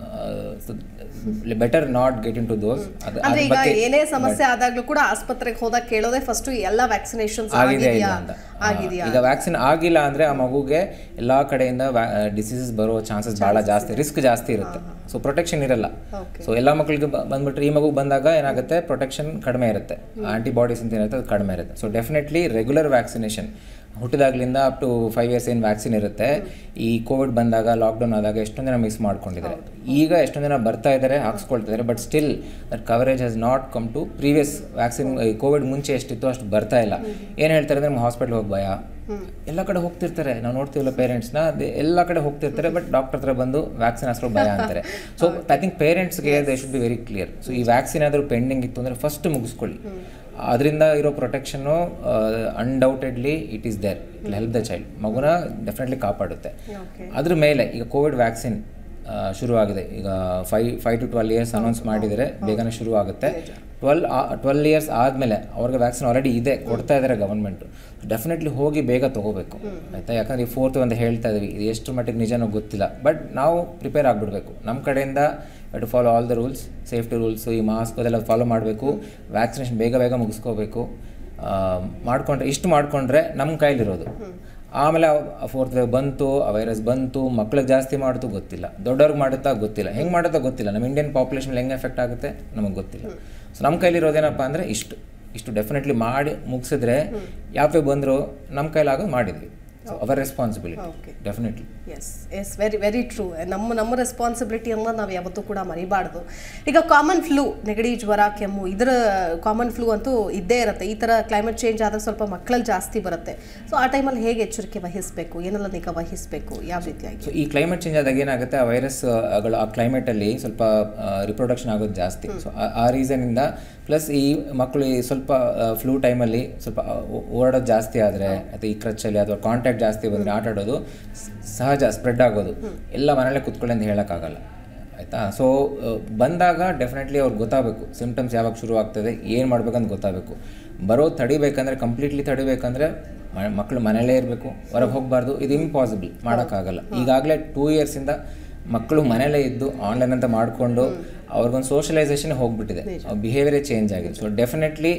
Better not get into those. ಅಂದ್ರೆ ಈಗ ಏನೇ ಸಮಸ್ಯೆ ಆದಾಗಲೂ ಕೂಡ ಆಸ್ಪತ್ರೆಗೆ ಹೋದಾಗ ಕೇಳೋದೇ ಫಸ್ಟ್ ಎಲ್ಲ ವ್ಯಾಕ್ಸಿನೇಷನ್ಸ್ ಆಗಿದೆಯಾ ಇಲ್ಲ ಅಂತ. ಈಗ ವ್ಯಾಕ್ಸಿನ್ ಆಗಿಲ್ಲ ಅಂದರೆ ಆ ಮಗುಗೆ ಎಲ್ಲ ಕಡೆಯಿಂದ ಡಿಸೀಸಸ್ ಬರೋ ಚಾನ್ಸಸ್ ಭಾಳ ಜಾಸ್ತಿ, ರಿಸ್ಕ್ ಜಾಸ್ತಿ ಇರುತ್ತೆ. ಸೊ ಪ್ರೊಟೆಕ್ಷನ್ ಇರಲ್ಲ. ಸೊ ಎಲ್ಲ ಮಕ್ಕಳಿಗೆ ಬಂದ್ಬಿಟ್ರೆ ಈ ಮಗು ಬಂದಾಗ ಏನಾಗುತ್ತೆ, ಪ್ರೊಟೆಕ್ಷನ್ ಕಡಿಮೆ ಇರುತ್ತೆ, ಆಂಟಿಬಾಡೀಸ್ ಅಂತ ಏನಿರುತ್ತೆ ಅದು ಕಡಿಮೆ ಇರುತ್ತೆ. ಸೊ ಡೆಫಿನೆಟ್ಲಿ ರೆಗ್ಯುಲರ್ ವ್ಯಾಕ್ಸಿನೇಷನ್ ಹುಟ್ಟಿದಾಗಲಿಂದ ಅಪ್ ಟು ಫೈವ್ ಇಯರ್ಸ್ ಏನು ವ್ಯಾಕ್ಸಿನ್ ಇರುತ್ತೆ. ಈ ಕೋವಿಡ್ ಬಂದಾಗ, ಲಾಕ್ಡೌನ್ ಆದಾಗ ಎಷ್ಟೊಂದು ಜನ ಮಿಸ್ ಮಾಡ್ಕೊಂಡಿದ್ದಾರೆ. ಈಗ ಎಷ್ಟೊಂದು ಜನ ಬರ್ತಾ ಇದ್ದಾರೆ, ಹಾಕ್ಸ್ಕೊಳ್ತಿದ್ದಾರೆ, but still that coverage has not come to previous vaccine. Covid ಮುಂಚೆ ಎಷ್ಟಿತ್ತು ಅಷ್ಟು ಬರ್ತಾ ಇಲ್ಲ. ಏನು ಹೇಳ್ತಾರೆ ಅಂದರೆ ನಮ್ಮ ಹಾಸ್ಪಿಟ್ಲ್ ಹೋಗಿ ಭಯ. ಎಲ್ಲ ಕಡೆ ಹೋಗ್ತಿರ್ತಾರೆ, ನಾವು ನೋಡ್ತೀವಲ್ಲ ಪೇರೆಂಟ್ಸ್ನ, ಎಲ್ಲ ಕಡೆ ಹೋಗ್ತಿರ್ತಾರೆ, ಬಟ್ ಡಾಕ್ಟರ್ ಹತ್ರ ಬಂದು ವ್ಯಾಕ್ಸಿನ್ ಹಾಕ್ಸೋ ಭಯ ಅಂತಾರೆ. ಸೊ ಐ ಥಿಂಕ್ ಪೇರೆಂಟ್ಸ್ಗೆ they should be very clear. So ಈ ವ್ಯಾಕ್ಸಿನ್ ಆದರೂ ಪೆಂಡಿಂಗ್ ಇತ್ತು ಅಂದರೆ ಫಸ್ಟ್ ಮುಗಿಸ್ಕೊಳ್ಳಿ. ಅದರಿಂದ ಇರೋ ಪ್ರೊಟೆಕ್ಷನ್ನು undoubtedly it is there, it help the child. ಮಗುನ ಡೆಫಿನೆಟ್ಲಿ ಕಾಪಾಡುತ್ತೆ. ಅದ್ರ ಮೇಲೆ ಈಗ ಕೋವಿಡ್ ವ್ಯಾಕ್ಸಿನ್ ಶುರುವಾಗಿದೆ. ಈಗ five five to twelve years announce ಮಾಡಿದರೆ ಬೇಗನೆ ಶುರು ಆಗುತ್ತೆ. ಟ್ವೆಲ್ ಟ್ವೆಲ್ ಇಯರ್ಸ್ ಆದಮೇಲೆ ಅವ್ರಿಗೆ ವ್ಯಾಕ್ಸಿನ್ ಆಲ್ರೆಡಿ ಇದೆ, ಕೊಡ್ತಾ ಇದ್ದಾರೆ ಗವರ್ಮೆಂಟು. ಡೆಫಿನೆಟ್ಲಿ ಹೋಗಿ ಬೇಗ ತೊಗೋಬೇಕು ಆಯಿತಾ. ಯಾಕಂದರೆ ಈ ಫೋರ್ತ್ ಅಂತ ಹೇಳ್ತಾ ಇದ್ವಿ, ಇದು ಎಷ್ಟು ಮಟ್ಟಿಗೆ ನಿಜನೋ ಗೊತ್ತಿಲ್ಲ, ಬಟ್ ನಾವು ಪ್ರಿಪೇರ್ ಆಗಿಬಿಡ್ಬೇಕು. ನಮ್ಮ ಕಡೆಯಿಂದ to follow all the rules, safety rules, ಈ ಮಾಸ್ಕ್ ಅದೆಲ್ಲ ಫಾಲೋ ಮಾಡಬೇಕು. ವ್ಯಾಕ್ಸಿನೇಷನ್ ಬೇಗ ಬೇಗ ಮುಗಿಸ್ಕೋಬೇಕು. ಮಾಡಿಕೊಂಡ್ರೆ ಇಷ್ಟು ಮಾಡಿಕೊಂಡ್ರೆ ನಮ್ಮ ಕೈಲಿರೋದು. ಆಮೇಲೆ ಫೋರ್ತ್ ವೇವ್ ಬಂತು, ಆ ವೈರಸ್ ಬಂತು, ಮಕ್ಳಿಗೆ ಜಾಸ್ತಿ ಮಾಡ್ತು ಗೊತ್ತಿಲ್ಲ, ದೊಡ್ಡವ್ರಿಗೆ ಮಾಡುತ್ತಾ ಗೊತ್ತಿಲ್ಲ, ಹೆಂಗೆ ಮಾಡುತ್ತಾ ಗೊತ್ತಿಲ್ಲ, ನಮ್ಮ ಇಂಡಿಯನ್ ಪಾಪ್ಯುಲೇಷನ್ ಹೆಂಗೆ ಎಫೆಕ್ಟ್ ಆಗುತ್ತೆ ನಮಗೆ ಗೊತ್ತಿಲ್ಲ. ಸೊ ನಮ್ಮ ಕೈಲಿರೋದೇನಪ್ಪ ಅಂದರೆ ಇಷ್ಟು ಇಷ್ಟು ಡೆಫಿನೆಟ್ಲಿ ಮಾಡಿ ಮುಗಿಸಿದ್ರೆ ಯಾವೇ ಬಂದರೂ ನಮ್ಮ ಕೈಲಾಗೋದು ಮಾಡಿದ್ವಿ. So our responsibility definitely. Yes yes very very true. ನಮ್ಮ ನಮ್ಮ ರೆಸ್ಪಾನ್ಸಿಬಿಲಿಟಿಯನ್ನು ನಾವು ಯಾವತ್ತೂ ಕೂಡ ಮರಿಬಾರ್ದು. ಈಗ ಕಾಮನ್ ಫ್ಲೂ, ನೆಗಡಿ, ಜ್ವರ, ಕೆಮ್ಮು, ಇದರ ಕಾಮನ್ ಫ್ಲೂ ಅಂತೂ ಇದ್ದೇ ಇರುತ್ತೆ. ಈ ಥರ ಕ್ಲೈಮೇಟ್ ಚೇಂಜ್ ಆದಾಗ ಸ್ವಲ್ಪ ಮಕ್ಕಳಲ್ಲಿ ಜಾಸ್ತಿ ಬರುತ್ತೆ. ಸೊ ಆ ಟೈಮಲ್ಲಿ ಹೇಗೆ ಎಚ್ಚರಿಕೆ ವಹಿಸಬೇಕು, ಏನೆಲ್ಲ ನಿಗಾ ವಹಿಸಬೇಕು, ಯಾವ ರೀತಿಯಾಗಿ? ಸೊ ಈ ಕ್ಲೈಮೇಟ್ ಚೇಂಜ್ ಆದಾಗ ಏನಾಗುತ್ತೆ, ಆ ವೈರಸ್ಗಳು ಆ ಕ್ಲೈಮೇಟಲ್ಲಿ ಸ್ವಲ್ಪ ರಿಪ್ರೊಡಕ್ಷನ್ ಆಗೋದು ಜಾಸ್ತಿ. ಸೊ ಆ ರೀಸನಿಂದ ಪ್ಲಸ್ ಈ ಮಕ್ಕಳು ಸ್ವಲ್ಪ ಫ್ಲೂ ಟೈಮಲ್ಲಿ ಸ್ವಲ್ಪ ಓಡಾಡೋದು ಜಾಸ್ತಿ ಆದರೆ ಅಥವಾ ಈ ಕ್ರಚ್ಚಲ್ಲಿ ಅಥವಾ ಕಾಂಟ್ಯಾಕ್ಟ್ ಜಾಸ್ತಿ ಬಂದರೆ ಆಟ ಆಡೋದು ಸಹಜ, ಸ್ಪ್ರೆಡ್ ಆಗೋದು. ಎಲ್ಲ ಮನೆಯಲ್ಲೇ ಕೂತ್ಕೊಳ್ಳಿ ಅಂತ ಹೇಳೋಕ್ಕಾಗಲ್ಲ, ಆಯಿತಾ? ಸೊ ಬಂದಾಗ ಡೆಫಿನೆಟ್ಲಿ ಅವ್ರಿಗೆ ಗೊತ್ತಾಗಬೇಕು ಸಿಮ್ಟಮ್ಸ್ ಯಾವಾಗ ಶುರು ಆಗ್ತದೆ, ಏನು ಮಾಡ್ಬೇಕಂತ ಗೊತ್ತಾಗಬೇಕು. ಬರೋದು ತಡಿಬೇಕಂದ್ರೆ, ಕಂಪ್ಲೀಟ್ಲಿ ತಡಿಬೇಕಂದ್ರೆ ಮಕ್ಕಳು ಮನೆಯಲ್ಲೇ ಇರಬೇಕು, ಹೊರಗೆ ಹೋಗಬಾರ್ದು. ಇದು ಇಂಪಾಸಿಬಲ್, ಮಾಡೋಕ್ಕಾಗಲ್ಲ. ಈಗಾಗಲೇ ಟೂ ಇಯರ್ಸಿಂದ ಮಕ್ಕಳು ಮನೆಯಲ್ಲೇ ಇದ್ದು ಆನ್ಲೈನ್ ಅಂತ ಮಾಡಿಕೊಂಡು ಅವ್ರಿಗೊಂದು ಸೋಷಲೈಸೇಷನ್ ಹೋಗ್ಬಿಟ್ಟಿದೆ, ಬಿಹೇವಿಯರೇ ಚೇಂಜ್ ಆಗಿದೆ. ಸೊ ಡೆಫಿನೆಟ್ಲಿ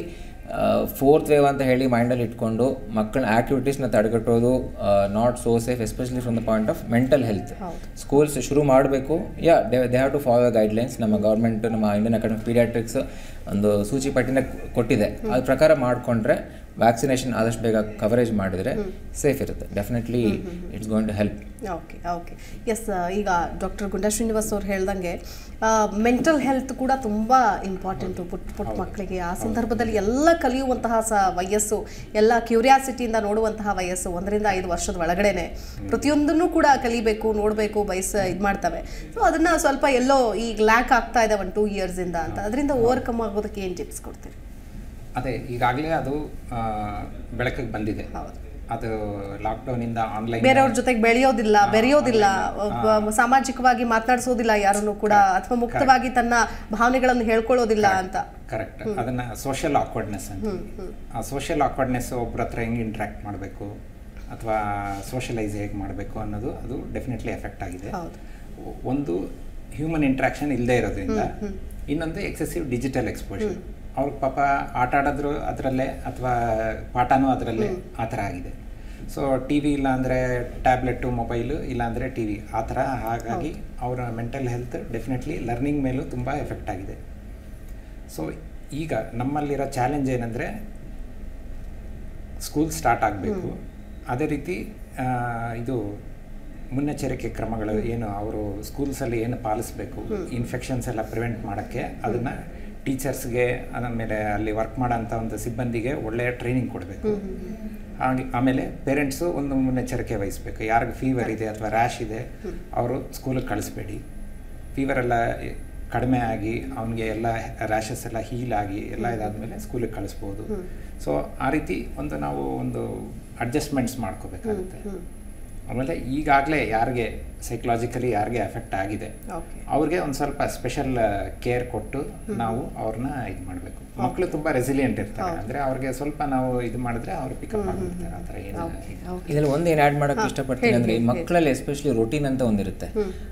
ಫೋರ್ತ್ ವೇವ್ ಅಂತ ಹೇಳಿ ಮೈಂಡಲ್ಲಿ ಇಟ್ಕೊಂಡು ಮಕ್ಕಳ ಆ್ಯಕ್ಟಿವಿಟೀಸ್ನ ತಡೆಗಟ್ಟೋದು not so safe, especially from the point of mental health. Schools ಶುರು ಮಾಡಬೇಕು, yeah they they have to follow guidelines. ನಮ್ಮ ಗೌರ್ಮೆಂಟ್, ನಮ್ಮ ಇಂಡಿಯನ್ ಅಕಾಡೆಮಿ ಪೀಡಿಯಾಟ್ರಿಕ್ಸ್ ಒಂದು ಸೂಚಿ ಪಟ್ಟಿನ ಕೊಟ್ಟಿದೆ. ಅದ್ರ ಪ್ರಕಾರ ಮಾಡಿಕೊಂಡ್ರೆ, ವ್ಯಾಕ್ಸಿನೇಷನ್ ಆದಷ್ಟು ಬೇಗ ಕವರೇಜ್ ಮಾಡಿದರೆ ಸೇಫ್ ಇರುತ್ತೆ. Definitely it's going to help. Okay okay yes. ಈಗ ಡಾಕ್ಟರ್ ಗುಂಡಾ ಶ್ರೀನಿವಾಸ್ ಅವ್ರು ಹೇಳ್ದಂಗೆ ಮೆಂಟಲ್ ಹೆಲ್ತ್ ಕೂಡ ತುಂಬ ಇಂಪಾರ್ಟೆಂಟು ಪುಟ್ಟ ಪುಟ್ಟ ಮಕ್ಕಳಿಗೆ. ಆ ಸಂದರ್ಭದಲ್ಲಿ ಎಲ್ಲ ಕಲಿಯುವಂತಹ ಸ ವಯಸ್ಸು, ಎಲ್ಲ ಕ್ಯೂರಿಯಾಸಿಟಿಯಿಂದ ನೋಡುವಂತಹ ವಯಸ್ಸು. ಒಂದರಿಂದ ಐದು ವರ್ಷದ ಒಳಗಡೆನೆ ಪ್ರತಿಯೊಂದನ್ನು ಕೂಡ ಕಲಿಬೇಕು, ನೋಡಬೇಕು, ಬಯಸ ಇದು ಮಾಡ್ತವೆ. ಸೊ ಅದನ್ನು ಸ್ವಲ್ಪ ಎಲ್ಲೋ ಈಗ ಲ್ಯಾಕ್ ಆಗ್ತಾ ಇದೆ ಒಂದು ಟೂ ಇಯರ್ಸಿಂದ ಅಂತ. ಅದರಿಂದ ಓವರ್ಕಮ್ ಆಗೋದಕ್ಕೆ ಏನು ಟಿಪ್ಸ್ ಕೊಡ್ತೀರಿ? ಅದೇ ಈಗಾಗಲೇ ಅದು ಬೆಳಕಿಗೆ ಬಂದಿದೆ. ಅದು ಲಾಕ್ಡೌನಿಂದ ಆನ್ಲೈನ್ ಬೇರೆಯವ್ರ ಜೊತೆಗೆ ಬೆಳೆಯೋದಿಲ್ಲ, ಬೆರೆಯೋದಿಲ್ಲ, ಸಾಮಾಜಿಕವಾಗಿ ಮಾತನಾಡಿಸೋದಿಲ್ಲ ಯಾರನ್ನು ಕೂಡ, ಅಥವಾ ಮುಕ್ತವಾಗಿ ತನ್ನ ಭಾವನೆಗಳನ್ನು ಹೇಳ್ಕೊಳ್ಳೋದಿಲ್ಲ ಅಂತ. ಕರೆಕ್ಟ್. ಅದನ್ನ ಸೋಷಿಯಲ್ ಆಕ್ವರ್ಡ್ನೆಸ್ ಅಂತ. ಆ ಸೋಷಿಯಲ್ ಆಕ್ವರ್ಡ್ನೆಸ್ ಒಬ್ಬರ ಹತ್ರ ಹೆಂಗೆ ಇಂಟ್ರಾಕ್ಟ್ ಮಾಡಬೇಕು ಅಥವಾ ಸೋಷಲೈಸ್ ಹೇಗೆ ಮಾಡಬೇಕು ಅನ್ನೋದು ಅದು ಡೆಫಿನೆಟ್ಲಿ ಎಫೆಕ್ಟ್ ಆಗಿದೆ. ಒಂದು ಹ್ಯೂಮನ್ ಇಂಟ್ರಾಕ್ಷನ್ ಇಲ್ಲದೆ ಇರೋದ್ರಿಂದ, ಇನ್ನೊಂದು ಎಕ್ಸೆಸಿವ್ ಡಿಜಿಟಲ್ ಎಕ್ಸ್ಪೋಜರ್. ಅವ್ರಿಗೆ ಪಾಪ ಆಟ ಆಡೋದ್ರು ಅದರಲ್ಲೇ ಅಥವಾ ಪಾಠನೂ ಅದರಲ್ಲೇ, ಆ ಥರ ಆಗಿದೆ. ಸೊ ಟಿ ವಿ ಇಲ್ಲಾಂದರೆ ಟ್ಯಾಬ್ಲೆಟು, ಮೊಬೈಲು, ಇಲ್ಲಾಂದರೆ ಟಿ ವಿ, ಆ ಥರ. ಹಾಗಾಗಿ ಅವರ ಮೆಂಟಲ್ ಹೆಲ್ತ್ ಡೆಫಿನೆಟ್ಲಿ ಲರ್ನಿಂಗ್ ಮೇಲೂ ತುಂಬ ಎಫೆಕ್ಟ್ ಆಗಿದೆ. ಸೊ ಈಗ ನಮ್ಮಲ್ಲಿರೋ ಚಾಲೆಂಜ್ ಏನಂದರೆ, ಸ್ಕೂಲ್ ಸ್ಟಾರ್ಟ್ ಆಗಬೇಕು, ಅದೇ ರೀತಿ ಇದು ಮುನ್ನೆಚ್ಚರಿಕೆ ಕ್ರಮಗಳು ಏನು ಅವರು ಸ್ಕೂಲ್ಸಲ್ಲಿ ಏನು ಪಾಲಿಸಬೇಕು, ಇನ್ಫೆಕ್ಷನ್ಸ್ ಎಲ್ಲ ಪ್ರಿವೆಂಟ್ ಮಾಡೋಕ್ಕೆ, ಅದನ್ನು ಟೀಚರ್ಸ್ಗೆ, ಆಮೇಲೆ ಅಲ್ಲಿ ವರ್ಕ್ ಮಾಡೋಂಥ ಒಂದು ಸಿಬ್ಬಂದಿಗೆ ಒಳ್ಳೆಯ ಟ್ರೈನಿಂಗ್ ಕೊಡಬೇಕು. ಹಾಗೆ ಆಮೇಲೆ ಪೇರೆಂಟ್ಸು ಒಂದು ಮುನ್ನೆಚ್ಚರಿಕೆ ವಹಿಸಬೇಕು. ಯಾರಿಗೆ ಫೀವರ್ ಇದೆ ಅಥವಾ ರ್ಯಾಶ್ ಇದೆ ಅವರು ಸ್ಕೂಲಿಗೆ ಕಳಿಸ್ಬೇಡಿ. ಫೀವರೆಲ್ಲ ಕಡಿಮೆ ಆಗಿ ಅವನಿಗೆ ಎಲ್ಲ ರ್ಯಾಷಸ್ ಎಲ್ಲ ಹೀಲ್ ಆಗಿ ಎಲ್ಲ ಇದಾದಮೇಲೆ ಸ್ಕೂಲಿಗೆ ಕಳಿಸ್ಬೋದು. ಸೊ ಆ ರೀತಿ ಒಂದು ನಾವು ಒಂದು ಅಡ್ಜಸ್ಟ್ಮೆಂಟ್ಸ್ ಮಾಡ್ಕೋಬೇಕಾಗುತ್ತೆ. ಆಮೇಲೆ ಈಗಾಗಲೇ ಯಾರಿಗೆ ಸೈಕಲಾಜಿಕಲಿ ಯಾರಿಗೆ ಎಫೆಕ್ಟ್ ಆಗಿದೆ ಅವ್ರಿಗೆ ಒಂದು ಸ್ವಲ್ಪ ಸ್ಪೆಷಲ್ ಕೇರ್ ಕೊಟ್ಟು ನಾವು ಅವ್ರನ್ನ ಇದು ಮಾಡಬೇಕು. ಮಕ್ಕಳು ತುಂಬ ರೆಸಿಲಿಯೆಂಟ್ ಇರ್ತಾರೆ, ಅಂದರೆ ಅವ್ರಿಗೆ ಸ್ವಲ್ಪ ನಾವು ಇದು ಮಾಡಿದ್ರೆ ಅವ್ರು ಪಿಕಪ್ ಆಗಿರ್ತಾರೆ. ಆ ಥರ ಏನು ಇದರಲ್ಲಿ ಒಂದು ಏನು ಆ್ಯಡ್ ಮಾಡೋಕ್ಕೆ ಇಷ್ಟಪಡ್ತೀನಿ ಅಂದರೆ, ಮಕ್ಕಳಲ್ಲಿ ಎಸ್ಪೆಷಲಿ ರೊಟೀನ್ ಅಂತ ಒಂದಿರುತ್ತೆ.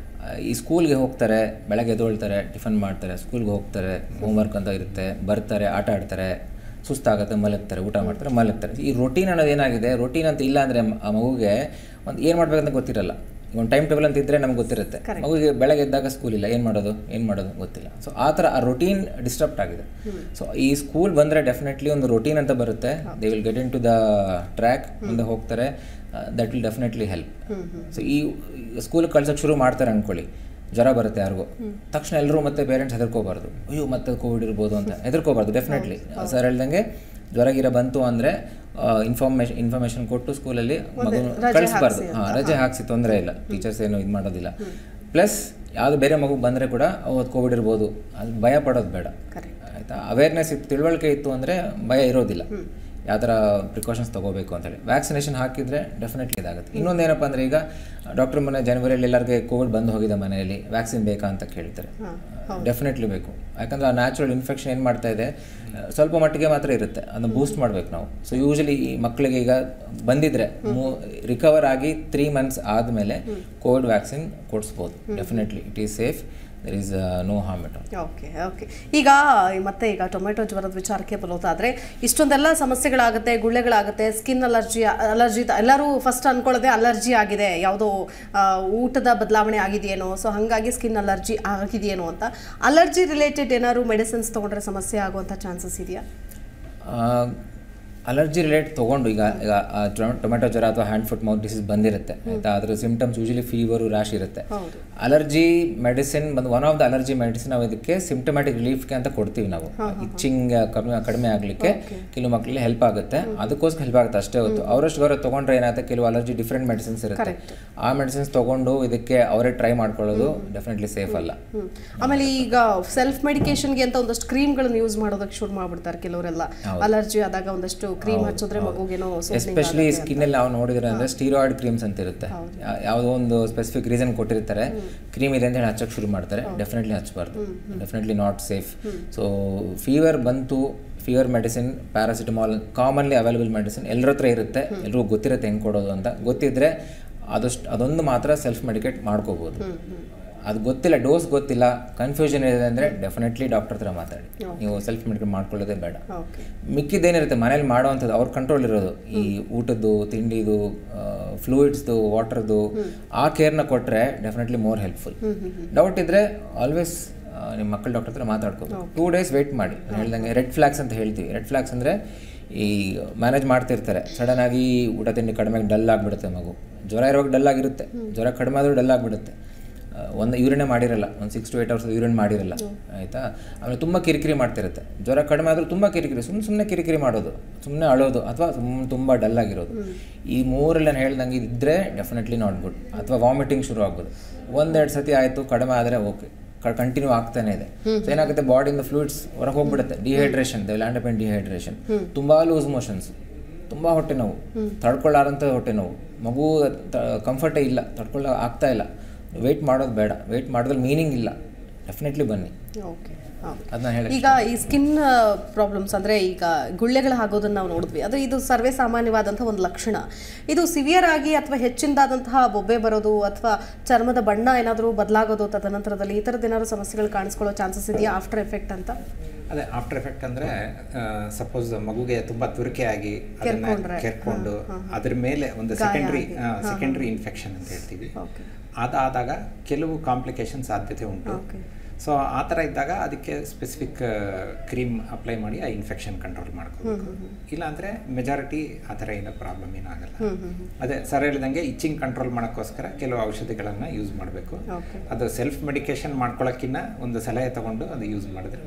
ಈ ಸ್ಕೂಲ್ಗೆ ಹೋಗ್ತಾರೆ, ಬೆಳಗ್ಗೆ ಎದ್ದೊಳ್ತಾರೆ, ಟಿಫನ್ ಮಾಡ್ತಾರೆ, ಸ್ಕೂಲ್ಗೆ ಹೋಗ್ತಾರೆ, ಹೋಮ್ವರ್ಕ್ ಅಂತ ಇರುತ್ತೆ, ಬರ್ತಾರೆ, ಆಟ ಆಡ್ತಾರೆ, ಸುಸ್ತಾಗುತ್ತೆ, ಮಲಗ್ತಾರೆ, ಊಟ ಮಾಡ್ತಾರೆ, ಮಲಗ್ತಾರೆ. ಈ ರೊಟೀನ್ ಅನ್ನೋದು ಏನಾಗಿದೆ, ರೊಟೀನ್ ಅಂತ ಇಲ್ಲ ಅಂದರೆ ಆ ಮಗುಗೆ ಒಂದು ಏನು ಮಾಡ್ಬೇಕಂತ ಗೊತ್ತಿರಲ್ಲ. ಒಂದು ಟೈಮ್ ಟೇಬಲ್ ಅಂತ ಇದ್ದರೆ ನಮ್ಗೆ ಗೊತ್ತಿರುತ್ತೆ. ಮಗುಗೆ ಬೆಳಗ್ಗೆ ಎದ್ದಾಗ ಸ್ಕೂಲ್ ಇಲ್ಲ, ಏನು ಮಾಡೋದು ಏನು ಮಾಡೋದು ಗೊತ್ತಿಲ್ಲ. ಸೊ ಆ ಥರ ಆ ರೊಟೀನ್ ಡಿಸ್ಟರ್ಬ್ ಆಗಿದೆ. ಸೊ ಈ ಸ್ಕೂಲ್ ಬಂದರೆ ಡೆಫಿನೆಟ್ಲಿ ಒಂದು ರೊಟೀನ್ ಅಂತ ಬರುತ್ತೆ. They will get into the track, ಮುಂದೆ ಹೋಗ್ತಾರೆ. That will definitely help. So ಈ ಸ್ಕೂಲಿಗೆ ಕಳ್ಸೋಕ್ಕೆ ಶುರು ಮಾಡ್ತಾರೆ ಅಂದ್ಕೊಳ್ಳಿ, ಜ್ವರ ಬರುತ್ತೆ ಯಾರಿಗೂ, ತಕ್ಷಣ ಎಲ್ಲರೂ ಮತ್ತೆ ಪೇರೆಂಟ್ಸ್ ಹೆದರ್ಕೋಬಾರ್ದು, ಅಯ್ಯೋ ಮತ್ತೆ ಕೋವಿಡ್ ಇರ್ಬೋದು ಅಂತ ಹೆದರ್ಕೋಬಾರ್ದು. ಡೆಫಿನೆಟ್ಲಿ ಸರ್ ಹೇಳ್ದಂಗೆ ಜ್ವರ ಗಿರ ಬಂತು ಅಂದರೆ ಇನ್ಫಾರ್ಮೇಶನ್ ಇನ್ಫಾರ್ಮೇಷನ್ ಕೊಟ್ಟು ಸ್ಕೂಲಲ್ಲಿ ಮಗು ಕಳಿಸ್ಬಾರ್ದು. ಹಾಂ, ರಜೆ ಹಾಕ್ಸಿ, ತೊಂದರೆ ಇಲ್ಲ, ಟೀಚರ್ಸ್ ಏನು ಇದು ಮಾಡೋದಿಲ್ಲ. ಪ್ಲಸ್ ಯಾವುದು ಬೇರೆ ಮಗು ಬಂದರೆ ಕೂಡ ಅವತ್ತು ಕೋವಿಡ್ ಇರ್ಬೋದು, ಅದು ಭಯ ಪಡೋದು ಬೇಡ, ಆಯಿತಾ? ಅವೇರ್ನೆಸ್ ಇತ್ತು, ತಿಳುವಳಿಕೆ ಇತ್ತು ಅಂದರೆ ಭಯ ಇರೋದಿಲ್ಲ. ಯಾವ ಥರ ಪ್ರಿಕಾಷನ್ಸ್ ತೊಗೋಬೇಕು ಅಂತೇಳಿ ವ್ಯಾಕ್ಸಿನೇಷನ್ ಹಾಕಿದರೆ ಡೆಫಿನೆಟ್ಲಿ ಇದಾಗುತ್ತೆ. ಇನ್ನೊಂದು ಏನಪ್ಪ ಅಂದರೆ, ಈಗ ಡಾಕ್ಟರ್ ಮೊನ್ನೆ ಜನವರಿಯಲ್ಲಿ ಎಲ್ಲರಿಗೆ ಕೋವಿಡ್ ಬಂದು ಹೋಗಿದೆ, ಮನೆಯಲ್ಲಿ ವ್ಯಾಕ್ಸಿನ್ ಬೇಕಾ ಅಂತ ಕೇಳ್ತಾರೆ. ಡೆಫಿನೆಟ್ಲಿ ಬೇಕು. ಯಾಕಂದರೆ ಆ ನ್ಯಾಚುರಲ್ ಇನ್ಫೆಕ್ಷನ್ ಏನು ಮಾಡ್ತಾ ಇದೆ, ಸ್ವಲ್ಪ ಮಟ್ಟಿಗೆ ಮಾತ್ರ ಇರುತ್ತೆ, ಅದನ್ನು ಬೂಸ್ಟ್ ಮಾಡಬೇಕು ನಾವು. ಸೊ ಯೂಶಲಿ ಈ ಮಕ್ಕಳಿಗೆ ಈಗ ಬಂದಿದ್ದರೆ ಮೂ ರಿಕವರ್ ಆಗಿ ತ್ರೀ ಮಂತ್ಸ್ ಆದಮೇಲೆ ಕೋವಿಡ್ ವ್ಯಾಕ್ಸಿನ್ ಕೊಡಿಸ್ಬೋದು. Definitely it is safe, there is no harm at all. Okay okay ಈಗ ಮತ್ತೆ ಈಗ ಟೊಮೆಟೊ ಜ್ವರದ ವಿಚಾರಕ್ಕೆ ಬರೋದಾದರೆ, ಇಷ್ಟೊಂದೆಲ್ಲ ಸಮಸ್ಯೆಗಳಾಗುತ್ತೆ, ಗುಳ್ಳೆಗಳಾಗುತ್ತೆ, ಸ್ಕಿನ್ ಅಲರ್ಜಿ ಅಲರ್ಜಿ ಎಲ್ಲರೂ ಫಸ್ಟ್ ಅಂದ್ಕೊಳ್ಳೋದೆ ಅಲರ್ಜಿ ಆಗಿದೆ, ಯಾವುದೋ ಊಟದ ಬದಲಾವಣೆ ಆಗಿದೆಯೇನೋ, ಸೊ ಹಾಗಾಗಿ ಸ್ಕಿನ್ ಅಲರ್ಜಿ ಆಗಿದೆಯೇನೋ ಅಂತ. ಅಲರ್ಜಿ ರಿಲೇಟೆಡ್ ಏನಾದ್ರು ಮೆಡಿಸಿನ್ಸ್ ತೊಗೊಂಡ್ರೆ ಸಮಸ್ಯೆ ಆಗುವಂಥ ಚಾನ್ಸಸ್ ಇದೆಯಾ? ಅಲರ್ಜಿ ರಿಲೇಟ್ ತೊಗೊಂಡು ಈಗ ಈಗ ಟೊಮೆಟೊ ಜ್ವರ ಅಥವಾ ಹ್ಯಾಂಡ್ ಫುಟ್ ಮೌತ್ ಡಿಸೀಸ್ ಬಂದಿರುತ್ತೆ ಆಯಿತಾ, ಅದ್ರ ಸಿಂಪ್ಟಮ್ಸ್ ಯೂಶಲಿ ಫೀವರು ರ್ಯಾಶ್ ಇರುತ್ತೆ. ಅಲರ್ಜಿ ಮೆಡಿಸಿನ್ ಬಂದು one of the allergy medicine ನಾವು ಇದಕ್ಕೆ ಸಿಂಪ್ಟಮ್ಯಾಟಿಕ್ ರಿಲೀಫ್ಗೆ ಅಂತ ಕೊಡ್ತೀವಿ ನಾವು. ಇಚ್ಚಿಂಗ್ ಕಡಿಮೆ ಕಡಿಮೆ ಆಗಲಿಕ್ಕೆ ಕೆಲವು ಮಕ್ಕಳಿಗೆ ಹೆಲ್ಪ್ ಆಗುತ್ತೆ, ಅದಕ್ಕೋಸ್ಕರ ಹೆಲ್ಪ್ ಆಗುತ್ತೆ ಅಷ್ಟೇ ಹೊತ್ತು. ಅವರಷ್ಟು ಅವರ ತೊಗೊಂಡ್ರೆ ಏನಾಗುತ್ತೆ, ಕೆಲವು ಅಲರ್ಜಿ ಡಿಫ್ರೆಂಟ್ ಮೆಡಿಸಿನ್ಸ್ ಇರುತ್ತೆ, ಆ ಮೆಡಿಸಿನ್ಸ್ ತೊಗೊಂಡು ಇದಕ್ಕೆ ಅವರೇ ಟ್ರೈ ಮಾಡ್ಕೊಳ್ಳೋದು ಡೆಫಿನೆಟ್ಲಿ ಸೇಫ್ ಅಲ್ಲ. ಆಮೇಲೆ ಈಗ ಸೆಲ್ಫ್ ಮೆಡಿಕೇಶನ್ಗೆ ಅಂತ ಒಂದಷ್ಟು ಕ್ರೀಮ್ಗಳನ್ನು ಯೂಸ್ ಮಾಡೋದಕ್ಕೆ ಶುರು ಮಾಡ್ಬಿಡ್ತಾರೆ ಕೆಲವರೆಲ್ಲ. ಅಲರ್ಜಿ ಆದಾಗ ಒಂದಷ್ಟು ಕ್ರೀಮ್ ಹಚ್ಚಿದ್ರೆ ಮಗುಗೇನೋ ಎಸ್ಪೆಷಲಿ ಸ್ಕಿನ್ ಅಲ್ಲಿ ನಾವು ನೋಡಿದ್ರೆ ಅಂದ್ರೆ ಸ್ಟೀರಾಯ್ಡ್ ಕ್ರೀಮ್ಸ್ ಅಂತ ಇರುತ್ತೆ, ಯಾವುದೋ ಒಂದು ಸ್ಪೆಸಿಫಿಕ್ ರೀಸನ್ ಕೊಟ್ಟಿರ್ತಾರೆ, ಕ್ರೀಮ್ ಇದೆ ಅಂತ ಹೇಳಿ ಹಚ್ಚಕ್ಕೆ ಶುರು ಮಾಡ್ತಾರೆ. ಡೆಫಿನೆಟ್ಲಿ ಹಚ್ಚಬಾರ್ದು, definitely not safe. So fever ಬಂತು, fever medicine paracetamol commonly available medicine ಎಲ್ಲರ ಹತ್ರ ಇರುತ್ತೆ, ಎಲ್ರಿಗೂ ಗೊತ್ತಿರುತ್ತೆ ಹೆಂಗೆ ಕೊಡೋದು ಅಂತ. ಗೊತ್ತಿದ್ರೆ ಅದಷ್ಟು ಅದೊಂದು ಮಾತ್ರ ಸೆಲ್ಫ್ ಮೆಡಿಕೇಟ್ ಮಾಡ್ಕೋಬೋದು. ಅದು ಗೊತ್ತಿಲ್ಲ, ಡೋಸ್ ಗೊತ್ತಿಲ್ಲ, ಕನ್ಫ್ಯೂಷನ್ ಇದೆ ಅಂದರೆ ಡೆಫಿನೆಟ್ಲಿ ಡಾಕ್ಟರ್ ಹತ್ರ ಮಾತಾಡಿ, ನೀವು ಸೆಲ್ಫ್ ಮೆಡಿಕೇಟ್ ಮಾಡ್ಕೊಳ್ಳೋದೇ ಬೇಡ. ಮಿಕ್ಕಿದ್ದೇನಿರುತ್ತೆ ಮನೇಲಿ ಮಾಡೋವಂಥದ್ದು ಅವ್ರ ಕಂಟ್ರೋಲ್ ಇರೋದು, ಈ ಊಟದ್ದು, ತಿಂಡಿದು, ಫ್ಲೂಯಿಡ್ಸ್ದು, ವಾಟರ್ದು, ಆ ಕೇರ್ನ ಕೊಟ್ಟರೆ ಡೆಫಿನೆಟ್ಲಿ ಮೋರ್ ಹೆಲ್ಪ್ಫುಲ್. ಡೌಟ್ ಇದ್ದರೆ ಆಲ್ವೇಸ್ ನಿಮ್ಮ ಮಕ್ಕಳ ಡಾಕ್ಟರ್ ಹತ್ರ ಮಾತಾಡ್ಕೋಬೇಕು. ಟೂ ಡೇಸ್ ವೆಯ್ಟ್ ಮಾಡಿ. ಹೇಳ್ದಂಗೆ ರೆಡ್ ಫ್ಲಾಗ್ಸ್ ಅಂತ ಹೇಳ್ತೀವಿ. ರೆಡ್ ಫ್ಲಾಗ್ಸ್ ಅಂದರೆ ಈ ಮ್ಯಾನೇಜ್ ಮಾಡ್ತಿರ್ತಾರೆ, ಸಡನ್ನಾಗಿ ಊಟ ತಿಂಡಿ ಕಡಿಮೆ ಡಲ್ ಆಗಿಬಿಡುತ್ತೆ ಮಗು. ಜ್ವರ ಇರುವಾಗ ಡಲ್ ಆಗಿರುತ್ತೆ, ಜ್ವರ ಕಡಿಮೆ ಆದರೂ ಡಲ್ ಆಗಿಬಿಡುತ್ತೆ, ಒಂದು ಯೂರಿನೇ ಮಾಡಿರಲ್ಲ, ಒಂದು six to eight hours urine ಮಾಡಿರಲ್ಲ ಆಯಿತಾ. ಆಮೇಲೆ ತುಂಬ ಕಿರಿಕಿರಿ ಮಾಡ್ತಿರುತ್ತೆ, ಜ್ವರ ಕಡಿಮೆ ಆದರೂ ತುಂಬ ಕಿರಿಕಿರಿ, ಸುಮ್ಮನೆ ಸುಮ್ಮನೆ ಕಿರಿಕಿರಿ ಮಾಡೋದು, ಸುಮ್ಮನೆ ಅಳೋದು, ಅಥವಾ ಸುಮ್ಮನೆ ತುಂಬ ಡಲ್ ಆಗಿರೋದು. ಈ ಮೂರೆಲ್ಲ ನಾನು ಹೇಳ್ದಂಗೆ ಇದ್ದರೆ ಡೆಫಿನೆಟ್ಲಿ ನಾಟ್ ಗುಡ್. ಅಥವಾ ವಾಮಿಟಿಂಗ್ ಶುರು ಆಗ್ಬೋದು. ಒಂದೆರಡು ಸತಿ ಆಯಿತು, ಕಡಿಮೆ ಆದರೆ ಓಕೆ, ಕಂಟಿನ್ಯೂ ಆಗ್ತಾನೆ ಇದೆ. ಸೊ ಏನಾಗುತ್ತೆ, ಬಾಡಿಯಿಂದ ಫ್ಲೂಯಿಡ್ಸ್ ಹೊರಗೆ ಹೋಗ್ಬಿಡುತ್ತೆ, dehydration, they land up in dehydration, ತುಂಬ ಲೂಸ್ ಮೋಷನ್ಸ್, ತುಂಬ ಹೊಟ್ಟೆ ನೋವು, ತಡ್ಕೊಳ್ಳಾರಂಥ ಹೊಟ್ಟೆ ನೋವು, ಮಗು ಕಂಫರ್ಟೇ ಇಲ್ಲ, ತಡ್ಕೊಳ್ಳ ಆಗ್ತಾ ಇಲ್ಲ. ವೆಯ್ಟ್ ಮಾಡೋದು ಬೇಡ, ವೆಯ್ಟ್ ಮಾಡೋದ್ರಲ್ಲಿ ಮೀನಿಂಗ್ ಇಲ್ಲ, ಡೆಫಿನೆಟ್ಲಿ ಬನ್ನಿ. ಓಕೆ, ಅದನ್ನ ಹೇಳಿ. ಈಗ ಈ ಸ್ಕಿನ್ ಪ್ರಾಬ್ಲಮ್ಸ್ ಅಂದರೆ ಈಗ ಗುಳ್ಳೆಗಳು ಆಗೋದನ್ನು ನಾವು ನೋಡಿದ್ವಿ, ಅದು ಇದು ಸರ್ವೇ ಸಾಮಾನ್ಯವಾದಂಥ ಒಂದು ಲಕ್ಷಣ. ಇದು ಸಿವಿಯರ್ ಆಗಿ ಅಥವಾ ಹೆಚ್ಚಿನದಾದಂತಹ ಬೊಬ್ಬೆ ಬರೋದು ಅಥವಾ ಚರ್ಮದ ಬಣ್ಣ ಏನಾದರೂ ಬದಲಾಗೋದು ತದನಂತರದಲ್ಲಿ ಈ ಥರದ್ದು ಏನಾದರೂ ಸಮಸ್ಯೆಗಳು ಕಾಣಿಸ್ಕೊಳ್ಳೋ ಚಾನ್ಸಸ್ ಇದೆಯಾ ಆಫ್ಟರ್ ಎಫೆಕ್ಟ್ ಅಂತ? ಅದೇ ಆಫ್ಟರ್ ಎಫೆಕ್ಟ್ ಅಂದರೆ ಸಪೋಸ್ ಮಗುಗೆ ತುಂಬ ತುರಿಕೆ ಆಗಿ ಅದನ್ನು ಕೆರ್ಕೊಂಡು ಅದ್ರ ಮೇಲೆ ಒಂದು ಸೆಕೆಂಡ್ರಿ ಸೆಕೆಂಡ್ರಿ ಇನ್ಫೆಕ್ಷನ್ ಅಂತ ಹೇಳ್ತೀವಿ, ಅದಾದಾಗ ಕೆಲವು ಕಾಂಪ್ಲಿಕೇಶನ್ ಸಾಧ್ಯತೆ ಉಂಟು. ಸೊ ಆ ಥರ ಇದ್ದಾಗ ಅದಕ್ಕೆ ಸ್ಪೆಸಿಫಿಕ್ ಕ್ರೀಮ್ ಅಪ್ಲೈ ಮಾಡಿ ಆ ಇನ್ಫೆಕ್ಷನ್ ಕಂಟ್ರೋಲ್ ಮಾಡ್ಕೋಬೇಕು. ಇಲ್ಲಾಂದರೆ ಮೆಜಾರಿಟಿ ಆ ಥರ ಏನೋ ಪ್ರಾಬ್ಲಮ್ ಏನಾಗಲ್ಲ. ಅದೇ ಸರ್ ಹೇಳಿದಂಗೆ ಇಚ್ಚಿಂಗ್ ಕಂಟ್ರೋಲ್ ಮಾಡೋಕ್ಕೋಸ್ಕರ ಕೆಲವು ಔಷಧಿಗಳನ್ನು ಯೂಸ್ ಮಾಡಬೇಕು. ಅದು ಸೆಲ್ಫ್ ಮೆಡಿಕೇಶನ್ ಮಾಡ್ಕೊಳ್ಳೋಕ್ಕಿಂತ ಒಂದು ಸಲಹೆ ತಗೊಂಡು ಅದು ಯೂಸ್ ಮಾಡಿದ್ರೆ.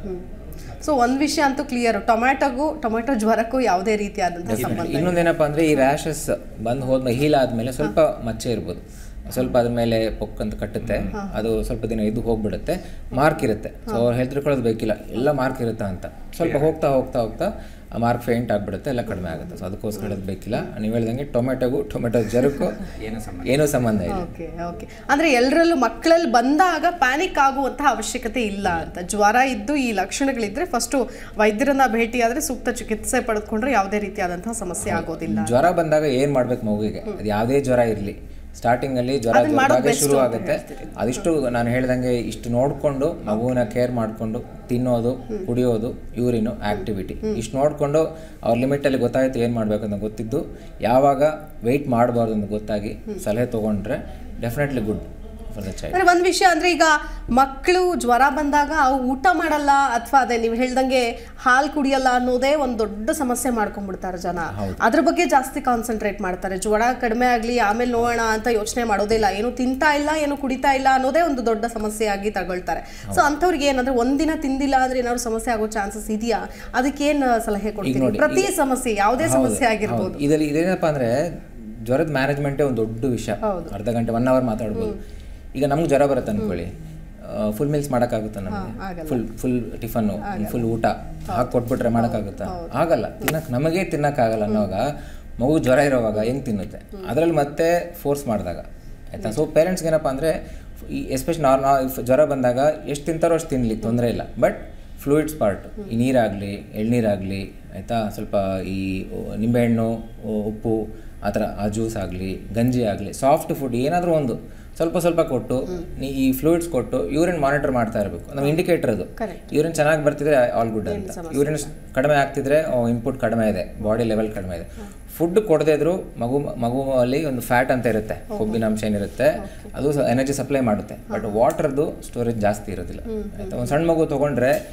ಸೊ ಒಂದು ವಿಷಯ ಅಂತೂ ಕ್ಲಿಯರ್, ಟೊಮ್ಯಾಟೋಗೂ ಟೊಮ್ಯಾಟೊ ಜ್ವರಕ್ಕೂ ಯಾವುದೇ ರೀತಿಯಾದಂಥ ಸಂಬಂಧ. ಇನ್ನೊಂದೇನಪ್ಪ ಅಂದರೆ ಈ ರ್ಯಾಷಸ್ ಬಂದು ಹೋದ್ಮೇಲೆ ಹೀಲ್ ಆದಮೇಲೆ ಸ್ವಲ್ಪ ಮಚ್ಚೆ ಇರ್ಬೋದು, ಸ್ವಲ್ಪ ಅದ್ರ ಮೇಲೆ ಪೊಕ್ ಅಂತ ಕಟ್ಟುತ್ತೆ, ಅದು ಸ್ವಲ್ಪ ದಿನ ಇದು ಹೋಗ್ಬಿಡುತ್ತೆ, ಮಾರ್ಕ್ ಇರುತ್ತೆ. ಸೊ ಅವ್ರು ಹೆದರ್ಕೊಳ್ಳೋದು ಬೇಕಿಲ್ಲ, ಎಲ್ಲ ಮಾರ್ಕ್ ಇರುತ್ತೆ ಅಂತ. ಸ್ವಲ್ಪ ಹೋಗ್ತಾ ಹೋಗ್ತಾ ಹೋಗ್ತಾ ಆ ಮಾರ್ಕ್ ಫೇಂಟ್ ಆಗಿಬಿಡುತ್ತೆ, ಎಲ್ಲ ಕಡಿಮೆ ಆಗುತ್ತೆ. ಸೊ ಅದಕ್ಕೋಸ್ಕರ ಹೇಳೋದು ಬೇಕಿಲ್ಲ. ನೀವು ಹೇಳ್ದಂಗೆ ಟೊಮೆಟೊಗೂ ಟೊಮೆಟೊ ಜ್ವರಕ್ಕೂ ಏನೂ ಸಂಬಂಧ ಇಲ್ಲ. ಓಕೆ ಓಕೆ ಅಂದರೆ ಎಲ್ಲರಲ್ಲೂ ಮಕ್ಕಳಲ್ಲಿ ಬಂದಾಗ ಪ್ಯಾನಿಕ್ ಆಗುವಂತಹ ಅವಶ್ಯಕತೆ ಇಲ್ಲ ಅಂತ. ಜ್ವರ ಇದ್ದು ಈ ಲಕ್ಷಣಗಳಿದ್ರೆ ಫಸ್ಟು ವೈದ್ಯರನ್ನ ಭೇಟಿಯಾದರೆ ಸೂಕ್ತ ಚಿಕಿತ್ಸೆ ಪಡೆದುಕೊಂಡ್ರೆ ಯಾವುದೇ ರೀತಿಯಾದಂತಹ ಸಮಸ್ಯೆ ಆಗೋದಿಲ್ಲ. ಜ್ವರ ಬಂದಾಗ ಏನು ಮಾಡ್ಬೇಕು ಮಗುವಿಗೆ, ಅದು ಯಾವುದೇ ಜ್ವರ ಇರಲಿ, ಸ್ಟಾರ್ಟಿಂಗಲ್ಲಿ ಜ್ವರ ಜ್ವರದಾಗ ಶುರು ಆಗುತ್ತೆ. ಅದಿಷ್ಟು ನಾನು ಹೇಳ್ದಂಗೆ ಇಷ್ಟು ನೋಡಿಕೊಂಡು ಮಗುವಿನ ಕೇರ್ ಮಾಡಿಕೊಂಡು ತಿನ್ನೋದು, ಕುಡಿಯೋದು, ಯೂರಿನು, ಆ್ಯಕ್ಟಿವಿಟಿ ಇಷ್ಟು ನೋಡಿಕೊಂಡು ಅವ್ರ ಲಿಮಿಟಲ್ಲಿ ಗೊತ್ತಾಯಿತು ಏನು ಮಾಡಬೇಕು ಅಂತ ಗೊತ್ತಿದ್ದು, ಯಾವಾಗ ವೆಯ್ಟ್ ಮಾಡಬಾರ್ದು ಅಂತ ಗೊತ್ತಾಗಿ ಸಲಹೆ ತೊಗೊಂಡ್ರೆ ಡೆಫಿನೆಟ್ಲಿ ಗುಡ್. ಅಂದರೆ ಒಂದು ವಿಷಯ ಅಂದರೆ ಈಗ ಮಕ್ಕಳು ಜ್ವರ ಬಂದಾಗ ಅವು ಊಟ ಮಾಡಲ್ಲ ಅಥವಾ ಅದೇ ನೀವು ಹೇಳ್ದಂಗೆ ಹಾಲು ಕುಡಿಯಲ್ಲ ಅನ್ನೋದೇ ಒಂದು ದೊಡ್ಡ ಸಮಸ್ಯೆ ಮಾಡ್ಕೊಂಡ್ಬಿಡ್ತಾರೆ ಜನ. ಅದ್ರ ಬಗ್ಗೆ ಜಾಸ್ತಿ ಕಾನ್ಸಂಟ್ರೇಟ್ ಮಾಡ್ತಾರೆ. ಜ್ವರ ಕಡಿಮೆ ಆಗಲಿ ಆಮೇಲೆ ನೋಡೋಣ ಅಂತ ಯೋಚನೆ ಮಾಡೋದೇ ಇಲ್ಲ, ಏನು ತಿಂತಾ ಇಲ್ಲ, ಏನು ಕುಡಿತಾ ಇಲ್ಲ ಅನ್ನೋದೇ ಒಂದು ದೊಡ್ಡ ಸಮಸ್ಯೆ ಆಗಿ ತಗೊಳ್ತಾರೆ. ಸೊ ಅಂಥವ್ರಿಗೆ ಏನಂದ್ರೆ ಒಂದಿನ ತಿಂದಿಲ್ಲ ಅಂದ್ರೆ ಏನಾದ್ರು ಸಮಸ್ಯೆ ಆಗೋ ಚಾನ್ಸಸ್ ಇದೆಯಾ? ಅದಕ್ಕೇನು ಸಲಹೆ ಕೊಡ್ತೀವಿ? ಪ್ರತಿ ಸಮಸ್ಯೆ ಯಾವುದೇ ಸಮಸ್ಯೆ ಆಗಿರ್ಬೋದು. ಇದರಲ್ಲಿ ಇದೇನಪ್ಪ ಅಂದರೆ ಜ್ವರದ ಮ್ಯಾನೇಜ್ಮೆಂಟೇ ಒಂದು ದೊಡ್ಡ ವಿಷಯ. ಅರ್ಧ ಗಂಟೆ ಒನ್ ಅವರ್ ಮಾತಾಡ್ಬೋದು. ಈಗ ನಮ್ಗೆ ಜ್ವರ ಬರುತ್ತೆ ಅಂದ್ಕೊಳ್ಳಿ, ಫುಲ್ ಮೀಲ್ಸ್ ಮಾಡೋಕ್ಕಾಗುತ್ತಾ ನಮಗೆ? ಫುಲ್ ಫುಲ್ ಟಿಫನ್ನು, ಫುಲ್ ಊಟ ಹಾಕಿ ಕೊಟ್ಬಿಟ್ರೆ ಮಾಡೋಕ್ಕಾಗುತ್ತಾ? ಆಗಲ್ಲ. ತಿನ್ನಕ್ಕೆ ನಮಗೇ ತಿನ್ನೋಕ್ಕಾಗಲ್ಲ ಅನ್ನೋವಾಗ ಮಗು ಜ್ವರ ಇರೋವಾಗ ಹೆಂಗೆ ತಿನ್ನುತ್ತೆ? ಅದರಲ್ಲಿ ಮತ್ತೆ ಫೋರ್ಸ್ ಮಾಡಿದಾಗ ಆಯಿತಾ. ಸೊ ಪೇರೆಂಟ್ಸ್ಗೆ ಏನಪ್ಪ ಅಂದರೆ ಈ ಎಸ್ಪೆಷಲಿ ನಾರ್ಮಲ್ ಜ್ವರ ಬಂದಾಗ ಎಷ್ಟು ತಿಂತಾರೋ ಅಷ್ಟು ತಿನ್ನಲಿ, ತೊಂದರೆ ಇಲ್ಲ. ಬಟ್ ಫ್ಲೂಯಿಡ್ಸ್ ಪಾರ್ಟ್, ಈ ನೀರಾಗಲಿ ಎಳ್ನೀರಾಗಲಿ ಆಯಿತಾ, ಸ್ವಲ್ಪ ಈ ನಿಂಬೆಹಣ್ಣು, ಉಪ್ಪು ಆ ಥರ ಆ ಜ್ಯೂಸ್ ಆಗಲಿ, ಗಂಜಿ ಆಗಲಿ, ಸಾಫ್ಟ್ ಫುಡ್ ಏನಾದರೂ ಒಂದು ಸ್ವಲ್ಪ ಸ್ವಲ್ಪ ಕೊಟ್ಟು ನೀ ಈ ಫ್ಲೂಯಿಡ್ಸ್ ಕೊಟ್ಟು ಯೂರಿನ್ ಮಾನಿಟರ್ ಮಾಡ್ತಾ ಇರಬೇಕು. ನಮ್ಮ ಇಂಡಿಕೇಟರ್ ಅದು. ಯೂರಿನ್ ಚೆನ್ನಾಗಿ ಬರ್ತಿದ್ರೆ ಆಲ್ ಗುಡ್ ಅಂತ. ಯೂರಿನ್ ಕಡಿಮೆ ಆಗ್ತಿದ್ರೆ ಇನ್ಪುಟ್ ಕಡಿಮೆ ಇದೆ, ಬಾಡಿ ಲೆವೆಲ್ ಕಡಿಮೆ ಇದೆ. ಫುಡ್ ಕೊಡದೇ ಇದ್ರೂ ಮಗು ಮಗುವಲ್ಲಿ ಒಂದು ಫ್ಯಾಟ್ ಅಂತ ಇರುತ್ತೆ, ಕೊಬ್ಬಿನ ಅಂಶ ಏನಿರುತ್ತೆ, ಅದು ಎನರ್ಜಿ ಸಪ್ಲೈ ಮಾಡುತ್ತೆ. ಬಟ್ ವಾಟರ್ದು ಸ್ಟೋರೇಜ್ ಜಾಸ್ತಿ ಇರೋದಿಲ್ಲ ಆಯಿತಾ. ಒಂದು ಸಣ್ಣ ಮಗು ತೊಗೊಂಡ್ರೆ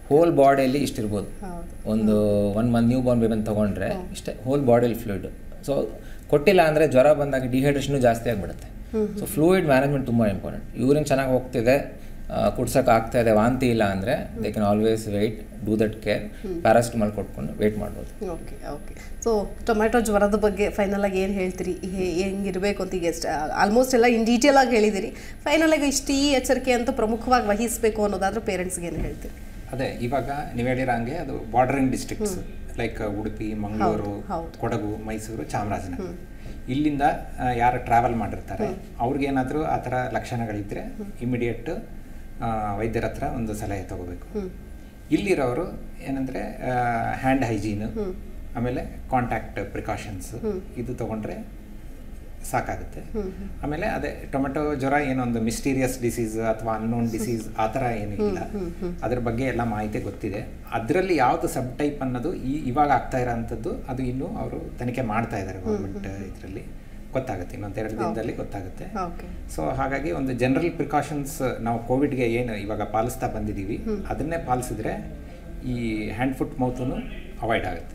ಹೋಲ್ ಬಾಡಿಯಲ್ಲಿ ಇಷ್ಟಿರ್ಬೋದು. ಒಂದು ಒನ್ ಮಂತ್ ನ್ಯೂ ಬಾರ್ನ್ ಬೇಬನ್ ತೊಗೊಂಡ್ರೆ ಇಷ್ಟೇ ಹೋಲ್ ಬಾಡಿಯಲ್ಲಿ ಫ್ಲೂಯಿಡ್. ಸೊ ಕೊಟ್ಟಿಲ್ಲ ಅಂದರೆ ಜ್ವರ ಬಂದಾಗ ಡಿಹೈಡ್ರೇಷನು ಜಾಸ್ತಿ ಆಗಿಬಿಡುತ್ತೆ. ಸೊ ಫ್ಲೂಯಿಡ್ ಮ್ಯಾನೇಜ್ಮೆಂಟ್ ತುಂಬ ಇಂಪಾರ್ಟೆಂಟ್. ಯೂರಿನ್ ಚೆನ್ನಾಗಿ ಹೋಗ್ತಿದೆ, ಕುಡ್ಸೋಕೆ ಆಗ್ತಾ ಇದೆ, ವಾಂತಿ ಇಲ್ಲ ಅಂದರೆ they can always wait, do that care, paracetamol ಕೊಟ್ಕೊಂಡು ವೆಯ್ಟ್ ಮಾಡ್ಬೋದು. ಓಕೆ ಓಕೆ ಸೊ ಟೊಮ್ಯಾಟೊ ಜ್ವರದ ಬಗ್ಗೆ ಫೈನಲ್ ಆಗಿ ಏನು ಹೇಳ್ತೀರಿ? ಹೆಂಗಿರಬೇಕು ಅಂತ ಈಗ ಆಲ್ಮೋಸ್ಟ್ ಎಲ್ಲ ಇನ್ ಡೀಟೇಲ್ ಆಗಿ ಹೇಳಿದಿರಿ. ಫೈನಲ್ ಆಗಿ ಇಷ್ಟು ಈ ಎಚ್ಚರಿಕೆ ಅಂತೂ ಪ್ರಮುಖವಾಗಿ ವಹಿಸಬೇಕು ಅನ್ನೋದಾದ್ರೂ ಪೇರೆಂಟ್ಸ್ಗೆ ಏನು ಹೇಳ್ತೀರಿ? ಅದೇ ಇವಾಗ ನೀವು ಹೇಳಿರಂಗೆ ಅದು bordering districts like Udupi, Mangaluru, Kodagu, Mysuru, Chamarajanagar, ಇಲ್ಲಿಂದ ಯಾರು ಟ್ರಾವೆಲ್ ಮಾಡಿರ್ತಾರೆ ಅವ್ರಿಗೇನಾದರೂ ಆ ಥರ ಲಕ್ಷಣಗಳಿದ್ದರೆ ಇಮಿಡಿಯೇಟ್ ವೈದ್ಯರ ಹತ್ರ ಒಂದು ಸಲಹೆ ತಗೋಬೇಕು. ಇಲ್ಲಿರೋರು ಏನಂದರೆ ಹ್ಯಾಂಡ್ ಹೈಜೀನು, ಆಮೇಲೆ ಕಾಂಟ್ಯಾಕ್ಟ್ ಪ್ರಿಕಾಷನ್ಸ್ ಇದು ತಗೊಂಡ್ರೆ ಸಾಕಾಗುತ್ತೆ. ಆಮೇಲೆ ಅದೇ ಟೊಮೆಟೊ ಜ್ವರ ಏನೊಂದು ಮಿಸ್ಟೀರಿಯಸ್ ಡಿಸೀಸ್ ಅಥವಾ ಅನ್ನೋನ್ ಡಿಸೀಸ್ ಆ ಥರ ಏನಿಲ್ಲ, ಅದ್ರ ಬಗ್ಗೆ ಎಲ್ಲ ಮಾಹಿತಿ ಗೊತ್ತಿದೆ. ಅದರಲ್ಲಿ ಯಾವುದು ಸಬ್ ಟೈಪ್ ಅನ್ನೋದು ಈ ಇವಾಗ ಆಗ್ತಾ ಇರೋಂಥದ್ದು ಅದು ಇನ್ನೂ ಅವರು ತನಿಖೆ ಮಾಡ್ತಾ ಇದ್ದಾರೆ ಗೌರ್ಮೆಂಟ್ ಇದರಲ್ಲಿ, ಗೊತ್ತಾಗುತ್ತೆ ಇನ್ನೊಂದು ಎರಡು ದಿನದಲ್ಲಿ ಗೊತ್ತಾಗುತ್ತೆ. ಸೊ ಹಾಗಾಗಿ ಒಂದು ಜನರಲ್ ಪ್ರಿಕಾಷನ್ಸ್ ನಾವು ಕೋವಿಡ್ಗೆ ಏನು ಇವಾಗ ಪಾಲಿಸ್ತಾ ಬಂದಿದ್ದೀವಿ ಅದನ್ನೇ ಪಾಲಿಸಿದ್ರೆ ಈ ಹ್ಯಾಂಡ್ ಫುಟ್ ಮೌತನ್ನು ಅವಾಯ್ಡ್ ಆಗುತ್ತೆ.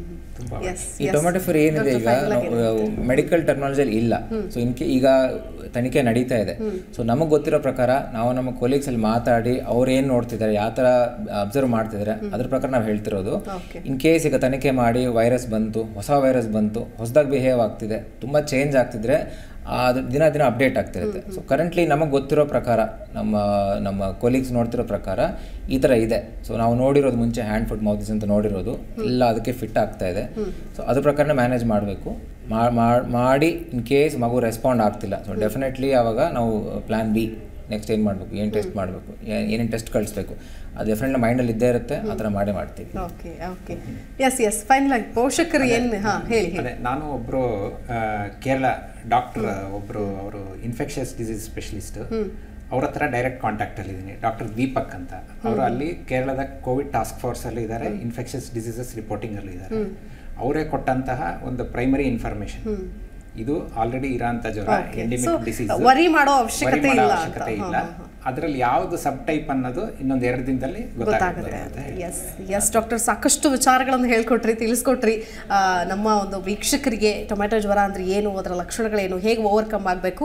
ಈ ಟೊಮೆಟೊ ಫೀವರ್ ಏನಿದೆ ಈಗ ಮೆಡಿಕಲ್ ಟರ್ಮಿನಾಲಜಿಯಲ್ಲಿ ಇಲ್ಲ. ಸೊ ಇನ್ಕೆ ಈಗ ತನಿಖೆ ನಡೀತಾ ಇದೆ. ಸೊ ನಮಗೆ ಗೊತ್ತಿರೋ ಪ್ರಕಾರ ನಾವು ನಮ್ಮ ಕೊಲೀಗ್ಸ್ ಅಲ್ಲಿ ಮಾತಾಡಿ ಅವ್ರು ಏನು ನೋಡ್ತಿದ್ದಾರೆ, ಯಾವ ಥರ ಅಬ್ಸರ್ವ್ ಮಾಡ್ತಿದ್ದಾರೆ ಅದ್ರ ಪ್ರಕಾರ ನಾವು ಹೇಳ್ತಿರೋದು. ಇನ್ ಕೇಸ್ ಈಗ ತನಿಖೆ ಮಾಡಿ ವೈರಸ್ ಬಂತು, ಹೊಸ ವೈರಸ್ ಬಂತು, ಹೊಸದಾಗಿ ಬಿಹೇವ್ ಆಗ್ತಿದೆ, ತುಂಬ ಚೇಂಜ್ ಆಗ್ತಿದ್ರೆ ಅದು ದಿನ ದಿನ ಅಪ್ಡೇಟ್ ಆಗ್ತಿರುತ್ತೆ. ಸೊ ಕರೆಂಟ್ಲಿ ನಮಗೆ ಗೊತ್ತಿರೋ ಪ್ರಕಾರ, ನಮ್ಮ ನಮ್ಮ ಕೊಲೀಗ್ಸ್ ನೋಡ್ತಿರೋ ಪ್ರಕಾರ ಈ ಥರ ಇದೆ. ಸೊ ನಾವು ನೋಡಿರೋದು ಮುಂಚೆ ಹ್ಯಾಂಡ್ ಫುಟ್ ಮೌತ್ ಡಿಸೀಸ್ ಅಂತ ನೋಡಿರೋದು ಎಲ್ಲ ಅದಕ್ಕೆ ಫಿಟ್ ಆಗ್ತಾ ಇದೆ. ಸೊ ಅದ್ರ ಪ್ರಕಾರನೇ ಮ್ಯಾನೇಜ್ ಮಾಡಬೇಕು. ಮಾಡಿ ಇನ್ ಕೇಸ್ ಮಗು ರೆಸ್ಪಾಂಡ್ ಆಗ್ತಿಲ್ಲ, ಸೊ ಡೆಫಿನೆಟ್ಲಿ ಆವಾಗ ನಾವು ಪ್ಲ್ಯಾನ್ ಬಿ ನೆಕ್ಸ್ಟ್ ಏನು ಮಾಡಬೇಕು, ಏನು ಟೆಸ್ಟ್ ಮಾಡಬೇಕು, ಏನೇನು ಟೆಸ್ಟ್ ಕಳಿಸ್ಬೇಕು, ಅದು ಡೆಫಿನೆಟ್ಲಿ ಮೈಂಡಲ್ಲಿ ಇದ್ದೇ ಇರುತ್ತೆ, ಆ ಥರ ಮಾಡೇ ಮಾಡ್ತೀವಿ. Okay okay yes yes final ಆಗಿ ಪೋಷಕರು ಏನು ಹಾಂ ಹೇಳಿ. ಅದೇ ನಾನು ಒಬ್ಬರು ಕೇರಳ ಡಾಕ್ಟರ್ ಒಬ್ಬರು ಅವರು ಇನ್ಫೆಕ್ಷಸ್ ಡಿಸೀಸ್ ಸ್ಪೆಷಲಿಸ್ಟ್, ಅವ್ರ ಹತ್ರ ಡೈರೆಕ್ಟ್ ಕಾಂಟ್ಯಾಕ್ಟಲ್ಲಿ ಇದ್ದೀನಿ, ಡಾಕ್ಟರ್ ದೀಪಕ್ ಅಂತ. ಅವರು ಅಲ್ಲಿ ಕೇರಳದ ಕೋವಿಡ್ ಟಾಸ್ಕ್ ಫೋರ್ಸಲ್ಲಿ ಇದ್ದಾರೆ, ಇನ್ಫೆಕ್ಷಸ್ ಡಿಸೀಸಸ್ ರಿಪೋರ್ಟಿಂಗಲ್ಲೂ ಇದ್ದಾರೆ. ಅವರೇ ಕೊಟ್ಟಂತಹ ಒಂದು ಪ್ರೈಮರಿ ಇನ್ಫಾರ್ಮೇಶನ್, ಇದು ಆಲ್ರೆಡಿ ಇರೋಂಥ ಜ್ವರ, ಎಂಡೆಮಿಕ್ ಡಿಸೀಸ್, ವರಿ ಮಾಡೋ ಅವಶ್ಯಕತೆ ಇಲ್ಲ, ಅದರಲ್ಲಿ ಯಾವುದು ಸಬ್ ಟೈಪ್ ಅನ್ನೋದು ಇನ್ನೊಂದು ಎರಡು ದಿನದಲ್ಲಿ ಗೊತ್ತಾಗುತ್ತೆ. ಎಸ್ ಎಸ್ ಡಾಕ್ಟರ್ ಸಾಕಷ್ಟು ವಿಚಾರಗಳನ್ನು ಹೇಳ್ಕೊಟ್ರಿ, ತಿಳಿಸ್ಕೊಟ್ರಿ ನಮ್ಮ ಒಂದು ವೀಕ್ಷಕರಿಗೆ. ಟೊಮೆಟೊ ಜ್ವರ ಅಂದರೆ ಏನು, ಅದರ ಲಕ್ಷಣಗಳೇನು, ಹೇಗೆ ಓವರ್ಕಮ್ ಆಗಬೇಕು,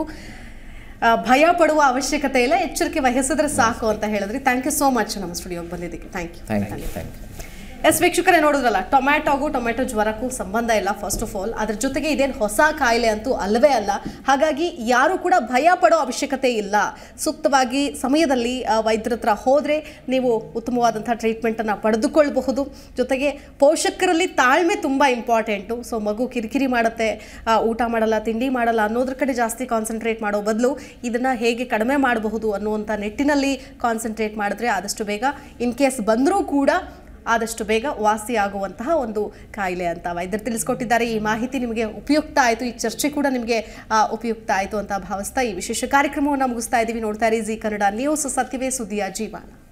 ಭಯ ಪಡುವ ಅವಶ್ಯಕತೆ ಇಲ್ಲ, ಎಚ್ಚರಿಕೆ ವಹಿಸಿದ್ರೆ ಸಾಕು ಅಂತ ಹೇಳಿದ್ರಿ. ಥ್ಯಾಂಕ್ ಯು ಸೋ ಮಚ್ ನಮ್ಮ ಸ್ಟುಡಿಯೋಗೆ ಬಂದಿದ್ದಕ್ಕೆ. Thank you thank you thank you yes ವೀಕ್ಷಕರೇ, ನೋಡಿದ್ರಲ್ಲ, ಟೊಮ್ಯಾಟೋಗೂ ಟೊಮೆಟೊ ಜ್ವರಕ್ಕೂ ಸಂಬಂಧ ಇಲ್ಲ. ಫಸ್ಟ್ ಆಫ್ ಆಲ್ ಅದ್ರ ಜೊತೆಗೆ ಇದೇನು ಹೊಸ ಕಾಯಿಲೆ ಅಂತೂ ಅಲ್ಲವೇ ಅಲ್ಲ. ಹಾಗಾಗಿ ಯಾರು ಕೂಡ ಭಯ ಪಡೋ ಅವಶ್ಯಕತೆ ಇಲ್ಲ. ಸೂಕ್ತವಾಗಿ ಸಮಯದಲ್ಲಿ ವೈದ್ಯರ ಹತ್ರ ಹೋದರೆ ನೀವು ಉತ್ತಮವಾದಂಥ ಟ್ರೀಟ್ಮೆಂಟನ್ನು ಪಡೆದುಕೊಳ್ಳಬಹುದು. ಜೊತೆಗೆ ಪೋಷಕರಲ್ಲಿ ತಾಳ್ಮೆ ತುಂಬ ಇಂಪಾರ್ಟೆಂಟು. ಸೊ ಮಗು ಕಿರಿಕಿರಿ ಮಾಡುತ್ತೆ, ಊಟ ಮಾಡಲ್ಲ, ತಿಂಡಿ ಮಾಡಲ್ಲ ಅನ್ನೋದ್ರ ಕಡೆ ಜಾಸ್ತಿ ಕಾನ್ಸಂಟ್ರೇಟ್ ಮಾಡೋ ಬದಲು ಇದನ್ನು ಹೇಗೆ ಕಡಿಮೆ ಮಾಡಬಹುದು ಅನ್ನುವಂಥ ನಿಟ್ಟಿನಲ್ಲಿ ಕಾನ್ಸಂಟ್ರೇಟ್ ಮಾಡಿದ್ರೆ ಆದಷ್ಟು ಬೇಗ, ಇನ್ ಕೇಸ್ ಬಂದರೂ ಕೂಡ ಆದಷ್ಟು ಬೇಗ ವಾಸಿಯಾಗುವಂತಹ ಒಂದು ಕಾಯಿಲೆ ಅಂತ ವೈದ್ಯರು ತಿಳಿಸ್ಕೊಟ್ಟಿದ್ದಾರೆ. ಈ ಮಾಹಿತಿ ನಿಮಗೆ ಉಪಯುಕ್ತ ಆಯಿತು, ಈ ಚರ್ಚೆ ಕೂಡ ನಿಮಗೆ ಉಪಯುಕ್ತ ಆಯಿತು ಅಂತ ಭಾವಿಸ್ತಾ ಈ ವಿಶೇಷ ಕಾರ್ಯಕ್ರಮವನ್ನು ಮುಗಿಸ್ತಾ ಇದ್ದೀವಿ. ನೋಡ್ತಾ ಇರಿ ಜಿ ಕನ್ನಡ ನ್ಯೂಸ್, ಸತ್ಯವೇ ಸುದ್ದಿಯ ಜೀವನ.